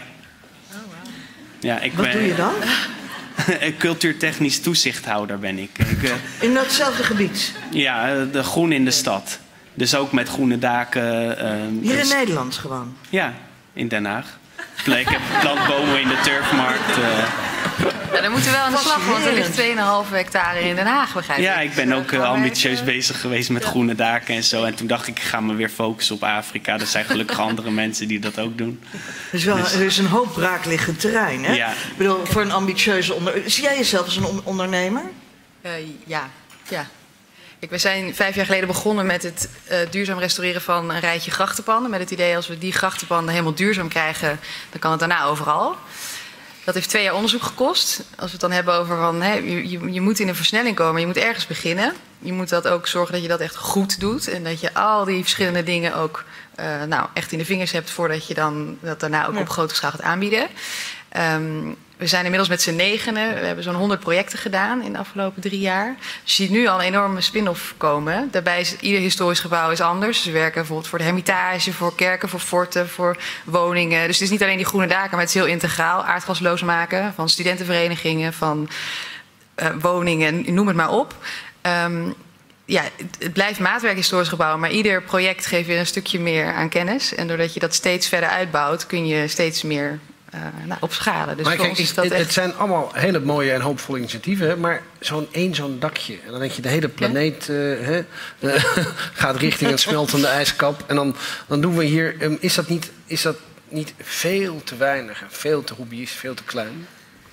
Ja, ik Wat ben doe je dan? cultuurtechnisch toezichthouder ben ik. ik uh, In datzelfde gebied. ja, uh, de groen in de stad. Dus ook met groene daken. Uh, Hier in dus- Nederland gewoon. Ja, in Den Haag. Ik heb plantbomen in de turfmarkt. Uh, Ja, dan moeten we wel aan de slag, want er ligt twee komma vijf hectare in Den Haag, begrijp ik. ja, ik ben ook uh, Gaan wij ambitieus even- bezig geweest met groene daken en zo. En toen dacht ik, ik ga me weer focussen op Afrika. Er zijn gelukkig andere mensen die dat ook doen. Er is, wel, Dus- er is een hoop braakliggend terrein, hè? Ja. Ik bedoel, voor een ambitieuze ondernemer. Zie jij jezelf als een on- ondernemer? Eh, ja, ja. Ik, we zijn vijf jaar geleden begonnen met het eh, duurzaam restaureren van een rijtje grachtenpanden. Met het idee, als we die grachtenpanden helemaal duurzaam krijgen, dan kan het daarna overal. Dat heeft twee jaar onderzoek gekost. Als we het dan hebben over van, hè, je, je, je moet in een versnelling komen, je moet ergens beginnen. Je moet dat ook zorgen dat je dat echt goed doet. En dat je al die verschillende dingen ook uh, nou, echt in de vingers hebt voordat je dan dat daarna ook Ja. op grote schaal gaat aanbieden. Um, we zijn inmiddels met z'n negenen. We hebben zo'n honderd projecten gedaan in de afgelopen drie jaar. Dus je ziet nu al een enorme spin-off komen. Daarbij is ieder historisch gebouw is anders. Dus we werken bijvoorbeeld voor de Hermitage, voor kerken, voor forten, voor woningen. Dus het is niet alleen die groene daken, maar het is heel integraal. Aardgasloos maken van studentenverenigingen, van uh, woningen, noem het maar op. Um, ja, het, het blijft maatwerk historisch gebouw, maar ieder project geeft weer een stukje meer aan kennis. En doordat je dat steeds verder uitbouwt, kun je steeds meer uh, nou, opschalen. Dus maar voor kijk, ons is ik- dat het, echt... het zijn allemaal hele mooie en hoopvolle initiatieven, hè, maar zo'n één zo'n dakje. En dan denk je, de hele planeet uh, hè, uh, gaat richting een smeltende ijskap. En dan, dan doen we hier, um, is dat niet, is dat niet veel te weinig en veel te hobbyist, veel te klein?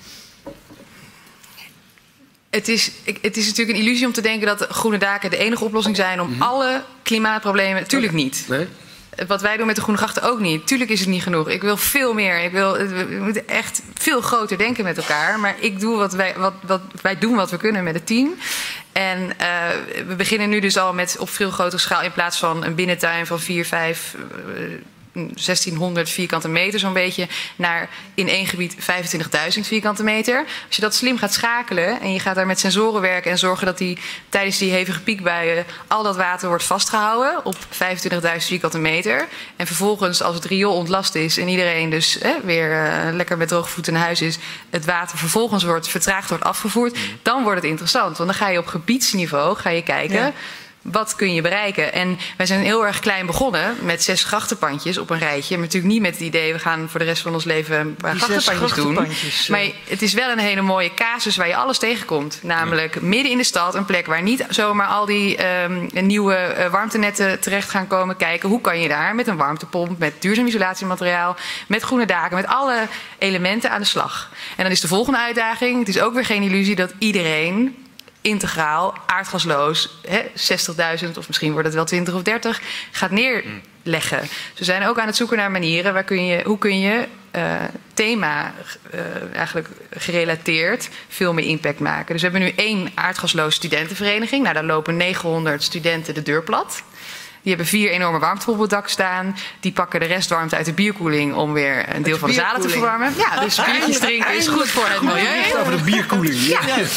Het is, het is natuurlijk een illusie om te denken dat groene daken de enige oplossing zijn om mm-hmm. alle klimaatproblemen. Tuurlijk niet. Nee? Wat wij doen met de groene grachten ook niet. Tuurlijk is het niet genoeg. Ik wil veel meer. Ik wil, we moeten echt veel groter denken met elkaar. Maar ik doe wat wij, wat, wat, wij doen wat we kunnen met het team. En uh, we beginnen nu dus al met op veel grotere schaal. In plaats van een binnentuin van vier, vijf... Uh, zestienhonderd vierkante meter zo'n beetje, naar in één gebied vijfentwintigduizend vierkante meter. Als je dat slim gaat schakelen en je gaat daar met sensoren werken en zorgen dat die tijdens die hevige piekbuien al dat water wordt vastgehouden op vijfentwintigduizend vierkante meter. En vervolgens, als het riool ontlast is en iedereen dus hè, weer uh, lekker met droge voeten naar huis is, het water vervolgens wordt vertraagd, wordt afgevoerd, dan wordt het interessant. Want dan ga je op gebiedsniveau ga je kijken. Ja. Wat kun je bereiken? En wij zijn heel erg klein begonnen met zes grachtenpandjes op een rijtje. Maar natuurlijk niet met het idee, we gaan voor de rest van ons leven een paar grachtenpandjes doen. Maar het is wel een hele mooie casus waar je alles tegenkomt. Namelijk ja. midden in de stad, een plek waar niet zomaar al die um, nieuwe uh, warmtenetten terecht gaan komen kijken. Hoe kan je daar met een warmtepomp, met duurzaam isolatiemateriaal, met groene daken, met alle elementen aan de slag. En dan is de volgende uitdaging, het is ook weer geen illusie dat iedereen integraal, aardgasloos, zestigduizend of misschien wordt het wel twintig of dertig, gaat neerleggen. Dus we zijn ook aan het zoeken naar manieren waar kun je, hoe kun je uh, thema uh, eigenlijk gerelateerd veel meer impact maken. Dus we hebben nu één aardgasloos studentenvereniging. Nou, daar lopen negenhonderd studenten de deur plat. Die hebben vier enorme warmtepompen op het dak staan. Die pakken de restwarmte uit de bierkoeling om weer een deel van de zalen te verwarmen. Ja, dus biertjes drinken is goed voor het milieu. Over de bierkoeling. Ja.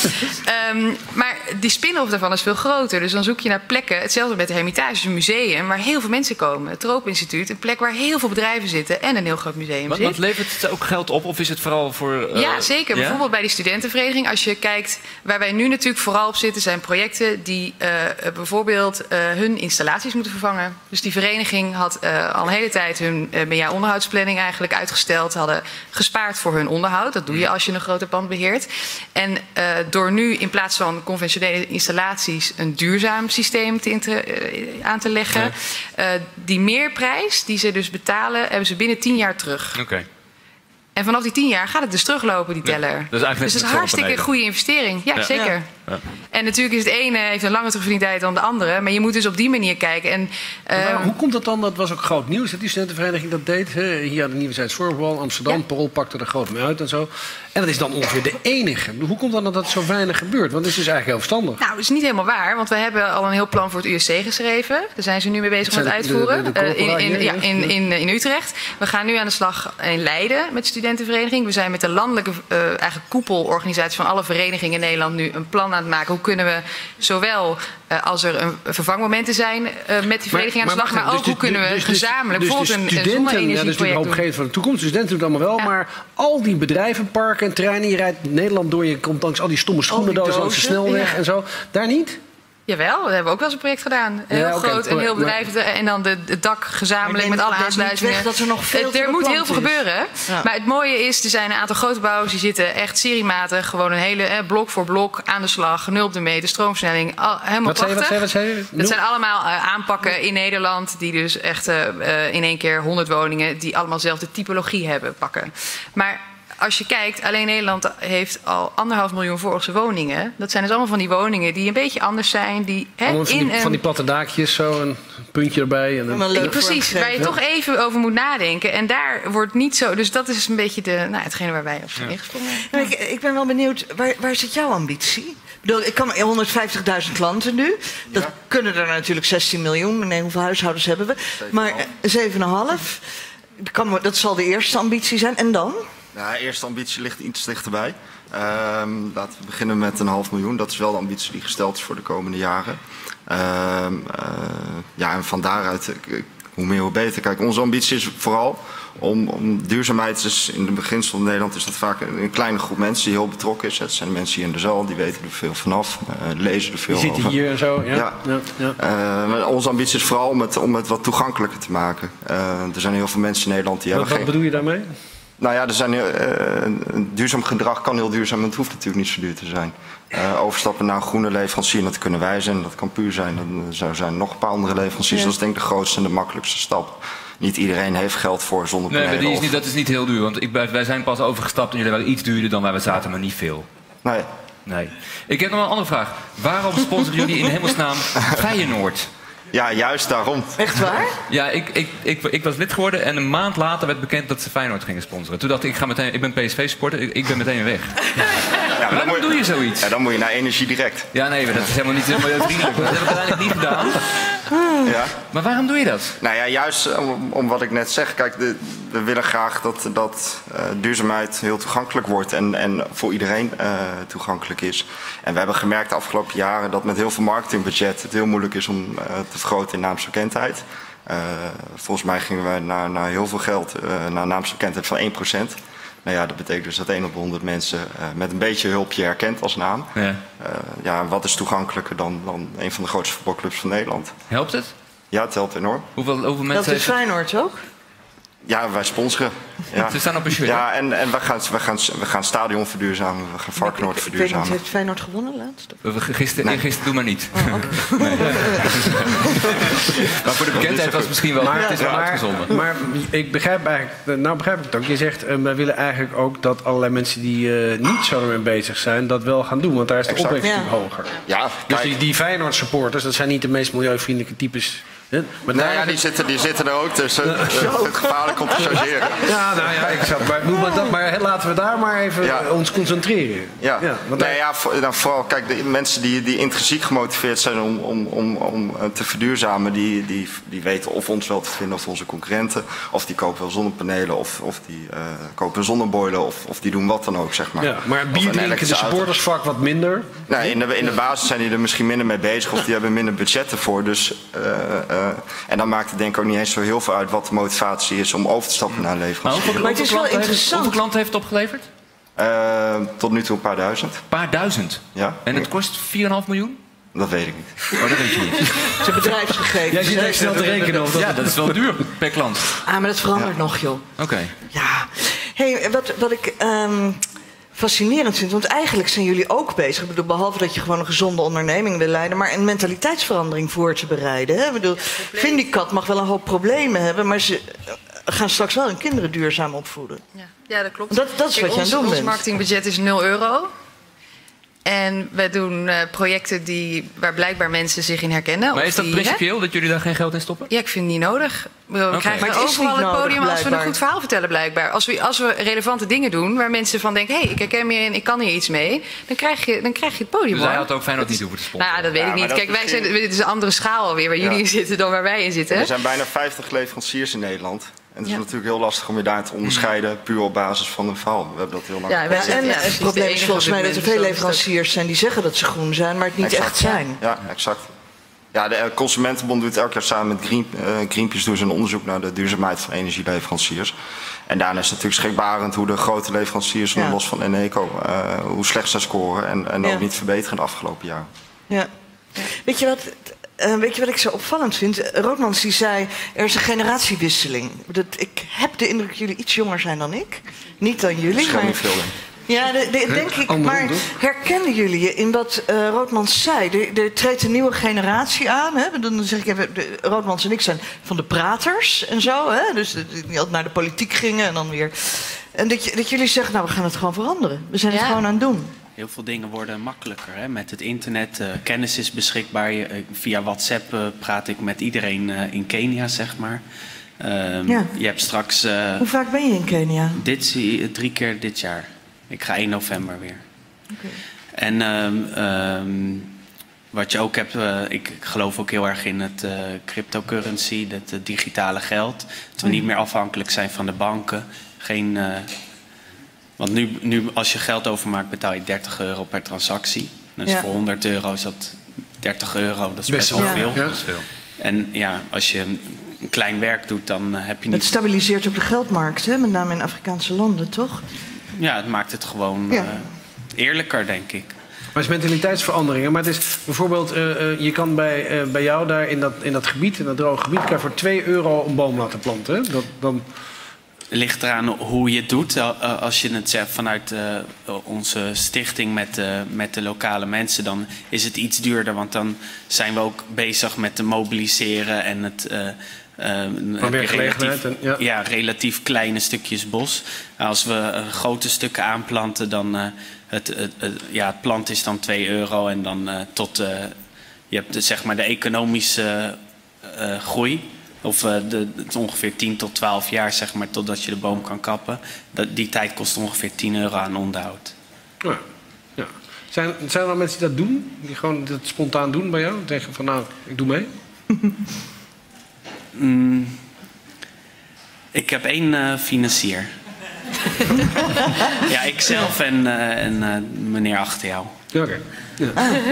Ja. Um, maar die spin-off daarvan is veel groter. Dus dan zoek je naar plekken. Hetzelfde met de Hermitage, een museum waar heel veel mensen komen. Het Tropeninstituut, een plek waar heel veel bedrijven zitten en een heel groot museum wat, zit. Want levert het ook geld op of is het vooral voor... Uh, ja, zeker. Ja? Bijvoorbeeld bij die studentenvereniging. Als je kijkt, waar wij nu natuurlijk vooral op zitten, zijn projecten die uh, bijvoorbeeld uh, hun installaties moeten vervangen. Dus die vereniging had uh, al een hele tijd hun uh, meerjarenonderhoudsplanning eigenlijk uitgesteld. Hadden gespaard voor hun onderhoud. Dat doe je als je een groter pand beheert. En uh, door nu in plaats van conventionele installaties een duurzaam systeem te inter, uh, aan te leggen. Ja. Uh, die meerprijs die ze dus betalen, hebben ze binnen tien jaar terug. Oké. Okay. En vanaf die tien jaar gaat het dus teruglopen, die teller. Ja, dat is dus dat is een hartstikke goede investering. Ja, ja. zeker. Ja. Ja. En natuurlijk is het ene heeft een lange terugverdientijd dan de andere. Maar je moet dus op die manier kijken. En, uh, hoe komt dat dan? Dat was ook groot nieuws dat die studentenvereniging dat deed. Hè? Hier aan de Nieuwezijds Voorbal, Amsterdam. Ja. Parool pakte er groot mee uit en zo. En dat is dan ongeveer de enige. Hoe komt dan dat dat zo weinig gebeurt? Want het is dus eigenlijk heel verstandig. Nou, dat is niet helemaal waar. Want we hebben al een heel plan voor het U S C geschreven. Daar zijn ze nu mee bezig met uitvoeren. De, de, de uh, in, in, ja, in, in, in Utrecht. We gaan nu aan de slag in Leiden met de studentenvereniging. We zijn met de landelijke uh, eigenlijk koepelorganisatie van alle verenigingen in Nederland nu een plan aan het maken. Hoe kunnen we zowel uh, als er een vervangmomenten zijn uh, met die vereniging aan de slag, maar, maar, maar ook dus hoe kunnen we dus, gezamenlijk dus, bijvoorbeeld dus een zonne-energieproject doen. Ja, dat is natuurlijk van de toekomst. De studenten doen het allemaal wel, ja. Maar al die bedrijvenparken en terreinen, je rijdt Nederland door, je komt langs al die stomme schoenendozen langs de snelweg ja. en zo. Daar niet? Jawel, we hebben ook wel eens een project gedaan. Heel ja, okay, groot en heel bedrijf. En dan de, het dak gezamenlijk met alle aansluitingen. Dat er nog veel het, er moet heel veel is. gebeuren. Ja. Maar het mooie is, er zijn een aantal grote bouwers die zitten echt seriematig. Gewoon een hele eh, blok voor blok aan de slag. nul op de meter, stroomversnelling. Al, helemaal wat prachtig. Zei je, wat zei je, wat zei je? Dat zijn allemaal uh, aanpakken in Nederland. Die dus echt uh, uh, in één keer honderd woningen. Die allemaal dezelfde typologie hebben pakken. Maar als je kijkt, alleen Nederland heeft al anderhalf miljoen volgse woningen. Dat zijn dus allemaal van die woningen die een beetje anders zijn. Die, hè, van, in die, van die platte daakjes, zo een puntje erbij. En een... ja, precies, waar je ja. toch even over moet nadenken. En daar wordt niet zo. Dus dat is een beetje de, nou, hetgene waar wij op zijn ja. ingesprongen. Ja. Ik, ik ben wel benieuwd, waar, waar zit jouw ambitie? Ik bedoel, ik kan honderdvijftigduizend klanten nu. Dat ja. kunnen er natuurlijk zestien miljoen. Nee, hoeveel huishoudens hebben we? Maar zeven komma vijf. Dat zal de eerste ambitie zijn. En dan? Ja, de eerste ambitie ligt iets dichterbij. Uh, laten we beginnen met een half miljoen. Dat is wel de ambitie die gesteld is voor de komende jaren. Uh, uh, ja, en van daaruit, uh, hoe meer hoe beter. Kijk, onze ambitie is vooral om, om duurzaamheid. Dus in het beginsel in Nederland is dat vaak een, een kleine groep mensen die heel betrokken is. Dat zijn de mensen hier in de zaal, die weten er veel vanaf. Uh, lezen er veel die over. Zitten hier en zo, ja. ja. ja, ja. Uh, maar onze ambitie is vooral om het, om het wat toegankelijker te maken. Uh, er zijn heel veel mensen in Nederland die wat, hebben wat geen... bedoel je daarmee? Nou ja, er zijn, uh, duurzaam gedrag kan heel duurzaam, maar het hoeft natuurlijk niet zo duur te zijn. Uh, overstappen naar een groene leverancier, dat kunnen wij zijn, dat kan puur zijn. Dan zou zijn nog een paar andere leveranciers. Ja. Dat is denk ik de grootste en de makkelijkste stap. Niet iedereen heeft geld voor zonnepanelen. Nee, maar die is niet, dat is niet heel duur, want ik, wij zijn pas overgestapt en jullie waren iets duurder dan waar we zaten, maar niet veel. Nee. Nee. Ik heb nog wel een andere vraag. Waarom sponsoren jullie in hemelsnaam Feyenoord? Ja, juist daarom. Echt waar? Ja, ik, ik, ik, ik was lid geworden en een maand later werd bekend dat ze Feyenoord gingen sponsoren. Toen dacht ik, ik, ga meteen, ik ben P S V-supporter, ik, ik ben meteen weg. Ja, waarom moet, doe je zoiets? Ja, dan moet je naar Energie Direct. Ja, nee, maar dat is helemaal niet milieuvriendelijk. Dat heb ik uiteindelijk niet gedaan. Ja. Maar waarom doe je dat? Nou ja, juist om, om wat ik net zeg. Kijk, de, we willen graag dat, dat uh, duurzaamheid heel toegankelijk wordt en, en voor iedereen uh, toegankelijk is. En we hebben gemerkt de afgelopen jaren dat met heel veel marketingbudget het heel moeilijk is om uh, te vergroten in naamsbekendheid. Uh, volgens mij gingen we naar, naar heel veel geld, uh, naar naamsbekendheid van één procent. Nou ja, dat betekent dus dat één op de honderd mensen uh, met een beetje hulp je herkent als naam. Ja. Uh, ja, wat is toegankelijker dan, dan een van de grootste voetbalclubs van Nederland? Helpt het? Ja, het helpt enorm. Hoeveel, hoeveel mensen dat is Feyenoord ook? Ja, wij sponsoren. Ja. Ze staan op een shirt. Ja, en, en we, gaan, we, gaan, we gaan stadion verduurzamen, we gaan Varkenoord verduurzamen. Ik weet niet, heeft Feyenoord gewonnen laatst? Gisteren, nee. gisteren doe maar niet. Oh, okay. Nee. Maar voor de bekendheid was het misschien wel, maar het is wel maar, uitgezonden. Maar ik begrijp eigenlijk, nou begrijp ik het ook. Je zegt, uh, wij willen eigenlijk ook dat allerlei mensen die uh, niet zo ermee bezig zijn, dat wel gaan doen. Want daar is de exact. opbrengst Ja. natuurlijk hoger. Ja, dus die, die Feyenoord supporters, dat zijn niet de meest milieuvriendelijke types. Maar nou ja, die zitten, die zitten er ook tussen. Uh, het gevaarlijk om te chargeren. Ja, nou ja, ik zat maar, noem maar dat, maar laten we daar maar even ja. ons concentreren. Ja, ja, want nee, ja voor, nou, vooral kijk, de mensen die, die intrinsiek gemotiveerd zijn om, om, om, om te verduurzamen, die, die, die weten of ons wel te vinden of onze concurrenten. Of die kopen wel zonnepanelen, of, of die uh, kopen een zonneboiler, of, of die doen wat dan ook, zeg maar. Ja, maar bier drinken, de supportersvak wat minder. Nou, in, de, in de basis zijn die er misschien minder mee bezig, of die hebben minder budget ervoor. Dus, uh, uh, en dan maakt het denk ik ook niet eens zo heel veel uit wat de motivatie is om over te stappen naar een leverancier. Maar, maar het is wel interessant. Hoeveel klanten heeft het opgeleverd? Uh, tot nu toe een paar duizend. Een paar duizend? Ja. En het kost vier komma vijf miljoen? Dat weet ik niet. Oh, dat weet je niet. Zijn bedrijfsgegevens. Jij zit echt snel te rekenen. Of dat ja, dat is wel duur per klant. Ah, maar dat verandert ja. nog, joh. Oké. Okay. Ja. Hey, wat, wat ik um, fascinerend vind, want eigenlijk zijn jullie ook bezig. Ik bedoel, behalve dat je gewoon een gezonde onderneming wil leiden, maar een mentaliteitsverandering voor te bereiden. Hè? Ik bedoel, Vindicat mag wel een hoop problemen hebben, maar ze gaan straks wel hun kinderen duurzaam opvoeden. Ja, ja dat klopt. Dat, dat is Kijk, wat je ons, aan het doen ons bent. marketingbudget is nul euro. En wij doen uh, projecten die, waar blijkbaar mensen zich in herkennen. Maar is dat die, principieel hè? dat jullie daar geen geld in stoppen? Ja, ik vind het niet nodig. We okay. krijgen maar het is overal niet het podium nodig, als we een goed verhaal vertellen, blijkbaar. Als we, als we relevante dingen doen waar mensen van denken, hé, hey, ik herken me in, ik kan hier iets mee. Dan krijg je, dan krijg je het podium. Dus hij had ook Feyenoord niet hoeven te sponsoren. Nou ja, dat weet ja, ik niet. Kijk, wij zijn, dit is een andere schaal alweer waar ja. jullie in zitten dan waar wij in zitten. Er zijn bijna vijftig leveranciers in Nederland. En het is ja. natuurlijk heel lastig om je daar te onderscheiden, puur op basis van een verhaal. We hebben dat heel lang ja, geprobeerd. en ja, het probleem is volgens mij dat er veel leveranciers zijn die zeggen dat ze groen zijn, maar het niet exact. echt zijn. Ja, exact. Ja, de Consumentenbond doet elk jaar samen met Green, uh, Greenpeace doen ze een onderzoek naar de duurzaamheid van energieleveranciers. En daarna is het natuurlijk schrikbarend hoe de grote leveranciers, ja. los van Eneco, uh, hoe slecht ze scoren en, en ja. ook niet verbeteren de afgelopen jaren. Ja. Ja. Weet je wat? Uh, weet je wat ik zo opvallend vind? Roodmans die zei, er is een generatiewisseling. Dat, ik heb de indruk dat jullie iets jonger zijn dan ik. Niet dan jullie. Maar niet veel, denk. Ja, de, de, denk ik. Maar herkennen jullie je in wat uh, Roodmans zei? Er, er treedt een nieuwe generatie aan. Hè? Dan zeg ik even, de, Roodmans en ik zijn van de praters en zo. Hè? Dus die altijd naar de politiek gingen en dan weer. En dat, dat jullie zeggen, nou, we gaan het gewoon veranderen. We zijn ja. het gewoon aan het doen. Heel veel dingen worden makkelijker. Hè? Met het internet, uh, kennis is beschikbaar. Uh, via WhatsApp uh, praat ik met iedereen uh, in Kenia, zeg maar. Uh, ja. Je hebt straks... Uh, Hoe vaak ben je in Kenia? Dit, uh, drie keer dit jaar. Ik ga één november weer. Okay. En um, um, wat je ook hebt... Uh, ik geloof ook heel erg in het uh, cryptocurrency, het uh, digitale geld. Dat we oh. niet meer afhankelijk zijn van de banken. Geen... Uh, Want nu, nu als je geld overmaakt betaal je dertig euro per transactie. Dus ja. voor honderd euro is dat dertig euro. Dat is best, best wel veel. Ja. veel. En ja, als je een klein werk doet, dan heb je niet... Het stabiliseert ook de geldmarkt, hè? Met name in Afrikaanse landen, toch? Ja, het maakt het gewoon ja. uh, eerlijker, denk ik. Maar het is mentaliteitsveranderingen. Maar het is bijvoorbeeld, uh, uh, je kan bij, uh, bij jou daar in dat, in dat gebied, in dat droge gebied, kan je voor twee euro een boom laten planten. Dat, dan... ligt eraan hoe je het doet. Als je het zegt vanuit uh, onze stichting met, uh, met de lokale mensen, dan is het iets duurder. Want dan zijn we ook bezig met te mobiliseren en het uh, uh, Van werkgelegenheid. Relatief, en, ja. ja, relatief kleine stukjes bos. Als we uh, grote stukken aanplanten, dan uh, het, het, het, ja, het plant is dan twee euro en dan uh, tot uh, je hebt de, zeg maar de economische uh, groei. Of uh, de, het ongeveer tien tot twaalf jaar, zeg maar, totdat je de boom kan kappen. Dat, die tijd kost ongeveer tien euro aan onderhoud. Ja. Ja. Zijn, zijn er wel mensen die dat doen? Die gewoon dat spontaan doen bij jou? Zeggen van, nou, ik doe mee? mm, ik heb één uh, financier. Ja, ikzelf en, uh, en uh, meneer achter jou. Oké. Okay. Ja.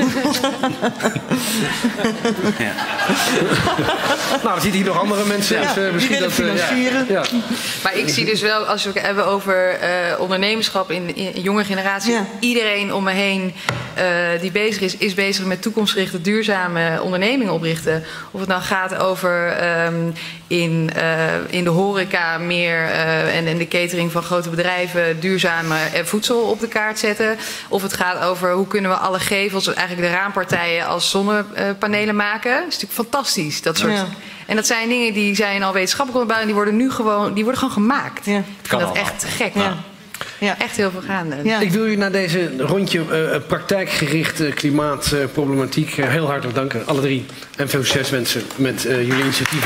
Ja. Nou, er zitten hier nog andere mensen. Ja, dus, uh, misschien die willen dat, financieren. Uh, ja. Ja. Maar ik zie dus wel, als we het hebben over uh, ondernemerschap in, in jonge generatie. Ja. Iedereen om me heen uh, die bezig is, is bezig met toekomstgerichte, duurzame ondernemingen oprichten. Of het nou gaat over um, in, uh, in de horeca meer uh, en in de catering van grote bedrijven duurzame voedsel op de kaart zetten. Of het gaat over hoe kunnen we alle gevels, eigenlijk de raampartijen als zonnepanelen maken. Dat is natuurlijk fantastisch. Dat soort. Ja. En dat zijn dingen die zijn al wetenschappelijk onderbouwd en die worden nu gewoon, die worden gewoon gemaakt. Ja. Ik vind dat echt gek. Ja. Ja. Echt heel veel gaande. Ja. Ik wil u na deze rondje uh, praktijkgerichte klimaatproblematiek uh, heel hartelijk danken. Alle drie. En veel succes wensen met uh, jullie initiatieven.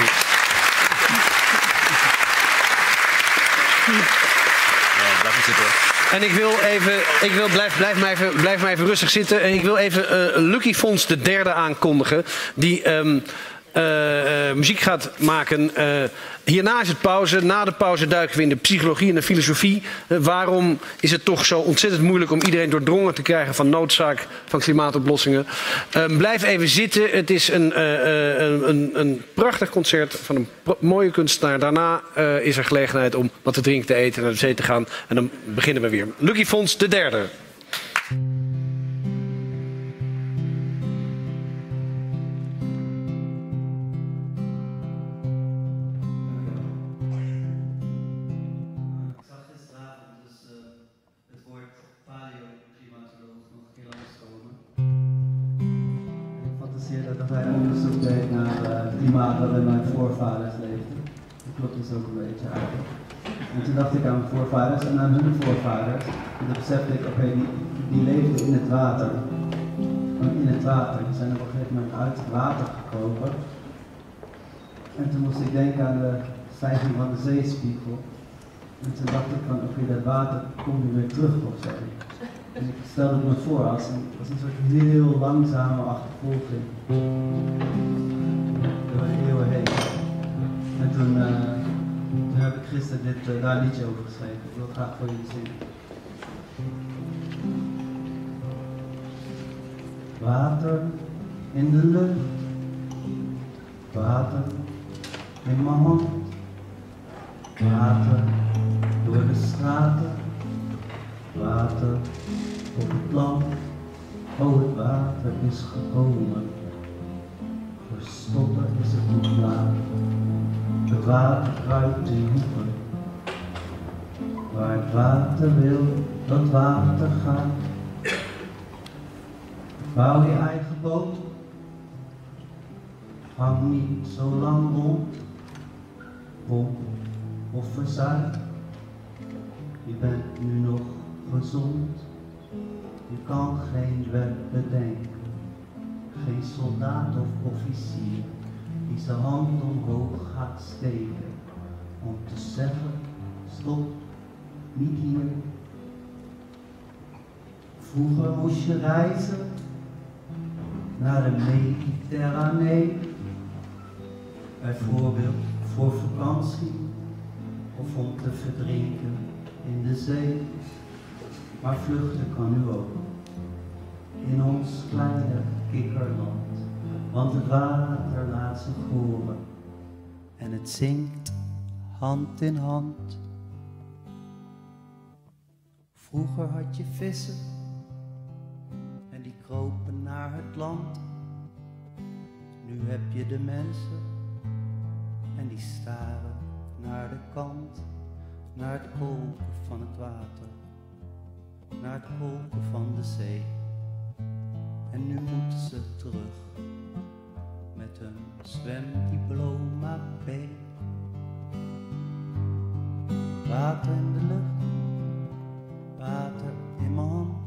En ik wil even, ik wil, blijf, blijf, mij even, blijf mij even rustig zitten. En ik wil even uh, Lucky Fonds de derde aankondigen. Die um, uh, uh, muziek gaat maken. Uh, hierna is het pauze. Na de pauze duiken we in de psychologie en de filosofie. Uh, waarom is het toch zo ontzettend moeilijk om iedereen doordrongen te krijgen van noodzaak van klimaatoplossingen? Uh, blijf even zitten. Het is een, uh, uh, een, een prachtig concert van een mooie kunstenaar. Daarna uh, is er gelegenheid om wat te drinken, te eten, naar de zee te gaan. En dan beginnen we weer. Lucky Fonds de derde. Dat hij onderzoek deed naar uh, het klimaat waarin mijn voorvaders leefden. Dat klopt dus ook een beetje eigenlijk. En toen dacht ik aan mijn voorvaders en aan hun voorvaders. En toen besefte ik, oké, okay, die, die leefden in het water. In het water. Die zijn op een gegeven moment uit het water gekomen. En toen moest ik denken aan de stijging van de zeespiegel. En toen dacht ik van, oké, okay, dat water komt nu weer terug of zo. En ik stelde het me voor als een, als een soort heel langzame achtervolging. Door de eeuwen heen. En toen, uh, toen heb ik gisteren dit, uh, daar een liedje over geschreven. Ik wil het graag voor jullie zingen. Water in de lucht. Water in mijn hand. Water door de straten. Water op het land, oh het water is gekomen. Voor stoppen is het nog laat. Het water kruipt in hoeken. Waar het water wil, dat water gaat. Bouw je eigen boot. Hang niet zo lang rond. Om of verzuim. Je bent nu nog gezond. Je kan geen wet bedenken. Geen soldaat of officier die zijn hand omhoog gaat steken. Om te zeggen, stop, niet hier. Vroeger moest je reizen naar de Mediterranee. Bijvoorbeeld voor vakantie of om te verdrinken in de zee. Maar vluchten kan nu ook, in ons kleine kikkerland, want het water laat zich horen en het zingt hand in hand. Vroeger had je vissen en die kropen naar het land. Nu heb je de mensen en die staren naar de kant. naar het kolken van het water, naar het kolken van de zee. En nu moeten ze terug met hun zwemdiploma B. Water in de lucht, water in mijn hand,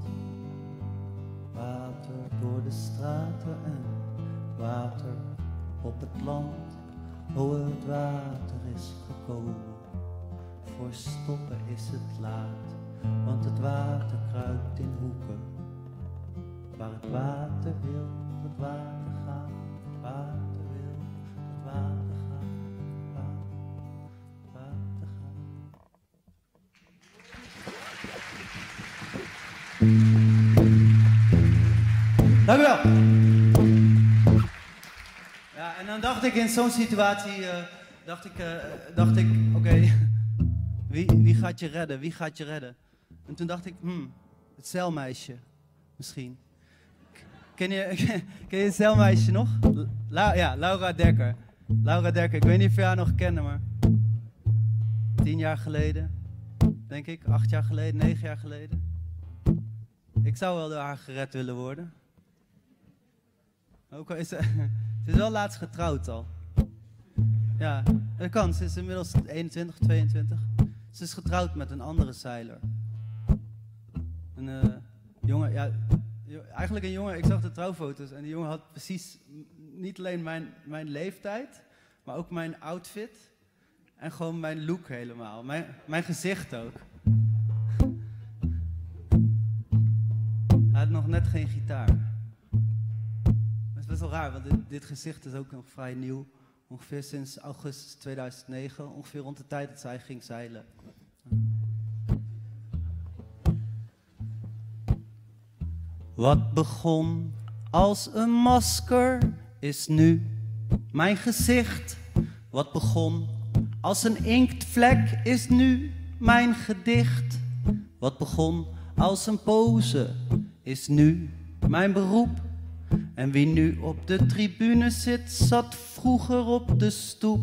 water door de straten en water op het land. Oh, het water is gekomen, voor stoppen is het laat, want het water kruipt in hoeken. Waar het water wil, het water gaat, het water wil, het water gaat, het water, water gaat. Dank u wel. Ja, en dan dacht ik in zo'n situatie, uh, dacht ik, uh, dacht ik, oké, okay, wie, wie gaat je redden, wie gaat je redden? En toen dacht ik, hmm, het zeilmeisje, misschien. Ken je, ken, ken je het zeilmeisje nog? La, ja, Laura Dekker. Laura Dekker, ik weet niet of je haar nog kende, maar tien jaar geleden, denk ik, acht jaar geleden, negen jaar geleden. Ik zou wel door haar gered willen worden. Ook al is ze, ze is wel laatst getrouwd al. Ja, dat kan. Ze is inmiddels eenentwintig, tweeëntwintig. Ze is getrouwd met een andere zeiler. Een uh, jongen, ja, eigenlijk een jongen, ik zag de trouwfoto's en die jongen had precies niet alleen mijn, mijn leeftijd, maar ook mijn outfit en gewoon mijn look helemaal. Mijn, mijn gezicht ook. Hij had nog net geen gitaar. Dat is best wel raar, want dit, dit gezicht is ook nog vrij nieuw. Ongeveer sinds augustus tweeduizend negen, ongeveer rond de tijd dat zij ging zeilen. Wat begon als een masker is nu mijn gezicht. Wat begon als een inktvlek is nu mijn gedicht. Wat begon als een pose is nu mijn beroep. En wie nu op de tribune zit, zat vroeger op de stoep.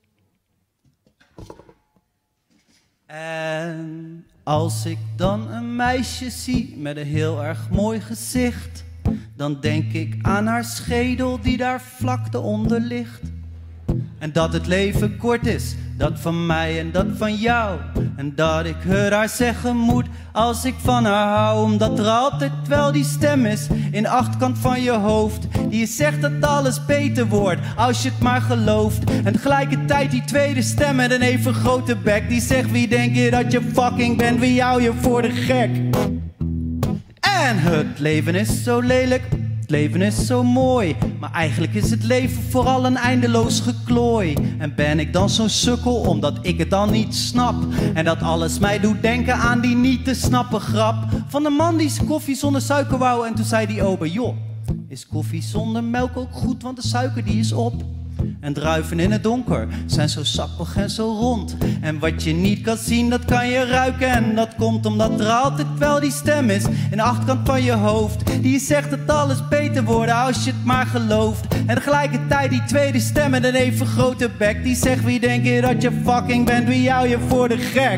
En als ik dan een meisje zie met een heel erg mooi gezicht, dan denk ik aan haar schedel die daar vlakte onder ligt. En dat het leven kort is, dat van mij en dat van jou. En dat ik het haar zeggen moet als ik van haar hou. Omdat er altijd wel die stem is in de achterkant van je hoofd, die je zegt dat alles beter wordt als je het maar gelooft. En tegelijkertijd die tweede stem met een even grote bek, die zegt: wie denk je dat je fucking bent, wie hou je voor de gek? En het leven is zo lelijk, het leven is zo mooi, maar eigenlijk is het leven vooral een eindeloos geklooi. En ben ik dan zo'n sukkel omdat ik het dan niet snap? En dat alles mij doet denken aan die niet te snappen grap van de man die zijn koffie zonder suiker wou. En toen zei die ober: joh, is koffie zonder melk ook goed, want de suiker die is op. En druiven in het donker zijn zo sappig en zo rond. En wat je niet kan zien, dat kan je ruiken. En dat komt omdat er altijd wel die stem is in de achterkant van je hoofd, die je zegt dat alles beter wordt als je het maar gelooft. En tegelijkertijd die tweede stem met een even grote bek, die zegt: wie denk je dat je fucking bent, wie hou je voor de gek?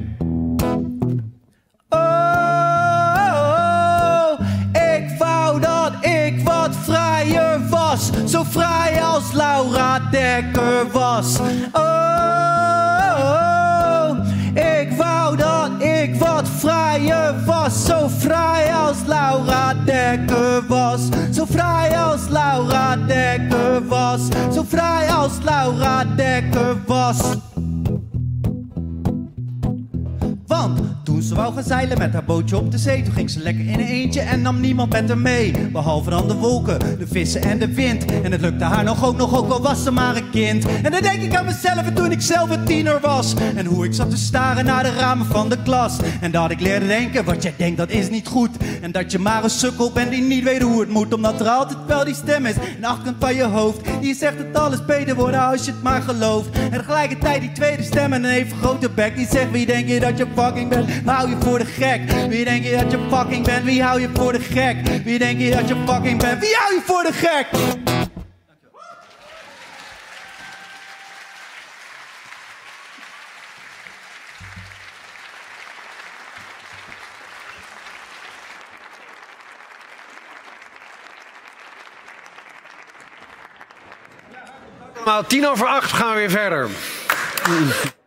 Oh, ik wou dat ik wat vrijer was, zo vrij als Laura Dekker was. Oh, ik wou dat ik wat vrijer was, zo vrij als Laura Dekker was. Zo vrij als Laura Dekker was. Zo vrij als Laura Dekker was. Want toen ze wou gaan zeilen met haar bootje op de zee, toen ging ze lekker in een eentje en nam niemand met haar mee. Behalve dan de wolken, de vissen en de wind. En het lukte haar nog ook nog, ook al was ze maar een kind. En dan denk ik aan mezelf en toen ik zelf een tiener was. En hoe ik zat te staren naar de ramen van de klas. En dat ik leerde denken: wat jij denkt dat is niet goed. En dat je maar een sukkel bent die niet weet hoe het moet. Omdat er altijd wel die stem is in de achterkant van je hoofd, die zegt dat alles beter wordt als je het maar gelooft. En tegelijkertijd die tweede stem en een even grote bek, die zegt: wie denk je dat je fucking bent, hou je voor de gek? Wie denk je dat je fucking bent, wie hou je voor de gek? Wie denk je dat je fucking bent, wie hou je voor de gek? Nou, tien over acht gaan we weer verder.